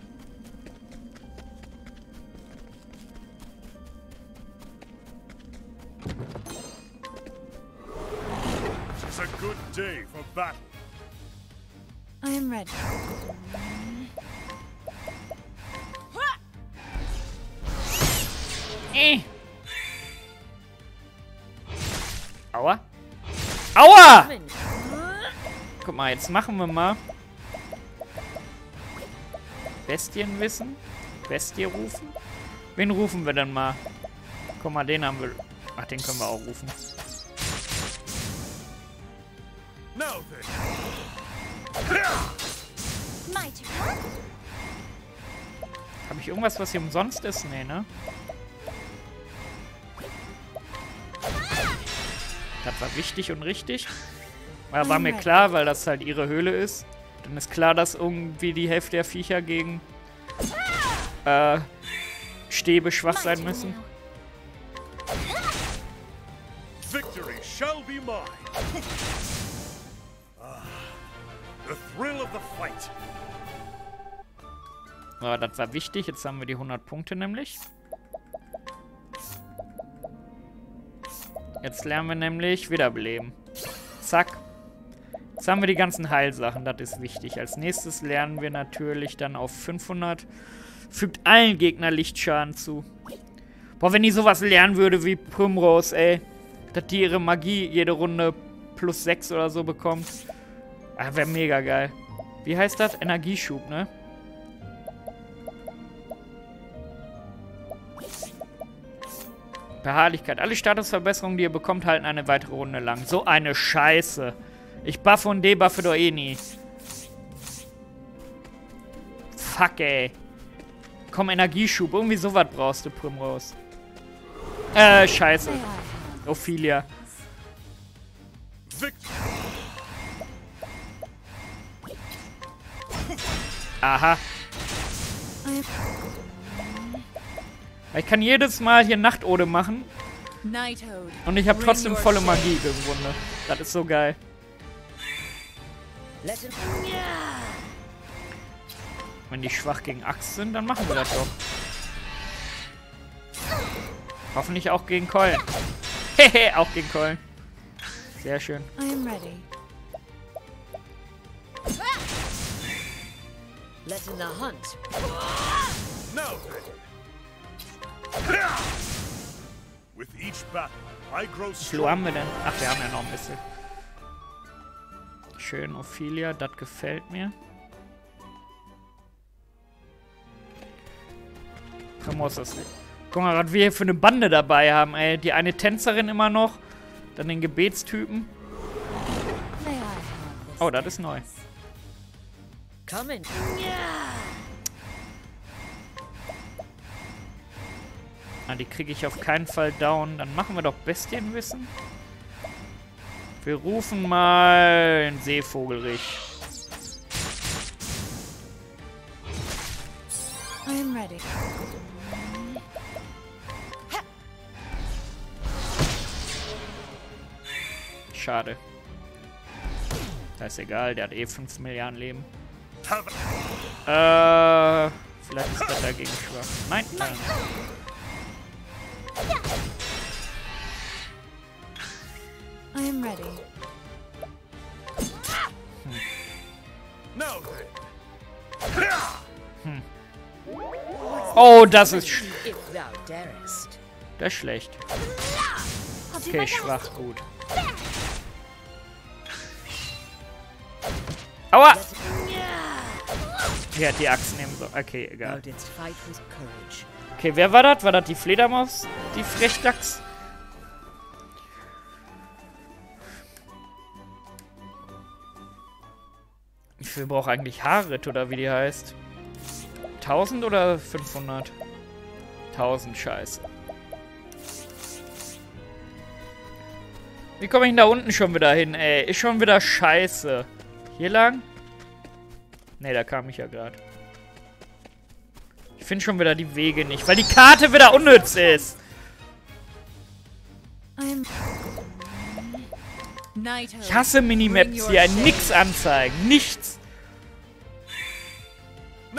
It's a good day for battle. I am ready. Äh. Aua. Aua! Guck mal, jetzt machen wir mal. Bestienwissen. Bestie rufen. Wen rufen wir denn mal? Guck mal, den haben wir... Ach, den können wir auch rufen. Now then. Habe ich irgendwas, was hier umsonst ist? Nee, ne? Das war wichtig und richtig. Aber war mir klar, weil das halt ihre Höhle ist. Dann ist klar, dass irgendwie die Hälfte der Viecher gegen äh, Stäbe schwach sein müssen. Victory shall be mine. Ah, the thrill of the fight. Ja, das war wichtig. Jetzt haben wir die hundert Punkte nämlich. Jetzt lernen wir nämlich Wiederbeleben. Zack. Jetzt haben wir die ganzen Heilsachen. Das ist wichtig. Als nächstes lernen wir natürlich dann auf fünfhundert. Fügt allen Gegnern Lichtschaden zu. Boah, wenn die sowas lernen würde wie Primrose, ey. Dass die ihre Magie jede Runde plus sechs oder so bekommt. Ah, wäre mega geil. Wie heißt das? Energieschub, ne? Beharrlichkeit. Alle Statusverbesserungen, die ihr bekommt, halten eine weitere Runde lang. So eine Scheiße. Ich buffe und debuffe doch eh nie. Fuck, ey. Komm, Energieschub. Irgendwie sowas brauchst du, Primrose. Äh, scheiße. Ophelia. Aha. Ich kann jedes Mal hier Nachtode machen. Und ich habe trotzdem volle Magie im Grunde. Das ist so geil. Wenn die schwach gegen Axt sind, dann machen wir das doch. Hoffentlich auch gegen Keulen. Hehe, auch gegen Keulen. Sehr schön. I am ready. Let in the hunt. Now then. With each battle, I grow Wie viel haben wir stronger. denn? Ach, wir haben ja noch ein bisschen. Schön, Ophelia, das gefällt mir. Primrose ist nicht. Guck mal, was wir hier für eine Bande dabei haben, ey. Die eine Tänzerin immer noch. Dann den Gebetstypen. Oh, das ist neu. Come in. Ah, die kriege ich auf keinen Fall down. Dann machen wir doch Bestienwissen. Wir rufen mal den Seevogelrich. I am ready. Schade. Das ist egal, der hat eh fünf Milliarden Leben. Äh, vielleicht ist das dagegen schwach. Nein, nein. I am ready. Now then. Oh, das ist sch If thou darest. das ist schlecht. I'll do Okay, my best. schwach, gut. Aua! Die hat die Axt nehmen so. Okay, Thou egal. didst fight with courage. Okay, wer war das? War das die Fledermaus? Die Frechdachs? Wie viel braucht eigentlich Harit oder wie die heißt? tausend oder fünfhundert? tausend, scheiße. Wie komme ich denn da unten schon wieder hin, ey? Ist schon wieder scheiße. Hier lang? Ne, da kam ich ja gerade. Ich finde schon wieder die Wege nicht, weil die Karte wieder unnütz ist. I'm Ich hasse Minimaps, die einen nix anzeigen. Nichts. No.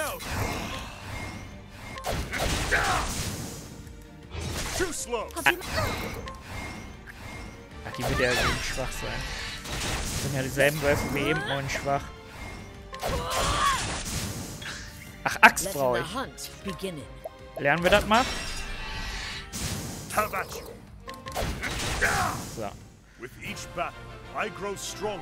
Too slow. Ach, die wird ja irgendwie schwach sein. Das sind ja dieselben Wölfe wie eben, nur in schwach. Ach, Axt Let brauche the ich. hunt begin. Lernen wir das mal? Have at you. So. With each battle, I grow stronger.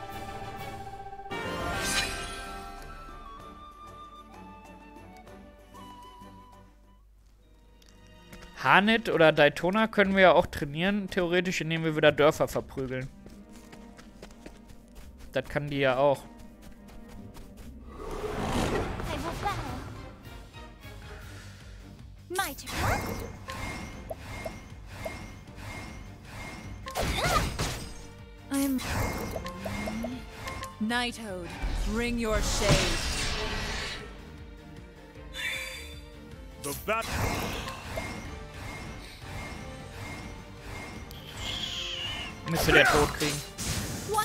Hanit oder Daytona können wir ja auch trainieren, theoretisch, indem wir wieder Dörfer verprügeln. Das kann die ja auch. I will battle. My turn. I'm Nighthode, bring your shade. The battle. Müsste der tot kriegen. What?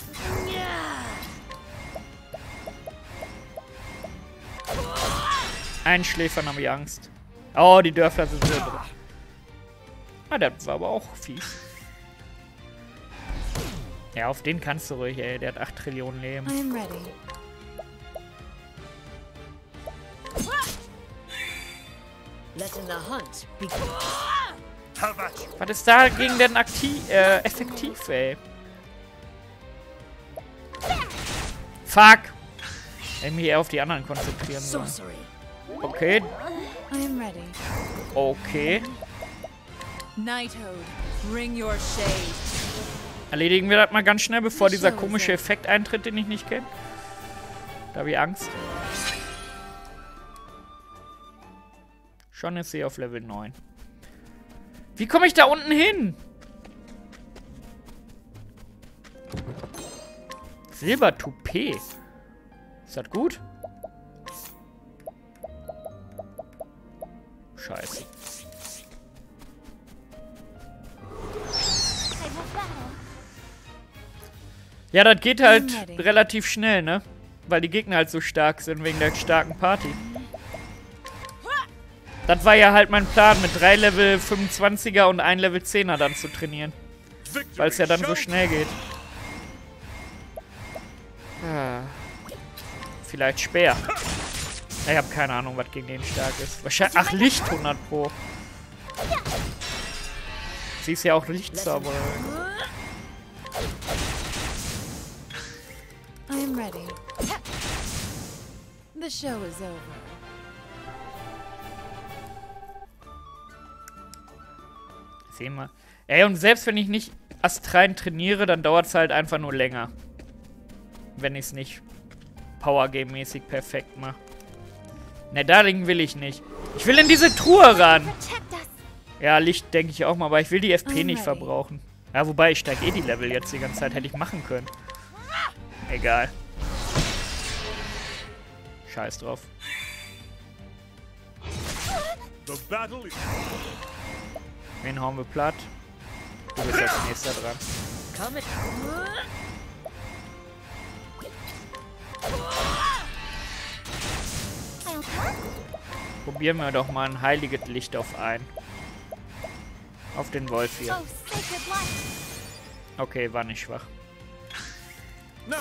Einschläfern habe ich Angst. Oh, die Dörfler sind so drin. Ah, das war aber auch fies. Ja, auf den kannst du ruhig, ey. Der hat acht Trillionen Leben. I'm ready. Let in the hunt begin. Have at you. Was ist dagegen denn aktiv, äh, effektiv, ey? Fuck! Ich mich eher auf die anderen konzentrieren sollen. Sorcery. Okay, I'm ready. okay. Nighthode, bring your shade. Erledigen wir das mal ganz schnell, bevor dieser komische Effekt eintritt, den ich nicht kenne. Da habe ich Angst. Schon ist sie auf Level neun. Wie komme ich da unten hin? Silbertoupet. Ist das gut? Scheiße. I will battle. Ja, das geht halt I'm ready. relativ schnell, ne? Weil die Gegner halt so stark sind wegen der starken Party. Das war ja halt mein Plan, mit drei Level fünfundzwanziger und ein Level zehner dann zu trainieren. Weil es ja dann so schnell geht. Ah. Vielleicht Speer. Ich habe keine Ahnung, was gegen den stark ist. Wahrscheinlich. Ach, Licht hundert Pro. Sie ist ja auch Lichtzauberin. I'm ready. The show is over. Sehen wir. Ey, und selbst wenn ich nicht astrein trainiere, dann dauert es halt einfach nur länger. Wenn ich es nicht Power-Game-mäßig perfekt mache. Ne, darin will ich nicht. Ich will in diese Truhe ran. Protect us. Ja, Licht denke ich auch mal, aber ich will die F P I'm nicht ready. verbrauchen. Ja, wobei, ich steige eh die Level jetzt die ganze Zeit. Hätte ich machen können. Egal. Scheiß drauf. The battle is. Wen hauen wir platt? Du bist als nächster dran. Come in. I'll come. Probieren wir doch mal ein heiliges Licht auf ein. Auf den Wolf hier. Oh, sacred light. Okay, war nicht schwach. No.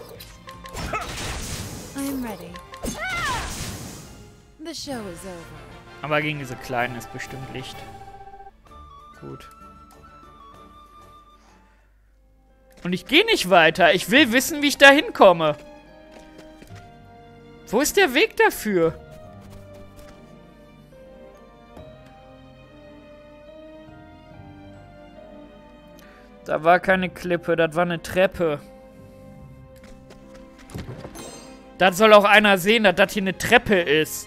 I'm ready. The show is over. Aber gegen diese Kleinen ist bestimmt Licht. Gut. Und ich gehe nicht weiter. Ich will wissen, wie ich da hinkomme. Wo ist der Weg dafür? Da war keine Klippe, das war eine Treppe. Das soll auch einer sehen, dass das hier eine Treppe ist.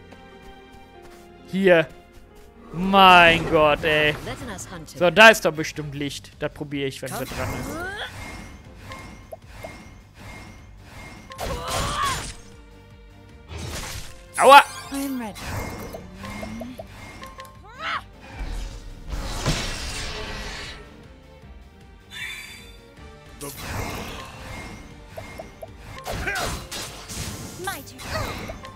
Hier. Mein Gott, ey. So, da ist doch bestimmt Licht. Das probiere ich, wenn sie dran ist. Aua! I'm ready. The My turn.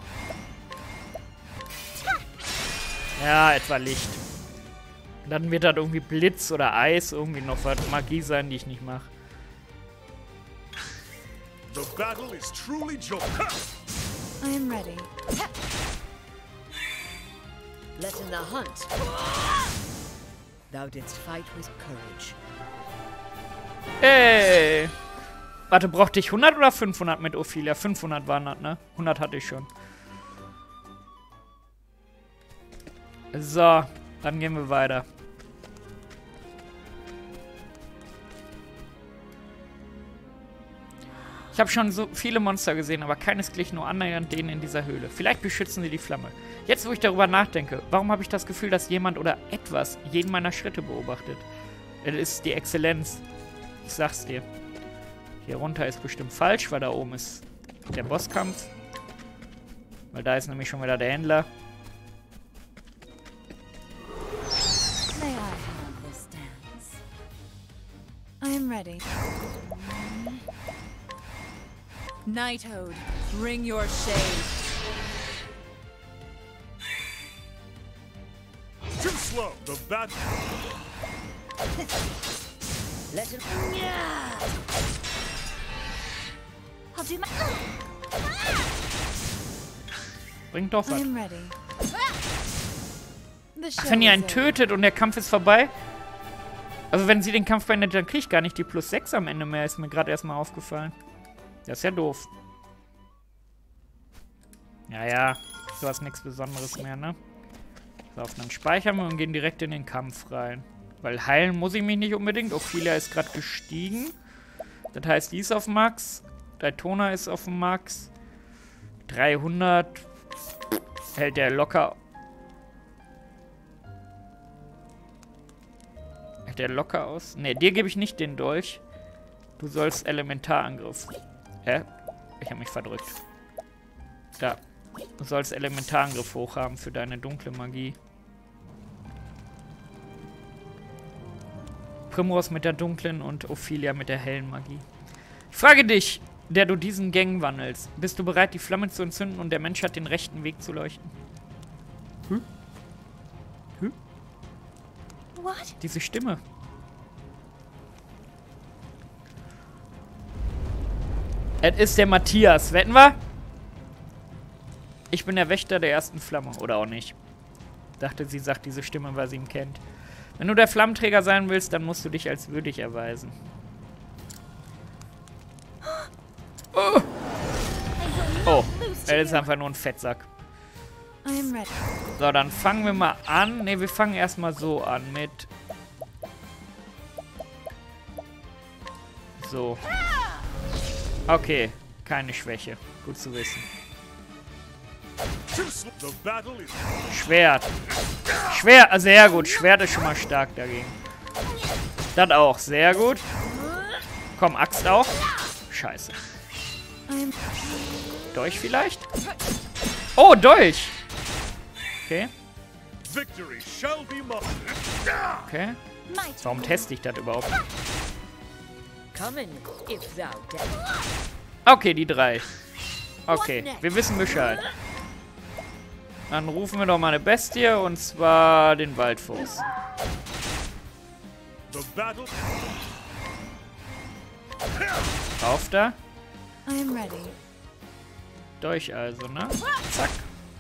Ja, etwa Licht. Dann wird das irgendwie Blitz oder Eis, irgendwie noch was Magie sein, die ich nicht mache. the battle is truly joy. I'm ready. Let in the hunt. Thou didst fight with courage. Ey! Warte, brauchte ich hundert oder fünfhundert mit Ophelia? fünfhundert waren das, ne? hundert hatte ich schon. So, dann gehen wir weiter. Ich habe schon so viele Monster gesehen, aber keines glich nur annähernd denen in dieser Höhle. Vielleicht beschützen sie die Flamme. Jetzt, wo ich darüber nachdenke, warum habe ich das Gefühl, dass jemand oder etwas jeden meiner Schritte beobachtet? Es ist die Exzellenz. Ich sag's dir. Hier runter ist bestimmt falsch, weil da oben ist der Bosskampf. Weil da ist nämlich schon wieder der Händler. May I have this dance? I'm ready. Nighthode, bring your shade. Too slow. The battle. Let it. I'll do my. Bringt doch was. I'm ready. The show Wenn ihr is einen over. tötet und der Kampf ist vorbei. Also wenn sie den Kampf beendet, dann kriege ich gar nicht die plus sechs am Ende mehr. Ist mir gerade erstmal aufgefallen. Das ist ja doof. Ja, ja. Du hast nichts Besonderes mehr, ne? So, dann speichern wir und gehen direkt in den Kampf rein. Weil heilen muss ich mich nicht unbedingt. Ophelia ist gerade gestiegen. Das heißt, die ist auf Max. Daytona ist auf dem Max. dreihundert. Hält der locker. Hält der locker aus? Ne, dir gebe ich nicht den Dolch. Du sollst Elementarangriff. Hä? Ich habe mich verdrückt. Da. Du sollst Elementarangriff hochhaben für deine dunkle Magie. Primrose mit der dunklen und Ophelia mit der hellen Magie. Ich frage dich, der du diesen Gängen wandelst. Bist du bereit, die Flamme zu entzünden und der Menschheit den rechten Weg zu leuchten? Hm? Hm? What? Diese Stimme. Es ist der Matthias. Wetten wir? Ich bin der Wächter der ersten Flamme. Oder auch nicht. Dachte, sie sagt diese Stimme, weil sie ihn kennt. Wenn du der Flammenträger sein willst, dann musst du dich als würdig erweisen. Oh, oh. Er ist einfach nur ein Fettsack. I'm ready. So, dann fangen wir mal an. Ne, wir fangen erstmal so an mit... So. Okay, keine Schwäche. Gut zu wissen. Too slow. The battle is. Schwert. Schwert, ah, sehr gut. Schwert ist schon mal stark dagegen. Das auch, sehr gut. Komm, Axt auch. Scheiße. I'm Dolch vielleicht? Oh, Dolch. Okay, Victory shall be mine. okay. My turn. Warum teste ich das überhaupt? Come in, if thou dare. Okay, die drei. Okay, wir wissen Bescheid. Dann rufen wir doch mal eine Bestie, und zwar den Waldfuchs. The battle. Rauf da. I'm ready. Dolch also, ne? Zack.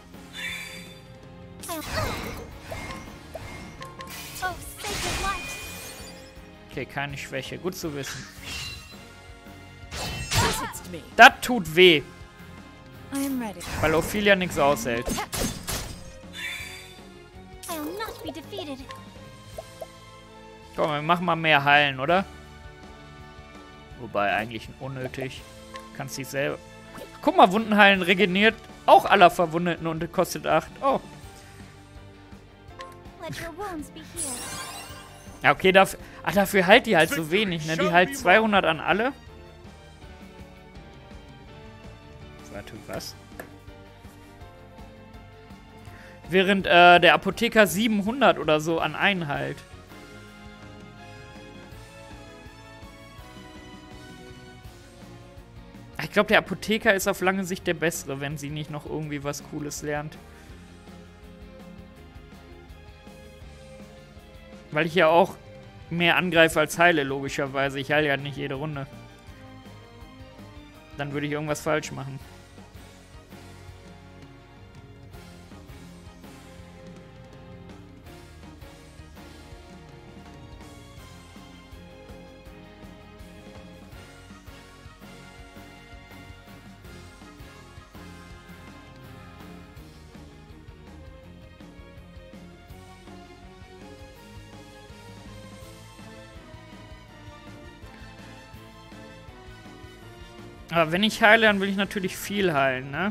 Oh, sacred light. Okay, keine Schwäche. Gut zu wissen. Visitst me. Das tut weh. I'm ready. Weil Ophelia nichts aushält. I'll not be defeated. Komm, wir machen mal mehr heilen, oder? Wobei, eigentlich unnötig. Kannst dich selber... Guck mal, Wunden heilen regeneriert auch aller Verwundeten und kostet acht. Oh. Let your wounds be healed. Ja, okay, dafür... Ach, dafür heilt die halt so wenig, ne? Die heilt zweihundert an alle. Warte, was? Während äh, der Apotheker siebenhundert oder so an einen heilt. Ich glaube, der Apotheker ist auf lange Sicht der Bessere, wenn sie nicht noch irgendwie was Cooles lernt. Weil ich ja auch mehr angreife als heile, logischerweise. Ich heile ja nicht jede Runde. Dann würde ich irgendwas falsch machen. Aber wenn ich heile, dann will ich natürlich viel heilen, ne?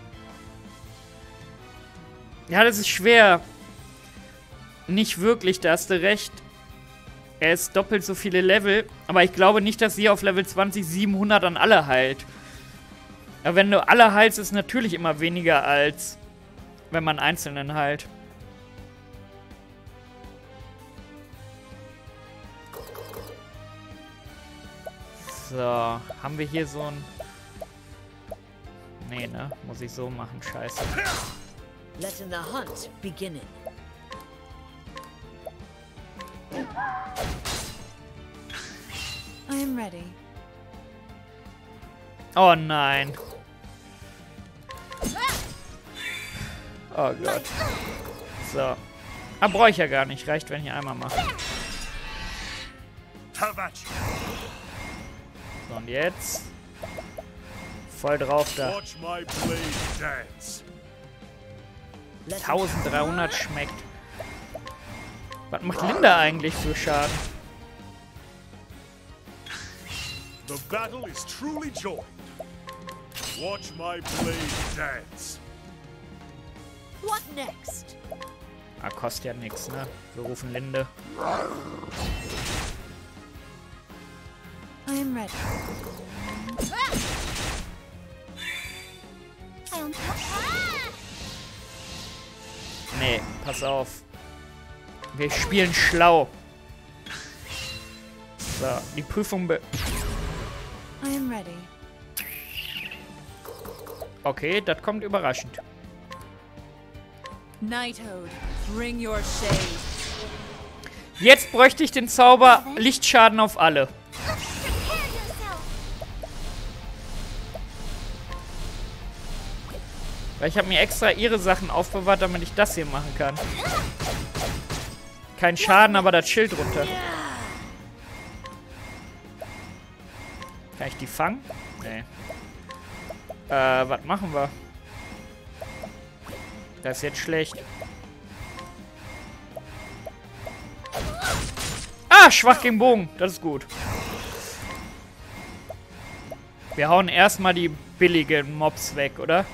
Ja, das ist schwer. Nicht wirklich, da hast du recht. Er ist doppelt so viele Level. Aber ich glaube nicht, dass sie auf Level zwanzig siebenhundert an alle heilt. Aber wenn du alle heilst, ist es natürlich immer weniger, als wenn man Einzelnen heilt. So, haben wir hier so ein... Nee, ne? Muss ich so machen, scheiße. Letting the hunt begin. I am ready. Oh nein. Oh Gott. So. Ah, brauche ich ja gar nicht. Reicht, wenn ich einmal mache. Have at you. So, und jetzt. Voll drauf da. Watch my blade dance. eintausenddreihundert schmeckt. Was macht Linda eigentlich für Schaden? The battle is truly joined. Watch my blade dance. What next? Ah, kostet ja nichts, ne? Wir rufen Linde. I am ready. I'll Nee, pass auf. Wir spielen schlau. So, die Prüfung be... I am ready. Okay, das kommt überraschend. Nighthold, bring your shade. Jetzt bräuchte ich den Zauber Lichtschaden auf alle. prepare yourself. Weil ich habe mir extra ihre Sachen aufbewahrt, damit ich das hier machen kann. Kein Schaden, aber das Schild runter. Kann ich die fangen? Nee. Äh, was machen wir? Das ist jetzt schlecht. Ah, schwach gegen Bogen. Das ist gut. Wir hauen erstmal die billigen Mobs weg, oder?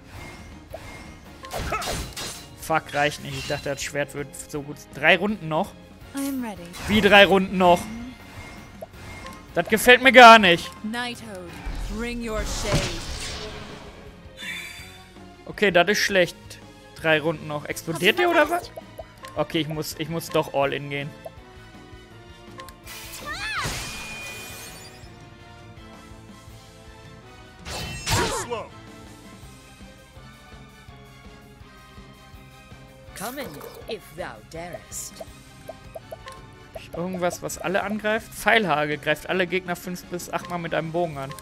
Fuck, reicht nicht. Ich dachte, das Schwert wird so gut. Drei Runden noch? I am ready. Wie drei Runden noch? Das gefällt mir gar nicht. Nighthold, bring your shade. Okay, das ist schlecht. Drei Runden noch. Explodiert der oder was? Okay, ich muss, ich muss doch all in gehen. Too slow. Come in, if thou darest. Irgendwas, was alle angreift? Pfeilhagel greift alle Gegner fünf bis acht Mal mit einem Bogen an.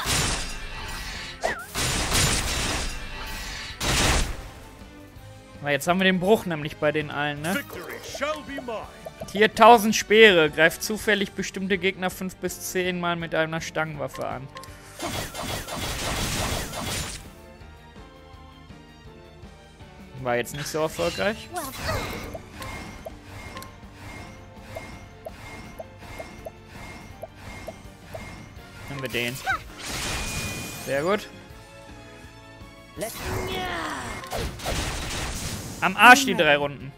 Na, jetzt haben wir den Bruch nämlich bei den allen, ne? Victory shall be mine. Hier tausend Speere. Greift zufällig bestimmte Gegner fünf bis zehn Mal mit einer Stangenwaffe an. War jetzt nicht so erfolgreich. Nehmen wir den. Sehr gut. Am Arsch die drei Runden.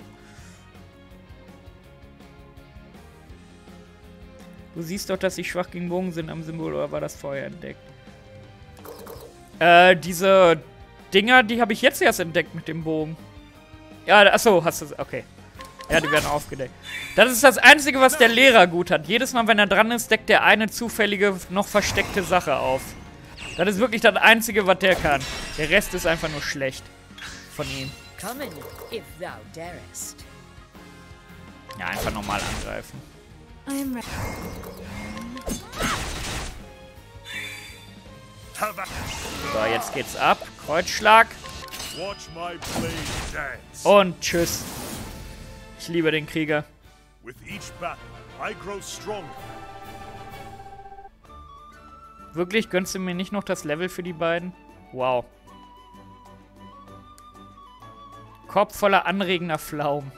Du siehst doch, dass sie schwach gegen Bogen sind am Symbol, oder war das vorher entdeckt? Äh, diese Dinger, die habe ich jetzt erst entdeckt mit dem Bogen. Ja, achso, hast du... Okay. Ja, die werden aufgedeckt. Das ist das Einzige, was der Lehrer gut hat. Jedes Mal, wenn er dran ist, deckt er eine zufällige, noch versteckte Sache auf. Das ist wirklich das Einzige, was der kann. Der Rest ist einfach nur schlecht. Von ihm. Come in, if thou darest. Ja, einfach normal angreifen. I am ready. So, jetzt geht's ab. Kreuzschlag. Watch my blade dance. Und tschüss. Ich liebe den Krieger. With each battle, I grow stronger. Wirklich? Gönnst du mir nicht noch das Level für die beiden? Wow. Kopf voller anregender Pflaumen.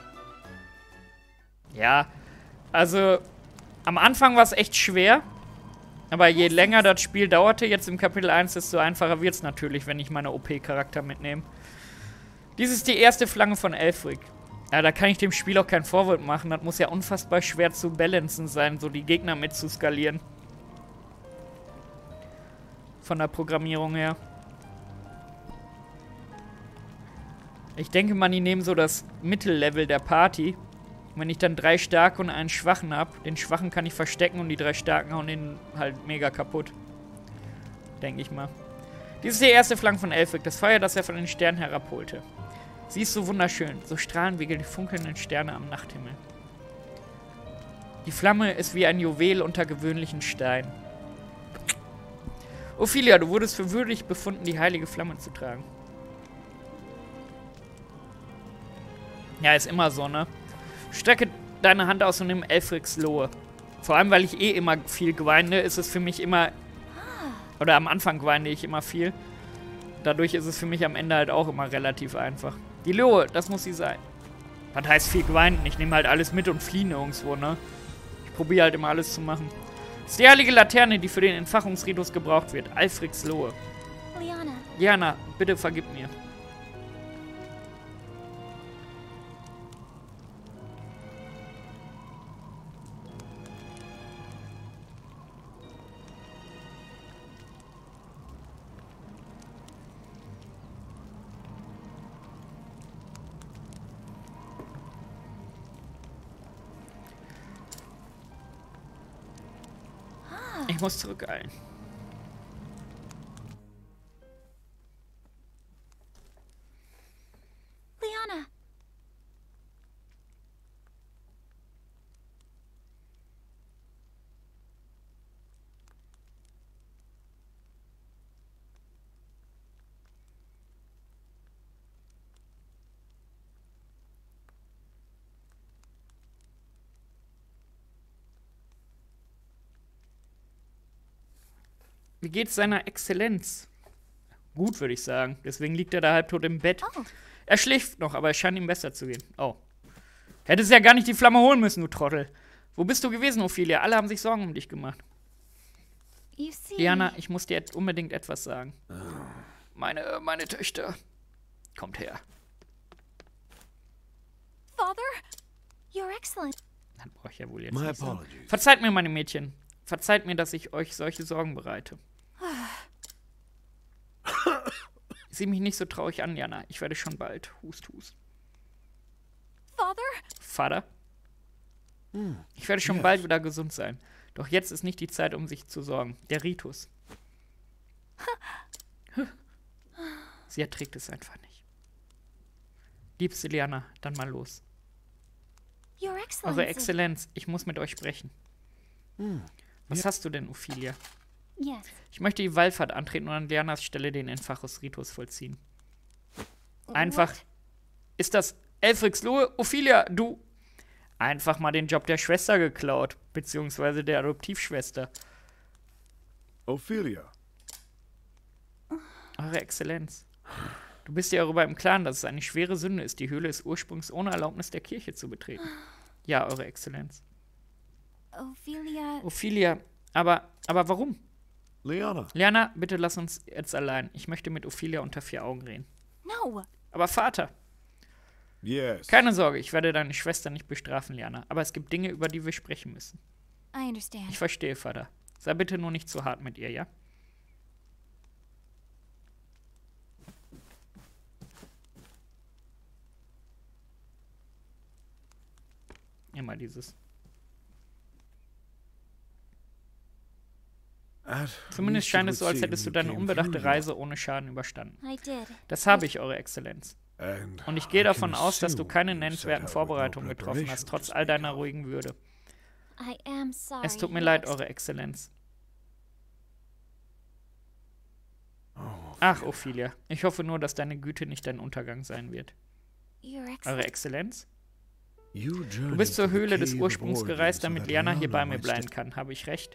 Ja, also am Anfang war es echt schwer. Aber je länger das Spiel dauerte, jetzt im Kapitel eins, desto einfacher wird es natürlich, wenn ich meine O P-Charakter mitnehme. Dies ist die erste Flanke von Aelfric. Ja, da kann ich dem Spiel auch keinen Vorwurf machen. Das muss ja unfassbar schwer zu balancen sein, so die Gegner mitzuskalieren. Von der Programmierung her. Ich denke mal, die nehmen so das Mittellevel der Party. Und wenn ich dann drei Starke und einen Schwachen habe, den Schwachen kann ich verstecken und die drei Starken hauen den halt mega kaputt. Denke ich mal. Dies ist die erste Flanke von Aelfric, das Feuer, das er von den Sternen herabholte. Sie ist so wunderschön, so strahlend wie die funkelnden Sterne am Nachthimmel. Die Flamme ist wie ein Juwel unter gewöhnlichen Steinen. Ophelia, du wurdest für würdig befunden, die heilige Flamme zu tragen. Ja, ist immer so, ne? Strecke deine Hand aus und nimm Aelfrics Lohe. Vor allem, weil ich eh immer viel gwinde, ist es für mich immer... Oder am Anfang gwinde ich immer viel. Dadurch ist es für mich am Ende halt auch immer relativ einfach. Die Lohe, das muss sie sein. Was heißt viel gwinden? Ich nehme halt alles mit und fliehe nirgendwo, ne? Ich probiere halt immer alles zu machen. Das ist die heilige Laterne, die für den Entfachungsritus gebraucht wird. Aelfrics Lohe. Liana. Liana, bitte vergib mir. Ich muss zurückeilen. Liana. Wie geht's seiner Exzellenz? Gut, würde ich sagen. Deswegen liegt er da halbtot im Bett. Oh. Er schläft noch, aber es scheint ihm besser zu gehen. Oh. Hättest ja gar nicht die Flamme holen müssen, du Trottel. Wo bist du gewesen, Ophelia? Alle haben sich Sorgen um dich gemacht. You see. Liana, ich muss dir unbedingt etwas sagen. Meine, meine Töchter. Kommt her. Father, you're excellent. Das brauche ich ja wohl jetzt My nicht sagen. apologies. Verzeiht mir, meine Mädchen. Verzeiht mir, dass ich euch solche Sorgen bereite. Sieh mich nicht so traurig an, Liana. Ich werde schon bald. Hust, hust. Father? Vater? Ich werde schon bald wieder gesund sein. Doch jetzt ist nicht die Zeit, um sich zu sorgen. Der Ritus. Sie erträgt es einfach nicht. Liebste Liana, dann mal los. Your Excellency. Eure Exzellenz, ich muss mit euch sprechen. Was hast du denn, Ophelia? Yes. Ich möchte die Wallfahrt antreten und an Lianas Stelle den Entfachungsritus vollziehen. Einfach. What? Ist das Aelfrics Lohe? Ophelia, du... Einfach mal den Job der Schwester geklaut. Beziehungsweise der Adoptivschwester. Ophelia. Eure Exzellenz. Du bist dir darüber im Klaren, dass es eine schwere Sünde ist, die Höhle des Ursprungs ohne Erlaubnis der Kirche zu betreten. Ja, Eure Exzellenz. Ophelia. Ophelia, aber, aber warum? Liana. Liana, bitte lass uns jetzt allein. Ich möchte mit Ophelia unter vier Augen reden. No. Aber Vater, Yes. keine Sorge, ich werde deine Schwester nicht bestrafen, Liana. Aber es gibt Dinge, über die wir sprechen müssen. I understand. Ich verstehe, Vater. Sei bitte nur nicht zu hart mit ihr, ja? Immer dieses. Zumindest scheint es so, als hättest du deine unbedachte Reise ohne Schaden überstanden. I did. Das habe ich, Eure Exzellenz. Und ich gehe davon aus, dass du keine nennenswerten Vorbereitungen getroffen hast, trotz all deiner ruhigen Würde. I am sorry. Es tut mir leid, Eure Exzellenz. Ach, Ophelia, ich hoffe nur, dass deine Güte nicht dein Untergang sein wird. Your Eure Excellenz. Exzellenz? Du bist zur Höhle des Ursprungs gereist, damit Liana hier bei mir bleiben kann. Habe ich recht?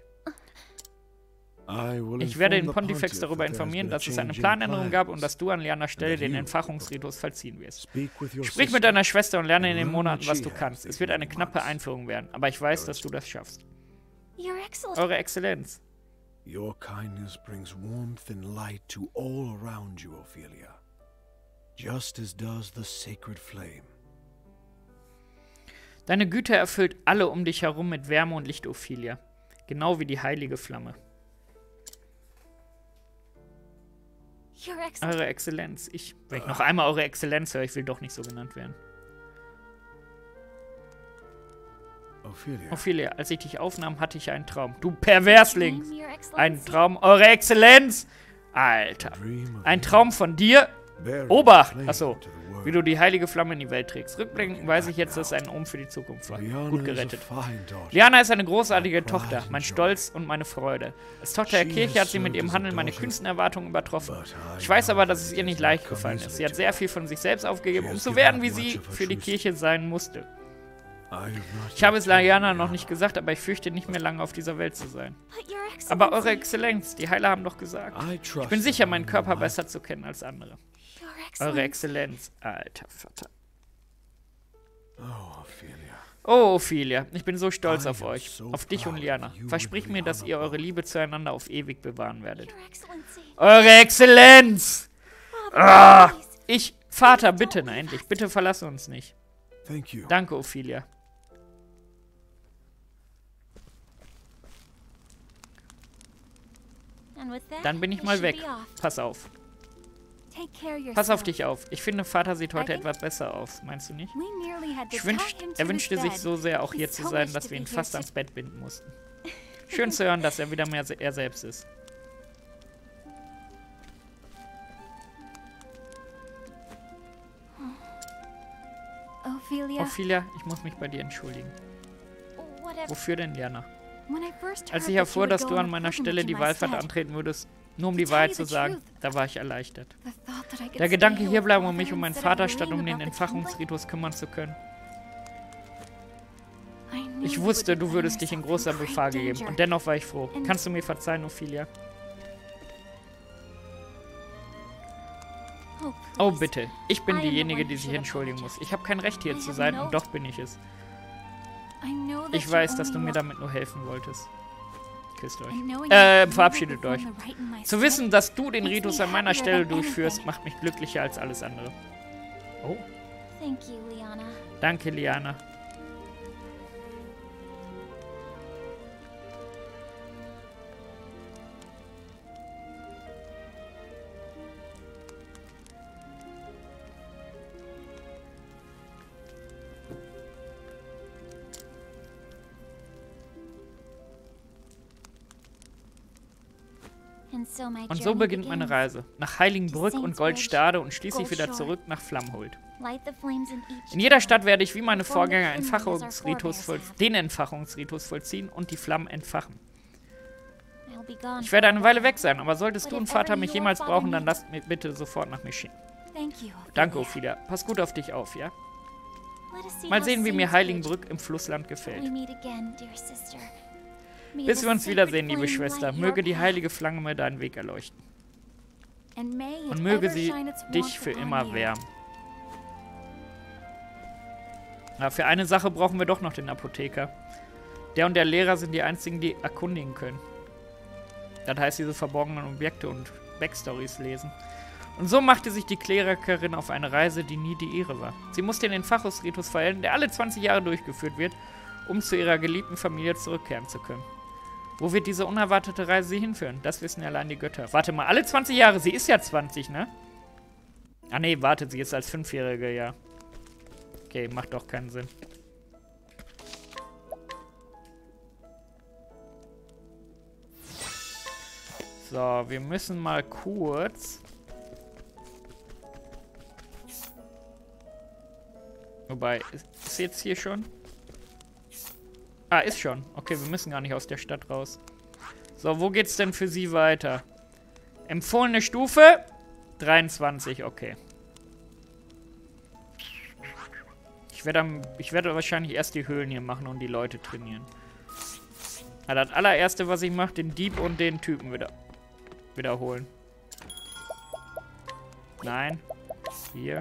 Ich werde den Pontifex darüber informieren, dass es eine Planänderung gab und dass du an Lianas Stelle den Entfachungsritus vollziehen wirst. Sprich mit deiner Schwester und lerne in den Monaten, was du kannst. Es wird eine knappe Einführung werden, aber ich weiß, dass du das schaffst. Your Excellenz. Eure Exzellenz. Your kindness brings warmth and light to all around you, Ophelia. Just as does the sacred flame. Deine Güte erfüllt alle um dich herum mit Wärme und Licht, Ophelia. Genau wie die heilige Flamme. Your Excellenz. Eure Exzellenz. Ich, wenn ich noch einmal Eure Exzellenz höre, ich will doch nicht so genannt werden. Ophelia. Ophelia, als ich dich aufnahm, hatte ich einen Traum. Du Perversling! Dream, Your Excellenz. Ein Traum, Eure Exzellenz! Alter. Ein Traum von dir? Obacht! Achso. Wie du die heilige Flamme in die Welt trägst. Rückblickend weiß ich jetzt, dass es ein Omen für die Zukunft war. Gut gerettet. Liana ist eine großartige Tochter, mein Stolz und meine Freude. Als Tochter der Kirche hat sie mit ihrem Handeln meine kühnsten Erwartungen übertroffen. Ich weiß aber, dass es ihr nicht leicht gefallen ist. Sie hat sehr viel von sich selbst aufgegeben, um zu werden, wie sie für die Kirche sein musste. Ich habe es Liana noch nicht gesagt, aber ich fürchte nicht mehr lange auf dieser Welt zu sein. But Your Excellenz. Aber Eure Exzellenz, die Heiler haben doch gesagt. Ich bin sicher, meinen Körper besser zu kennen als andere. Your Eure Excellenz. Exzellenz, alter Vater. Oh, Ophelia. Oh, Ophelia, ich bin so stolz auf euch, auf dich und Liana. Versprich mir, dass ihr eure Liebe zueinander auf ewig bewahren werdet. Your Excellency. Eure Exzellenz! Ah, ich, Vater, bitte, na endlich, bitte verlasse uns nicht. Thank you. Danke, Ophelia. And with that, Dann bin ich I mal should weg. be off. Pass auf. Take care of Pass auf yourself. dich auf. Ich finde, Vater sieht heute etwas besser aus. Meinst du nicht? We nearly had to Ich tie wünscht, him to er his wünschte sich bed. so sehr, auch He hier zu so sein, wished dass to wir be ihn here fast too. ans Bett binden mussten. Schön zu hören, dass er wieder mehr se- er selbst ist. Ophelia. Ophelia, ich muss mich bei dir entschuldigen. Whatever. Wofür denn, Liana? When I first Als heard ich that erfuhr, you would dass go du on an a meiner pilgrimage Stelle in die my Wallfahrt stead, antreten würdest, nur um die To Wahrheit tell zu you the sagen, truth, da war ich erleichtert. the thought that I could Der stay Gedanke, here hier with bleiben, um Father mich um meinen instead of Vater statt um worrying den about the Entfachungsritus kümmern zu können. I knew Ich you wusste, would du find würdest dich in yourself großer great Gefahr gegeben. danger. Und dennoch war ich froh. And- Kannst du mir verzeihen, Ophelia? Oh, Oh, please. bitte. Ich bin I am the diejenige, one die who sich should entschuldigen muss. apologize. Ich habe kein Recht, hier I zu have sein, no- und doch bin ich es. I know that Ich you weiß, dass du only mir want- damit nur helfen wolltest. Küsst euch. And knowing Äh, that you verabschiedet will euch. perform the rite in my Zu stead, wissen, dass du den makes Ritus me an meiner happier Stelle than durchführst, anything. macht mich glücklicher als alles andere. Oh, Thank you, Liana. danke, Liana. And so my Und so journey beginnt meine begins. Reise. Nach Heiligenbrück und Saints Goldstade und schließlich Gold wieder Shore. zurück nach Flammhold. Light the flames in each In jeder town. Stadt werde ich wie meine Perform the Vorgänger ceremonies our Entfachungsritus voll, forebears have. den Entfachungsritus vollziehen und die Flammen entfachen. I'll be gone Ich werde eine for a Weile while. weg sein, aber solltest But du if und Vater ever mich your jemals father brauchen, dann needs- lasst mich bitte sofort nach mir schicken. Thank you. Danke, Ophelia. Ophelia. Pass gut auf dich auf, ja? Let us see Mal how sehen, wie mir Saints Heiligenbrück im Flussland When gefällt. we meet again, dear sister. May Bis the wir uns sacred wiedersehen, liebe flame Schwester, light your möge die path. heilige Flamme mir deinen Weg erleuchten. and may it Und möge ever sie shine its dich warmth für upon immer you. wärmen. Ja, für eine Sache brauchen wir doch noch den Apotheker. Der und der Lehrer sind die einzigen, die erkundigen können. Das heißt, diese verborgenen Objekte und Backstories lesen. Und so machte sich die Klerikerin auf eine Reise, die nie die ihre war. Sie musste in den Phachus-Ritus verhellen, der alle zwanzig Jahre durchgeführt wird, um zu ihrer geliebten Familie zurückkehren zu können. Wo wird diese unerwartete Reise sie hinführen? Das wissen ja allein die Götter. Warte mal, alle zwanzig Jahre? Sie ist ja zwanzig, ne? Ah ne, warte, sie ist als Fünfjährige, ja. Okay, macht doch keinen Sinn. So, wir müssen mal kurz... Wobei, ist, ist jetzt hier schon? Ah, ist schon. Okay, wir müssen gar nicht aus der Stadt raus. So, wo geht's denn für sie weiter? Empfohlene Stufe? dreiundzwanzig, okay. Ich werde ich werde wahrscheinlich erst die Höhlen hier machen und die Leute trainieren. Ja, das allererste, was ich mache, den Dieb und den Typen wieder wiederholen. Nein. Hier.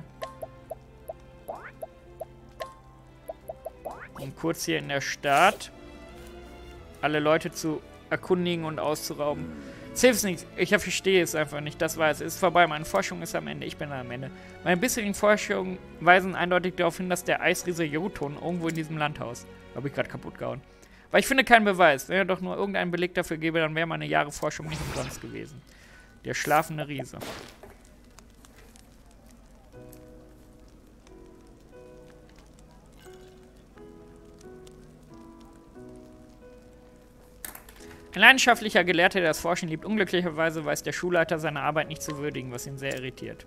Um kurz hier in der Stadt alle Leute zu erkundigen und auszurauben. Es hilft nichts. Ich verstehe es einfach nicht. Das war es. Es ist vorbei. Meine Forschung ist am Ende. Ich bin am Ende. Meine bisherigen Forschungen weisen eindeutig darauf hin, dass der Eisriese Jotun irgendwo in diesem Land haust. Habe ich gerade kaputt gehauen. Aber ich finde keinen Beweis. Wenn er doch nur irgendeinen Beleg dafür gäbe, dann wäre meine Jahre Forschung nicht umsonst gewesen. Der schlafende Riese. Ein leidenschaftlicher Gelehrter, der das Forschen liebt. Unglücklicherweise weiß der Schulleiter seine Arbeit nicht zu würdigen, was ihn sehr irritiert.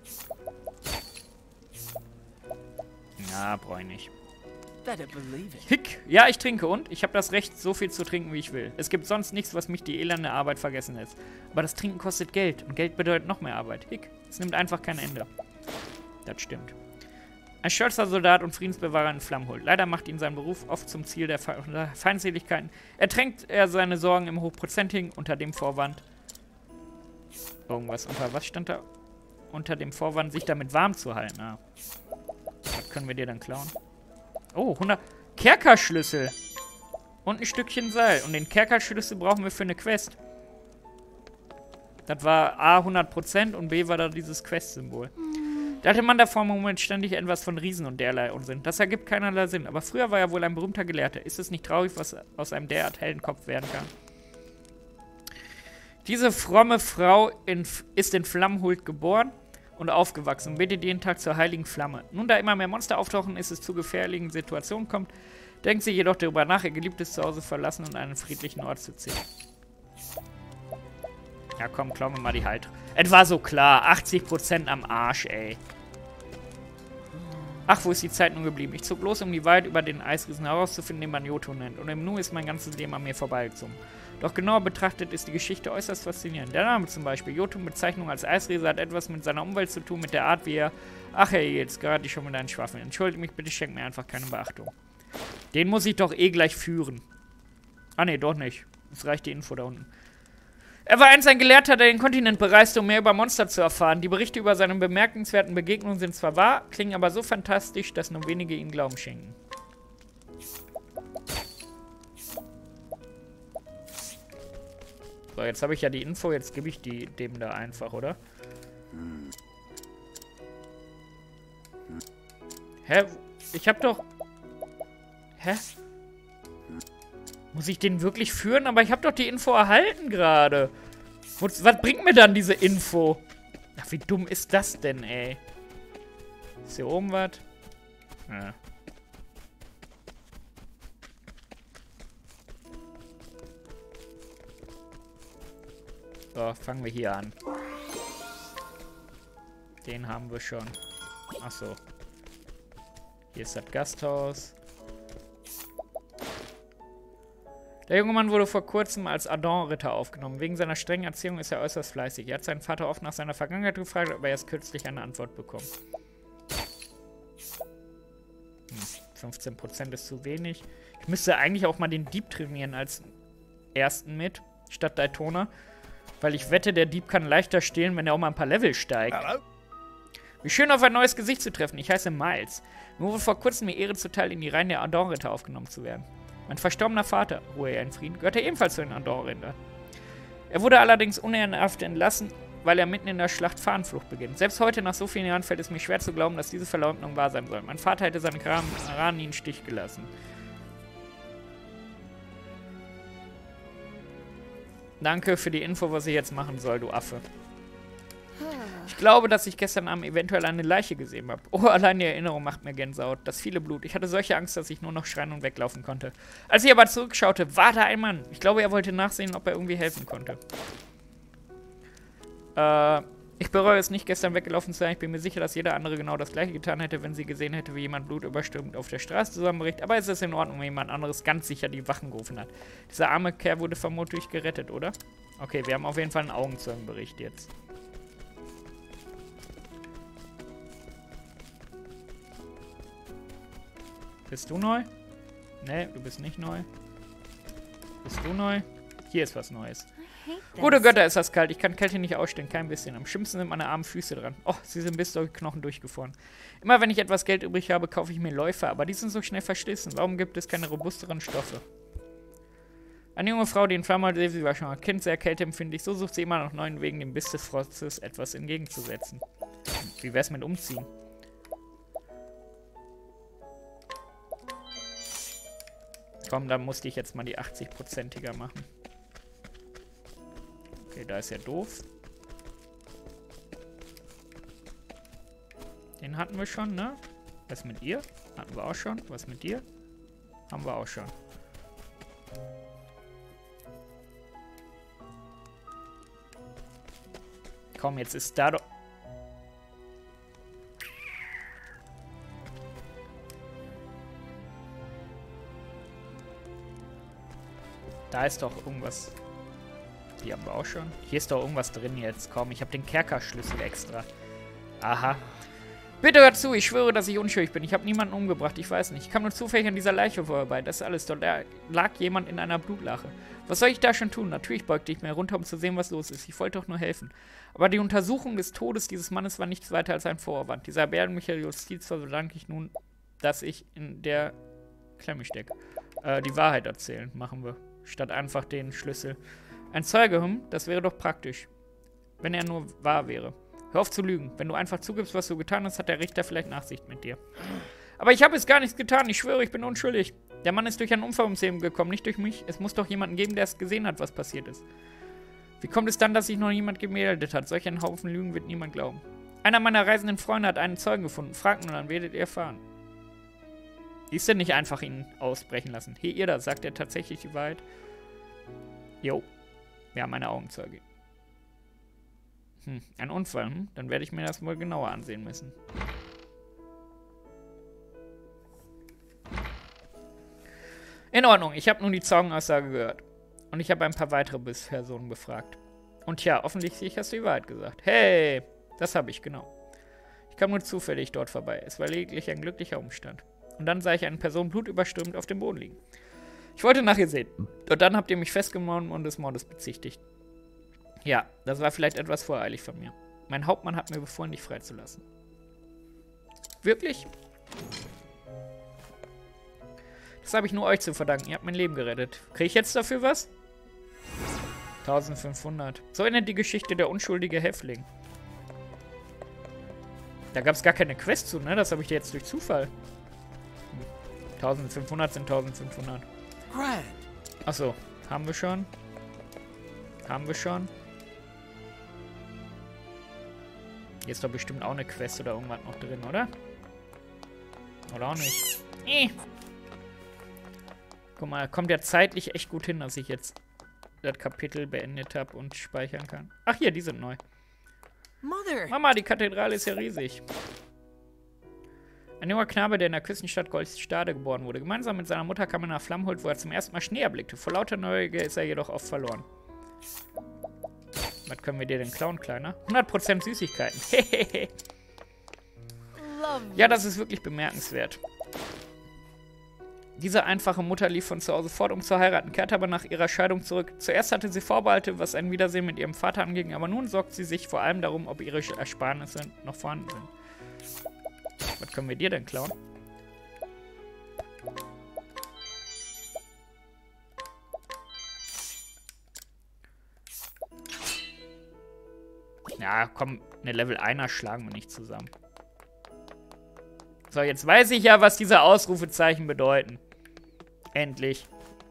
Na, brauche ich nicht. Hick. Ja, ich trinke und ich habe das Recht, so viel zu trinken, wie ich will. Es gibt sonst nichts, was mich die elende Arbeit vergessen lässt. Aber das Trinken kostet Geld und Geld bedeutet noch mehr Arbeit. Hick. Es nimmt einfach kein Ende. Das stimmt. Ein stolzer Soldat und Friedensbewahrer in Flammhult. Leider macht ihn sein Beruf oft zum Ziel der Fe Feindseligkeiten. Ertränkt er seine Sorgen im Hochprozentigen unter dem Vorwand... Irgendwas. Unter was stand da? Unter dem Vorwand, sich damit warm zu halten. Ah. Was können wir dir dann klauen? Oh, hundert... Kerkerschlüssel! Und ein Stückchen Seil. Und den Kerkerschlüssel brauchen wir für eine Quest. Das war A hundert Prozent und B war da dieses Quest-Symbol. Da hatte man davor im Moment ständig etwas von Riesen und derlei Unsinn. Das ergibt keinerlei Sinn. Aber früher war er wohl ein berühmter Gelehrter. Ist es nicht traurig, was aus einem derart hellen Kopf werden kann? Diese fromme Frau in, ist in Flammhult geboren und aufgewachsen und betet jeden Tag zur heiligen Flamme. Nun, da immer mehr Monster auftauchen, ist es zu gefährlichen Situationen kommt, denkt sie jedoch darüber nach, ihr geliebtes Zuhause verlassen und einen friedlichen Ort zu ziehen. Ja komm, klauen wir mal die Halt. Es war so klar. achtzig Prozent am Arsch, ey. Ach, wo ist die Zeit nun geblieben? Ich zog los, um die Wahrheit über den Eisriesen herauszufinden, den man Jotun nennt. Und im Nu ist mein ganzes Leben an mir vorbeigezogen. Doch genauer betrachtet ist die Geschichte äußerst faszinierend. Der Name zum Beispiel, Jotun-Bezeichnung als Eisriese, hat etwas mit seiner Umwelt zu tun, mit der Art, wie er... Ach hey, jetzt gerade ich schon mit deinen Schwafeln. Entschuldige mich, bitte schenk mir einfach keine Beachtung. Den muss ich doch eh gleich führen. Ah ne, doch nicht. Es reicht die Info da unten. Er war einst ein Gelehrter, der den Kontinent bereiste, um mehr über Monster zu erfahren. Die Berichte über seine bemerkenswerten Begegnungen sind zwar wahr, klingen aber so fantastisch, dass nur wenige ihm Glauben schenken. So, jetzt habe ich ja die Info, jetzt gebe ich die dem da einfach, oder? Hä? Ich hab doch... Hä? Muss ich den wirklich führen? Aber ich habe doch die Info erhalten gerade. Was, was bringt mir dann diese Info? Ach, wie dumm ist das denn, ey? Ist hier oben was? Ja. So, fangen wir hier an. Den haben wir schon. Ach so. Hier ist das Gasthaus. Der junge Mann wurde vor kurzem als Adon-Ritter aufgenommen. Wegen seiner strengen Erziehung ist er äußerst fleißig. Er hat seinen Vater oft nach seiner Vergangenheit gefragt, aber erst kürzlich eine Antwort bekommen. Hm, fünfzehn Prozent ist zu wenig. Ich müsste eigentlich auch mal den Dieb trainieren als ersten mit, statt Daytona. Weil ich wette, der Dieb kann leichter stehlen, wenn er auch mal ein paar Level steigt. Hello? Wie schön, auf ein neues Gesicht zu treffen. Ich heiße Miles. Nur wurde vor kurzem mir Ehre zuteil, in die Reihen der Andorn-Ritter aufgenommen zu werden. Mein verstorbener Vater, Ruhe er in Frieden, gehörte ebenfalls zu den Andorn-Rittern. Er wurde allerdings unehrenhaft entlassen, weil er mitten in der Schlacht Fahnenflucht beginnt. Selbst heute, nach so vielen Jahren, fällt es mir schwer zu glauben, dass diese Verleugnung wahr sein soll. Mein Vater hätte seinen Kameraden nie im Stich gelassen. Danke für die Info, was ich jetzt machen soll, du Affe. Ich glaube, dass ich gestern Abend eventuell eine Leiche gesehen habe. Oh, allein die Erinnerung macht mir Gänsehaut. Das viele Blut. Ich hatte solche Angst, dass ich nur noch schreien und weglaufen konnte. Als ich aber zurückschaute, war da ein Mann. Ich glaube, er wollte nachsehen, ob er irgendwie helfen konnte. Äh, ich bereue es nicht, gestern weggelaufen zu sein. Ich bin mir sicher, dass jeder andere genau das gleiche getan hätte, wenn sie gesehen hätte, wie jemand blutüberströmt auf der Straße zusammenbricht. Aber es ist in Ordnung, wenn jemand anderes ganz sicher die Wachen gerufen hat. Dieser arme Kerl wurde vermutlich gerettet, oder? Okay, wir haben auf jeden Fall einen Augenzeugenbericht jetzt. Bist du neu? Nee, du bist nicht neu. Bist du neu? Hier ist was Neues. Gute Götter, ist das kalt. Ich kann Kälte nicht ausstehen, kein bisschen. Am schlimmsten sind meine armen Füße dran. Oh, sie sind bis durch die Knochen durchgefroren. Immer wenn ich etwas Geld übrig habe, kaufe ich mir Läufer, aber die sind so schnell verschlissen. Warum gibt es keine robusteren Stoffe? Eine junge Frau, die in Flammen lebt, sie war schon ein Kind, sehr kälteempfindlich. So sucht sie immer nach neuen Wegen, dem Biss des Frostes etwas entgegenzusetzen. Wie wär's mit Umziehen? Komm, dann musste ich jetzt mal die achtzig-prozentiger machen. Okay, da ist ja doof. Den hatten wir schon, ne? Was mit ihr? Hatten wir auch schon. Was mit dir? Haben wir auch schon. Komm, jetzt ist da doch... Da ist doch irgendwas... Die haben wir auch schon. Hier ist doch irgendwas drin jetzt. Komm, ich habe den Kerkerschlüssel extra. Aha. Bitte hört zu, ich schwöre, dass ich unschuldig bin. Ich habe niemanden umgebracht, ich weiß nicht. Ich kam nur zufällig an dieser Leiche vorbei. Das ist alles. Dort lag jemand in einer Blutlache. Was soll ich da schon tun? Natürlich beugte ich mir runter, um zu sehen, was los ist. Ich wollte doch nur helfen. Aber die Untersuchung des Todes dieses Mannes war nichts weiter als ein Vorwand. Dieser erbärmliche Justiz verdanke ich nun, dass ich in der Klemme stecke. Äh, die Wahrheit erzählen, machen wir. Statt einfach den Schlüssel. Ein Zeuge, hm? Das wäre doch praktisch. Wenn er nur wahr wäre. Hör auf zu lügen. Wenn du einfach zugibst, was du getan hast, hat der Richter vielleicht Nachsicht mit dir. Aber ich habe es gar nichts getan. Ich schwöre, ich bin unschuldig. Der Mann ist durch einen Unfall ums Leben gekommen, nicht durch mich. Es muss doch jemanden geben, der es gesehen hat, was passiert ist. Wie kommt es dann, dass sich noch niemand gemeldet hat? Solch einen Haufen Lügen wird niemand glauben. Einer meiner reisenden Freunde hat einen Zeugen gefunden. Fragt nur, dann werdet ihr erfahren. Ist denn nicht einfach ihn ausbrechen lassen? Hey, ihr da, sagt er tatsächlich die Wahrheit? Jo. Wir haben eine Augenzeuge. Hm, ein Unfall, hm? Dann werde ich mir das wohl genauer ansehen müssen. In Ordnung, ich habe nun die Zeugenaussage gehört. Und ich habe ein paar weitere Personen befragt. Und ja, offensichtlich hast du die Wahrheit gesagt. Hey, das habe ich, genau. Ich kam nur zufällig dort vorbei. Es war lediglich ein glücklicher Umstand. Und dann sah ich eine Person blutüberströmt auf dem Boden liegen. Ich wollte nach ihr sehen. Und dann habt ihr mich festgenommen und des Mordes bezichtigt. Ja, das war vielleicht etwas voreilig von mir. Mein Hauptmann hat mir befohlen, dich freizulassen. Wirklich? Das habe ich nur euch zu verdanken. Ihr habt mein Leben gerettet. Kriege ich jetzt dafür was? eintausendfünfhundert. So endet die Geschichte der unschuldige Häftling. Da gab es gar keine Quest zu, ne? Das habe ich dir jetzt durch Zufall. eintausendfünfhundert sind eintausendfünfhundert. Achso, haben wir schon? Haben wir schon? Hier ist doch bestimmt auch eine Quest oder irgendwas noch drin, oder? Oder auch nicht? Eh. Guck mal, kommt ja zeitlich echt gut hin, dass ich jetzt das Kapitel beendet habe und speichern kann. Ach hier, die sind neu. Mother. Mama, die Kathedrale ist ja riesig. Ein junger Knabe, der in der Küstenstadt Goldstade geboren wurde. Gemeinsam mit seiner Mutter kam er nach Flammholt, wo er zum ersten Mal Schnee erblickte. Vor lauter Neugier ist er jedoch oft verloren. Was können wir dir denn klauen, Kleiner? hundert Prozent Süßigkeiten. Ja, das ist wirklich bemerkenswert. Diese einfache Mutter lief von zu Hause fort, um zu heiraten, kehrte aber nach ihrer Scheidung zurück. Zuerst hatte sie Vorbehalte, was ein Wiedersehen mit ihrem Vater anging, aber nun sorgt sie sich vor allem darum, ob ihre Ersparnisse noch vorhanden sind. Was können wir dir denn klauen? Ja, komm, eine Level einer schlagen wir nicht zusammen. So, jetzt weiß ich ja, was diese Ausrufezeichen bedeuten. Endlich.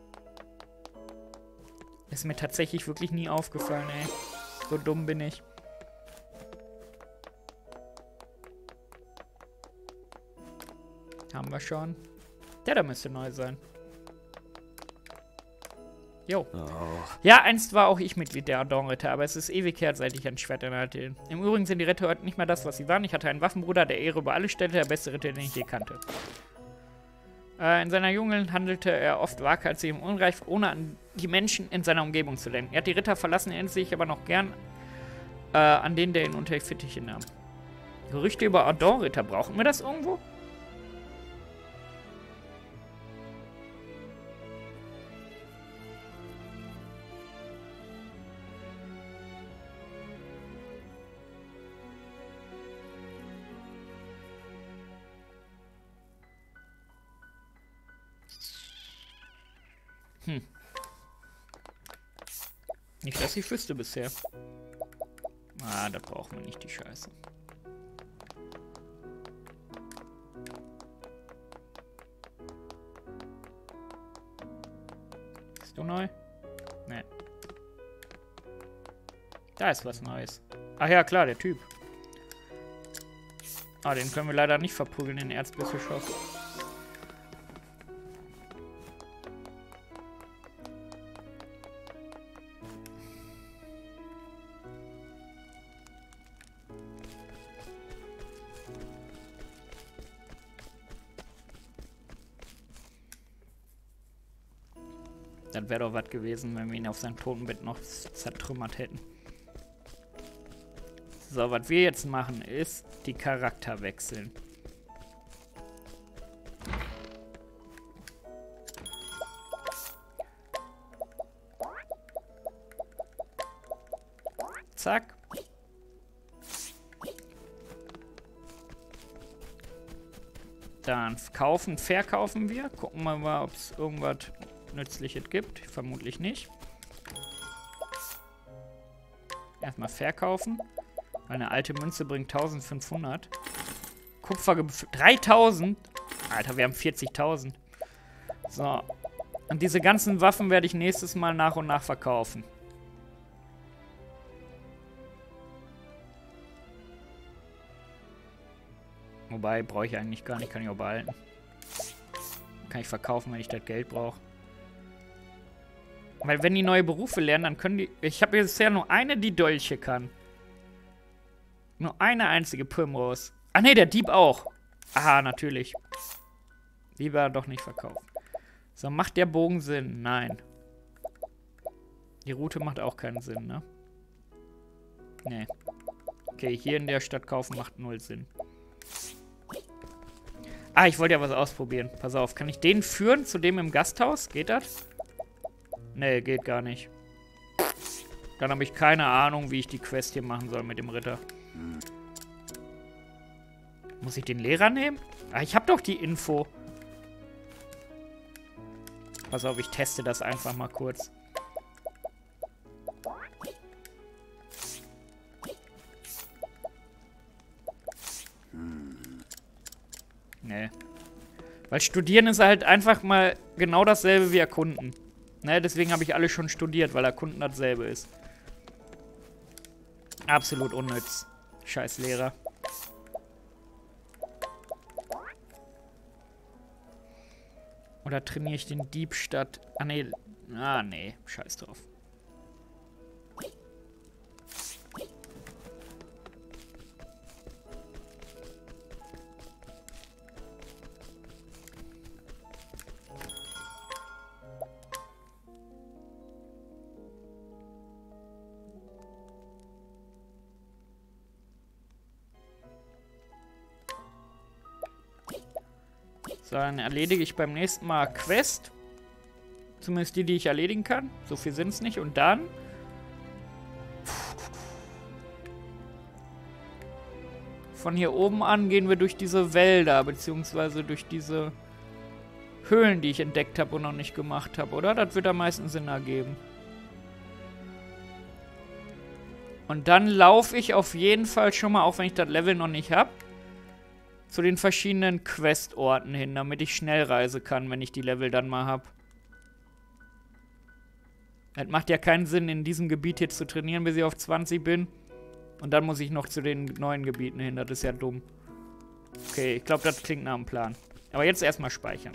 Ist mir tatsächlich wirklich nie aufgefallen, ey. So dumm bin ich. Haben wir schon. Der da müsste neu sein. Jo. Oh. Ja, einst war auch ich Mitglied der Adorn-Ritter, aber es ist ewig her, seit ich ein Schwert in der Hand hielt. Im Übrigen sind die Ritter heute nicht mehr das, was sie waren. Ich hatte einen Waffenbruder, der Ehre über alle stellte, der beste Ritter, den ich je kannte. Äh, in seiner Jugend handelte er oft waghalsig im Unreich, ohne an die Menschen in seiner Umgebung zu denken. Er hat die Ritter verlassen, erinnert sich aber noch gern äh, an den, der ihn unter die Fittiche nahm. Gerüchte über Adorn-Ritter, brauchen wir das irgendwo? Hm. Nicht, dass ich wüsste bisher. Ah, da brauchen wir nicht die Scheiße. Ist du neu? Nee. Da ist was Neues. Ach ja, klar, der Typ. Ah, den können wir leider nicht verprügeln, den Erzbischof. Das wäre doch was gewesen, wenn wir ihn auf seinem Totenbett noch zertrümmert hätten. So, was wir jetzt machen, ist die Charakter wechseln. Zack. Dann kaufen, verkaufen wir. Gucken wir mal, ob es irgendwas Nützliches gibt. Vermutlich nicht. Erstmal verkaufen. Eine alte Münze bringt eintausendfünfhundert. Kupfer dreitausend. Alter, wir haben vierzigtausend. So. Und diese ganzen Waffen werde ich nächstes Mal nach und nach verkaufen. Wobei, brauche ich eigentlich gar nicht. Kann ich auch behalten. Kann ich verkaufen, wenn ich das Geld brauche. Weil wenn die neue Berufe lernen, dann können die... Ich habe bisher nur eine, die Dolche kann. Nur eine einzige Primrose. Ach nee, der Dieb auch. Aha, natürlich. Lieber doch nicht verkaufen. So, macht der Bogen Sinn? Nein. Die Route macht auch keinen Sinn, ne? Nee. Okay, hier in der Stadt kaufen macht null Sinn. Ah, ich wollte ja was ausprobieren. Pass auf, kann ich den führen zu dem im Gasthaus? Geht das? Nee, geht gar nicht. Dann habe ich keine Ahnung, wie ich die Quest hier machen soll mit dem Ritter. Muss ich den Lehrer nehmen? Ah, ich habe doch die Info. Pass auf, ich teste das einfach mal kurz. Nee. Weil studieren ist halt einfach mal genau dasselbe wie erkunden. Ne, deswegen habe ich alle schon studiert, weil erkunden dasselbe ist. Absolut unnütz. Scheiß Lehrer. Oder trainiere ich den Dieb statt... Ah, nee. Ah, nee. Scheiß drauf. So, dann erledige ich beim nächsten Mal Quest. Zumindest die, die ich erledigen kann. So viel sind es nicht. Und dann... Von hier oben an gehen wir durch diese Wälder, beziehungsweise durch diese Höhlen, die ich entdeckt habe und noch nicht gemacht habe, oder? Das wird am meisten Sinn ergeben. Und dann laufe ich auf jeden Fall schon mal, auch wenn ich das Level noch nicht habe, zu den verschiedenen Questorten hin, damit ich schnell reisen kann, wenn ich die Level dann mal habe. Es macht ja keinen Sinn, in diesem Gebiet hier zu trainieren, bis ich auf zwanzig bin. Und dann muss ich noch zu den neuen Gebieten hin. Das ist ja dumm. Okay, ich glaube, das klingt nach einem Plan. Aber jetzt erstmal speichern.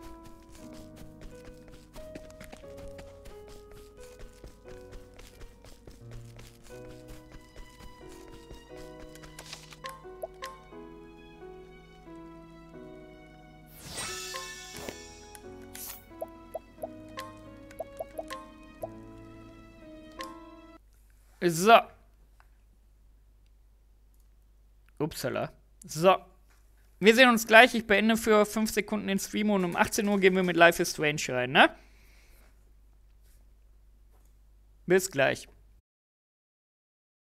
So. Upsala. So. Wir sehen uns gleich. Ich beende für fünf Sekunden den Stream und um achtzehn Uhr gehen wir mit Life is Strange rein, ne? Bis gleich.